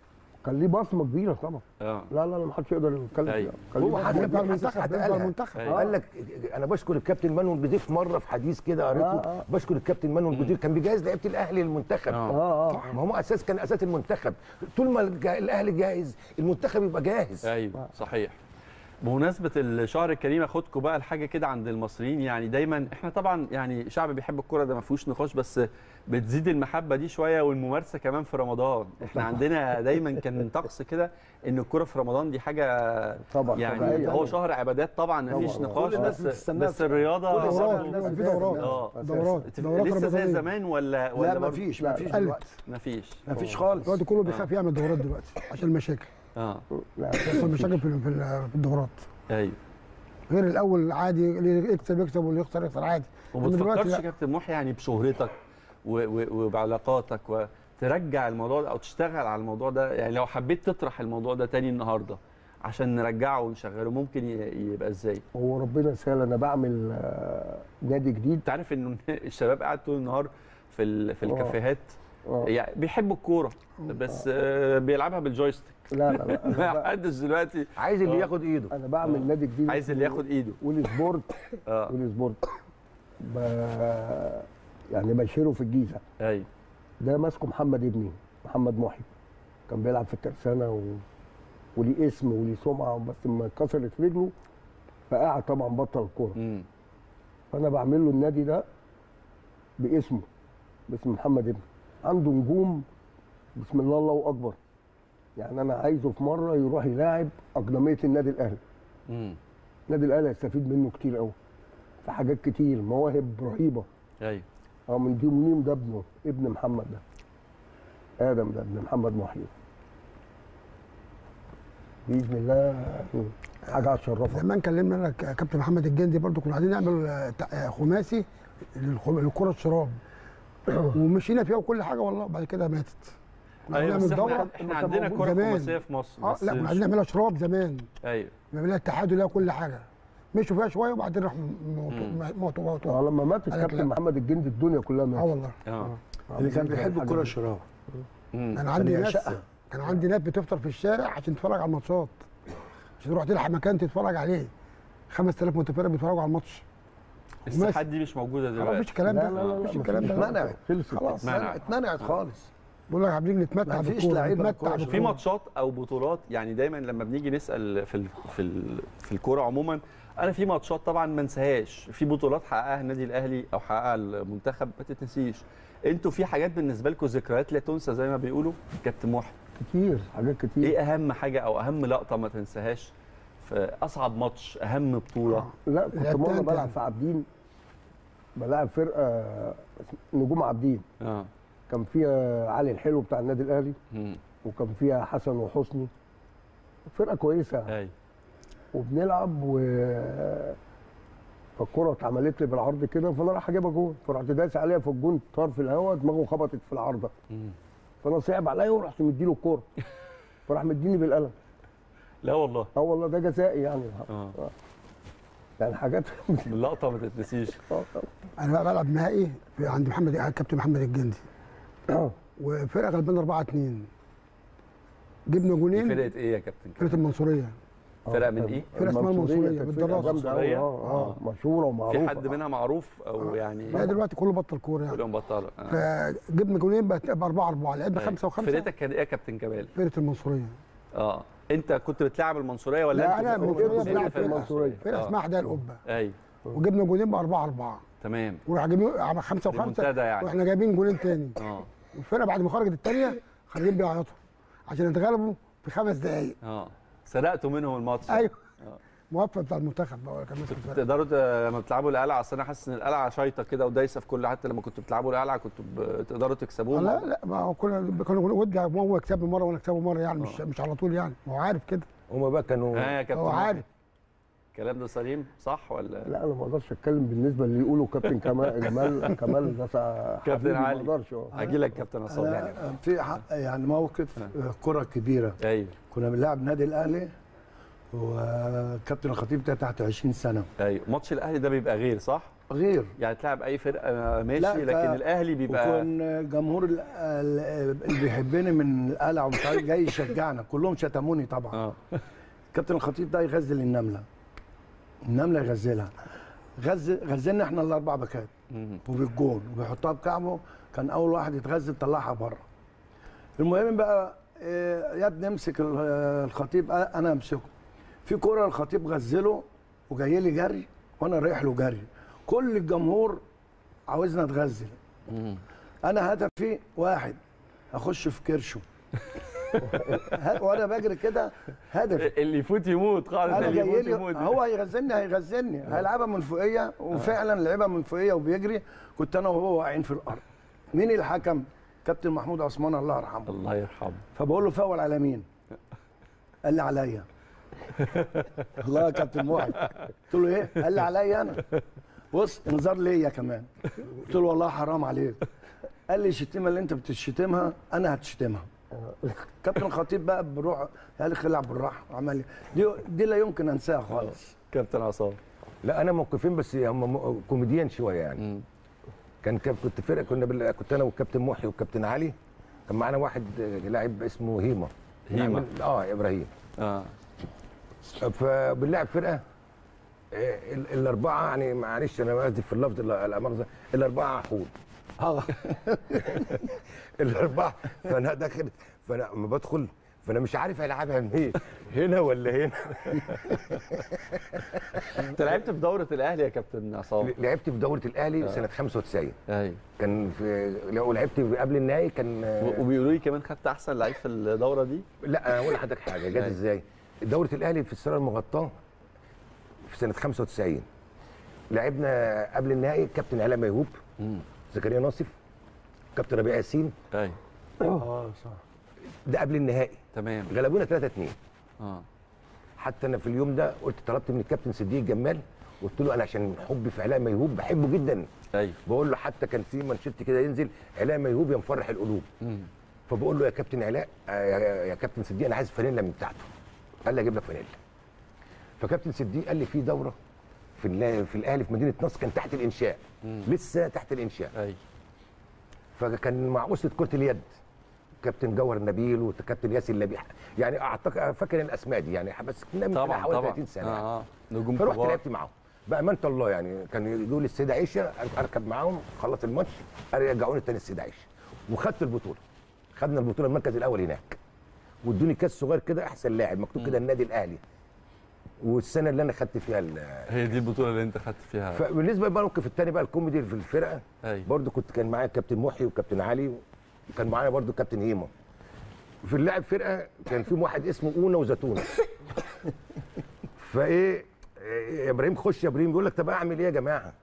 كان ليه بصمه كبيره طبعا. لا ما حدش يقدر يتكلم فيها. هو حتى المنتخب قال لك انا بشكر الكابتن مانويل بيضيف مره في حديث كده قريته بشكر الكابتن مانويل بيضيف كان بيجهز لعيبه الاهلي للمنتخب. ما هو كان اساس المنتخب طول ما الاهلي جاهز المنتخب يبقى جاهز. ايوه صحيح. بمناسبة الشهر الكريم اخدكم بقى لحاجة كده عند المصريين، يعني دايما احنا طبعا يعني شعب بيحب الكرة ده ما فيهوش نقاش، بس بتزيد المحبة دي شوية والممارسة كمان في رمضان. احنا عندنا دايما كان طقس كده ان الكرة في رمضان دي حاجة طبعا يعني هو شهر عبادات طبعا ما فيش نقاش، بس الرياضة دورات لسه زي زمان ولا لا ما فيش دلوقتي خالص. دلوقتي كله بيخاف يعمل دورات دلوقتي عشان المشاكل. لا بيحصل مشاكل في الدورات. ايوه غير الاول عادي اللي يكسب واللي يخسر عادي. وما تفكرش يا كابتن محي يعني بشهرتك وبعلاقاتك وترجع الموضوع ده او تشتغل على الموضوع ده، يعني لو حبيت تطرح الموضوع ده تاني النهارده عشان نرجعه ونشغله ممكن يبقى ازاي؟ هو ربنا يسهل. انا بعمل نادي جديد. انت عارف انه الشباب قاعد طول النهار في الكافيهات يعني بيحبوا الكوره بس بيلعبها بالجويستيك. لا ما حدش دلوقتي عايز اللي ياخد ايده. انا بعمل نادي جديد عايز اللي ياخد ايده. والسبورت والسبورت يعني بشيره في الجيزه. ايوه ده ماسكه محمد ابني محمد محي، كان بيلعب في الترسانه وليه اسم وليه سمعه، بس لما اتكسرت رجله فقعد طبعا بطل الكوره. فانا بعمل له النادي ده باسمه باسم محمد ابني. عنده نجوم بسم الله الله اكبر. يعني انا عايزه في مره يروح يلاعب اقدميه النادي الاهلي. النادي الاهلي هيستفيد منه كتير قوي في حاجات كتير، مواهب رهيبه. ايوه من ضمنهم ده ابن محمد ده ادم ده ابن محمد محي. باذن الله حاجه هتشرفك. زمان كلمنا لك كابتن محمد الجندي برضو كنا عايزين نعمل خماسي للكره الشراب ومشينا فيها وكل حاجه والله بعد كده ماتت. ايوه بس احنا عندنا كره خماسيه في مصر لا كنا عايزين نعملها شراب زمان. ايوه نعملها اتحاد ولها كل حاجه. مشوا فيها شويه وبعدين راحوا موتوا. لما مات الكابتن محمد الجندي الدنيا كلها ماتت. والله اللي كان بيحب الكره الشراب. كان عندي ناس بتفطر في الشارع عشان تتفرج على الماتشات، عشان تروح تلحق مكان تتفرج عليه. 5000 متفرج بيتفرجوا على الماتش. الساحات دي مش موجوده دلوقتي. مفيش الكلام ده. مفيش الكلام ده. اتمنعت خلاص. اتمنعت خالص. بقول لك عايزين نتمتع بالكوره. في ماتشات او بطولات يعني دايما لما بنيجي نسال في الكوره عموما، انا في ماتشات طبعا ما انساهاش، في بطولات حققها النادي الاهلي او حققها المنتخب ما تتنسيش. انتوا في حاجات بالنسبه لكم ذكريات لا تنسى زي ما بيقولوا كابتن محي؟ كتير حاجات كتير. ايه اهم حاجه او اهم لقطه ما تنساهاش في اصعب ماتش اهم بطوله؟ لا كنت مره بلعب في عابدين، بلعب فرقه نجوم عابدين. كان فيها علي الحلو بتاع النادي الاهلي وكان فيها حسن وحسني، فرقه كويسه. وبنلعب فالكره اتعملت لي بالعرض كده، فانا رايح اجيبها جول، فرحت دايس عليها في الجون، طار في الهواء، دماغه خبطت في العارضه. فانا صعب عليا ورحت مديله الكوره، فراح مديني بالقلم. لا والله. والله ده جزائي يعني. يعني حاجات اللقطه ما تتنسيش. انا بقى بلعب نهائي عند كابتن محمد الجندي. وفرقه غلبانه 4-2. جبنا جونين. فرقه ايه يا كابتن؟ فرقه المنصوريه. فرقه من ايه؟ فرقه اسمها المنصوريه بالدراسه. مشهوره ومعروفه. في حد منها معروف او يعني؟ لا دلوقتي كله بطل كوره يعني. كلهم بطلوا. فجبنا جونين بقى 4-4، لعبنا 5 و5. فرقتك كان ايه يا كابتن كمال؟ فرقه المنصوريه. انت كنت بتلعب المنصوريه ولا لا انا بلعب في المنصوريه. فرقه اسمها حدائق القبه. ايوه. وجبنا جونين ب 4-4. تمام. وراح جايبين 5 و5 يعني. واحنا جايبين جونين تاني. والفرقه بعد ما خرجت الثانيه خارجين بيعيطوا عشان اتغلبوا في 5 دقائق. سرقتوا منهم الماتش. ايوه. موفق بتاع المنتخب بقى كان ماسك. تقدروا لما بتلعبوا القلعه، اصل انا حاسس ان القلعه شايطه كده ودايسه في كل، حتى لما كنتوا بتلعبوا القلعه كنتوا بتقدروا تكسبوهم. لا ما هو كانوا ودي هو يكسبني مره وانا اكسبه مره يعني. مش على طول يعني، هو عارف كده. هما بقى كانوا هو عارف. الكلام ده سليم صح ولا؟ لا انا ما اقدرش اتكلم بالنسبه اللي يقولوا كابتن كمال ده كابتن علي. ما اقدرش. هاجي لك كابتن عصام. في يعني موقف كره كبيره. ايوه. كنا بنلعب النادي الاهلي وكابتن الخطيب ده تحت 20 سنه. ايوه. ماتش الاهلي ده بيبقى غير صح؟ غير يعني تلعب اي فرقه ماشي، لكن الاهلي بيبقى وكان جمهور اللي بيحبني من القلعه ومش عارف جاي يشجعنا، كلهم شتموني طبعا. كابتن الخطيب ده يغزل النمله يغزلها، غزلنا احنا الاربع باكات وبالجون وبيحطها بكعبه، كان اول واحد يتغزل طلعها بره. المهم بقى يا ابني امسك الخطيب، انا امسكه. في كوره الخطيب غزله وجاي لي جري وانا رايح له جري، كل الجمهور عاوزنا اتغزل. انا هدفي واحد، اخش في كرشه وانا بجري كده، هدفي اللي يفوت يموت خالص، اللي يفوت يموت. هو هيغزلني هيلعبها من فوقيه، وفعلا لعبها من فوقيه وبيجري، كنت انا وهو واقعين في الارض. مين الحكم؟ كابتن محمود عثمان الله يرحمه. الله يرحمه. فبقول له فاول على مين؟ قال لي عليا. الله يا كابتن محي. قلت له ايه؟ قال لي عليا انا. بص انذار ليا كمان. قلت له والله حرام عليك. قال لي الشتيمه اللي انت بتشتمها انا هتشتمها. كابتن الخطيب بقى بروح قال لي العب بالراحه، وعمل دي لا يمكن انساها خالص. كابتن عصام. لا انا موقفين بس هم كوميديان شويه يعني. كنت فرقه، كنت انا والكابتن محي والكابتن علي، كان معانا واحد لاعب اسمه هيما ابراهيم. فبنلعب فرقه الاربعه، يعني معلش انا اسف في اللفظ لا مؤاخذه، الاربعه حول. الاربعه، فانا داخل، فانا لما بدخل فانا مش عارف هيلعبها منين، هنا ولا هنا. انت لعبت في دوره الاهلي يا كابتن عصام؟ لعبت في دوره الاهلي سنه 95. ايوه كان ولعبت قبل النهائي كان. وبيقولوا لي كمان خدت احسن لعيب في الدوره دي. لا انا اقول لحضرتك حاجه جت ازاي. دوره الاهلي في السنه المغطاه في سنه 95 لعبنا قبل النهائي كابتن علاء ميهوب، زكريا ناصف، كابتن ربيع ياسين. ايوه صح. ده قبل النهائي. تمام. غلبونا 3-2. حتى انا في اليوم ده طلبت من الكابتن صديق الجمال، قلت له انا عشان حبي في علاء ميهوب بحبه جدا. ايوه. بقول له حتى كان في مانشيت كده ينزل علاء ميهوب يا مفرح القلوب. فبقول له يا كابتن علاء يا كابتن صديق انا عايز فانيلا من بتاعته. قال لي اجيب لك فانيلا. فكابتن صديق قال لي في دوره في الاهلي في مدينه نصر، كان تحت الانشاء. لسه تحت الانشاء. ايوه. فكان مع اسره كره اليد كابتن جوهر النبيل وكابتن ياسر لبيح، يعني اعتقد فاكر الاسماء دي يعني، بس كنا من حوالي 30 سنه. نجوم فرحت لعبت معاهم بامانه الله، يعني كان يجوا لي السيده عيشه اركب معاهم، خلص الماتش يرجعوني تاني السيده عيشه، وخدت البطوله. خدنا البطوله المركز الاول هناك، وادوني كاس صغير كده احسن لاعب مكتوب كده النادي الاهلي. والسنه اللي انا خدت فيها هي دي البطوله اللي انت خدت فيها. فبالنسبه بقى الموقف الثاني بقى الكوميدي في الفرقه، برضو كان معايا كابتن محي وكابتن علي، وكان معايا برضو كابتن هيما. في اللاعب فرقه كان في واحد اسمه اونا وزيتونه. فايه يا ابراهيم خش يا ابراهيم، بيقول لك طب اعمل ايه يا جماعه؟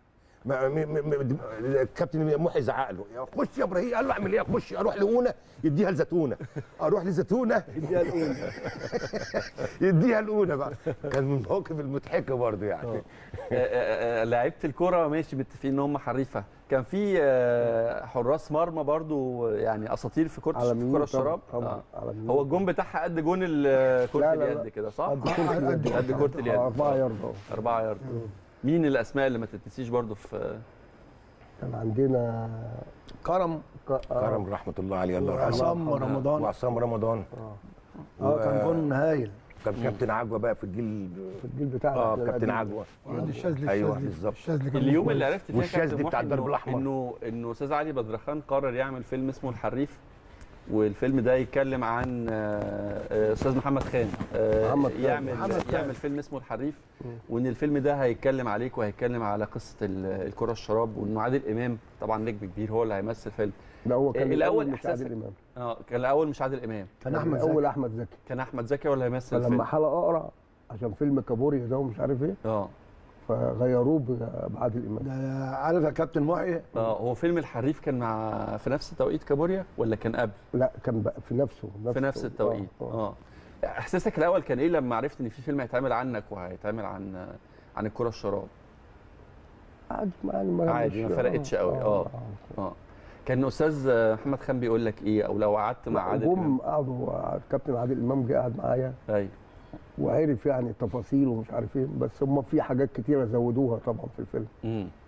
الكابتن محي زعق له خش يا ابراهيم، قال له اعمل ايه؟ اخش اروح لاونا يديها لزيتونه، اروح لزيتونه يديها لاونا. يديها لاونا بقى. كان من المواقف المضحكه برضه يعني. لعيبه الكوره ماشي متفقين ان هم حريفه، كان في حراس مرمى برضو يعني اساطير في كره الشراب. هو الجون بتاعها قد جون كره اليد كده صح؟ قد كره اليد 4 يارده. 4 يارده. مين الاسماء اللي ما تتنسيش برضو في؟ كان عندنا كرم رحمه الله عليه، الله يرحمه، وعصام رمضان. كان جون هايل. كان كابتن عجوه بقى في الجيل بتاعنا. كابتن عجوه. الشاذلي. ايوه بالظبط. اليوم اللي عرفت فيه والشاذلي بتاع الدرب الاحمر انه استاذ علي بدرخان قرر يعمل فيلم اسمه الحريف، والفيلم ده يتكلم عن استاذ محمد خان. يعمل فيلم اسمه الحريف، وان الفيلم ده هيتكلم عليك وهيتكلم على قصه الكره الشراب، وانه عادل امام طبعا نجم كبير هو اللي هيمثل فيلم. لا هو كان الاول مش عادل امام. كان الاول مش عادل امام، كان احمد زكي. كان احمد زكي هو اللي هيمثل الفيلم. فلما حلقه اقرا عشان فيلم كابوريا ده ومش عارف ايه فغيروه بعادل امام. عارف يا كابتن محي؟ هو فيلم الحريف كان في نفس توقيت كابوريا ولا كان قبل؟ لا كان بقى في نفس التوقيت. احساسك الاول كان ايه لما عرفت ان في فيلم هيتعمل عنك وهيتعمل عن الكره الشراب؟ عادي ما فرقتش قوي. كان استاذ محمد خان بيقول لك ايه، او لو قعدت مع عادل امام؟ قعدوا الكابتن عادل امام جه قعد معايا. ايوه. وعرف يعني تفاصيل ومش عارف ايه، بس هم في حاجات كتيره زودوها طبعا في الفيلم.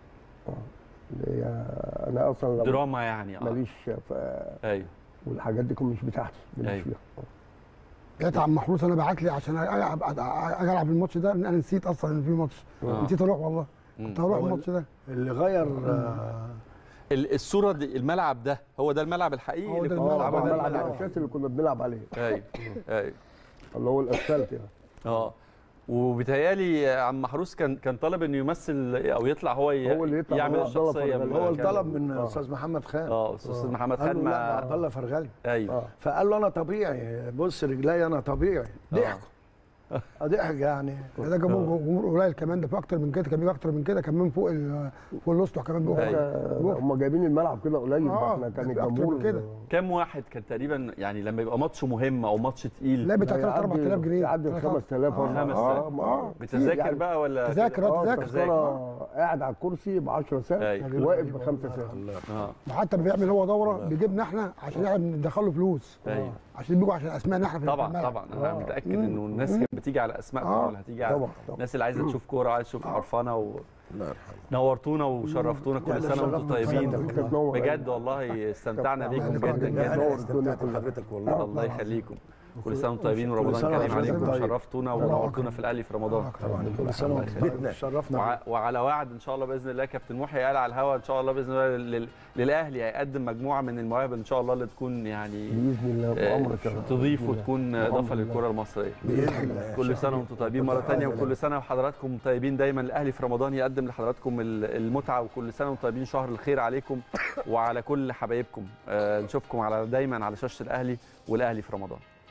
انا اصلا دراما يعني ماليش ايوه والحاجات دي مش بتاعتي ماليش فيها. لقيت عم محروس انا بعت لي عشان اجي العب الماتش ده، انا نسيت اصلا ان في ماتش. نسيت اروح والله، كنت هروح الماتش ده. اللي غير الصوره دي الملعب ده هو ده الملعب الحقيقي هو ده الملعب الاساسي اللي كنا بنلعب عليه. ايوه ايوه اللي هو الاسفلت يعني. وبيتهيألي عم محروس كان طالب انه يمثل او يطلع هو اللي يطلع يعمل الشخصيه. هو اللي طلب من استاذ محمد خان. استاذ محمد خان مع عبد الله فرغلي. ايوه فقال له انا طبيعي، بص رجلي انا طبيعي. ضحكوا ضحك يعني. ده جمهور قليل كمان، ده في اكتر من كده، كان بيجي اكتر من كده، كان من فوق الاسطح كمان. هم جايبين الملعب كده قليل. احنا كان الجمهور كده. كام واحد كان تقريبا يعني لما يبقى ماتش مهم او ماتش تقيل؟ لا بتاع 4000 جنيه يعدي 5000 بتذاكر بقى ولا تذاكر؟ قاعد على الكرسي ب 10 سنت واقف ب 5 سنت. وحتى بيعمل هو دوره بيجيبنا احنا عشان ندخل له فلوس. عشان بيجوا عشان اسمائنا احنا في طبعا انا متاكد انه الناس كانت بتيجي على اسمائكم ولا هتيجي على الناس اللي عايزه تشوف كوره، عايزه تشوف حرفنه نورتونا وشرفتونا. كل سنه وانتم طيبين بجد والله، استمتعنا بيكم جدا جدا. استمتعت بحضرتك والله. الله يخليكم. كل سنه وانتم طيبين ورمضان كريم عليكم، وشرفتونا ونورتونا في الاهلي في رمضان. طبعا كل سنه وانتم شرفنا. وعلى وعد ان شاء الله باذن الله كابتن محي قال على الهوا ان شاء الله باذن الله للاهلي هيقدم مجموعه من المواهب ان شاء الله اللي تكون يعني باذن الله بعمرك تضيف وتكون اضافه للكره المصريه باذن الله. كل سنه وانتم طيبين مره ثانيه، وكل سنه وحضراتكم طيبين دايما. الاهلي في رمضان يقدم لحضراتكم المتعه، وكل سنه وانتم طيبين. شهر الخير عليكم وعلى كل حبايبكم. نشوفكم دايما على شاشه الاهلي والاهلي في رمضان.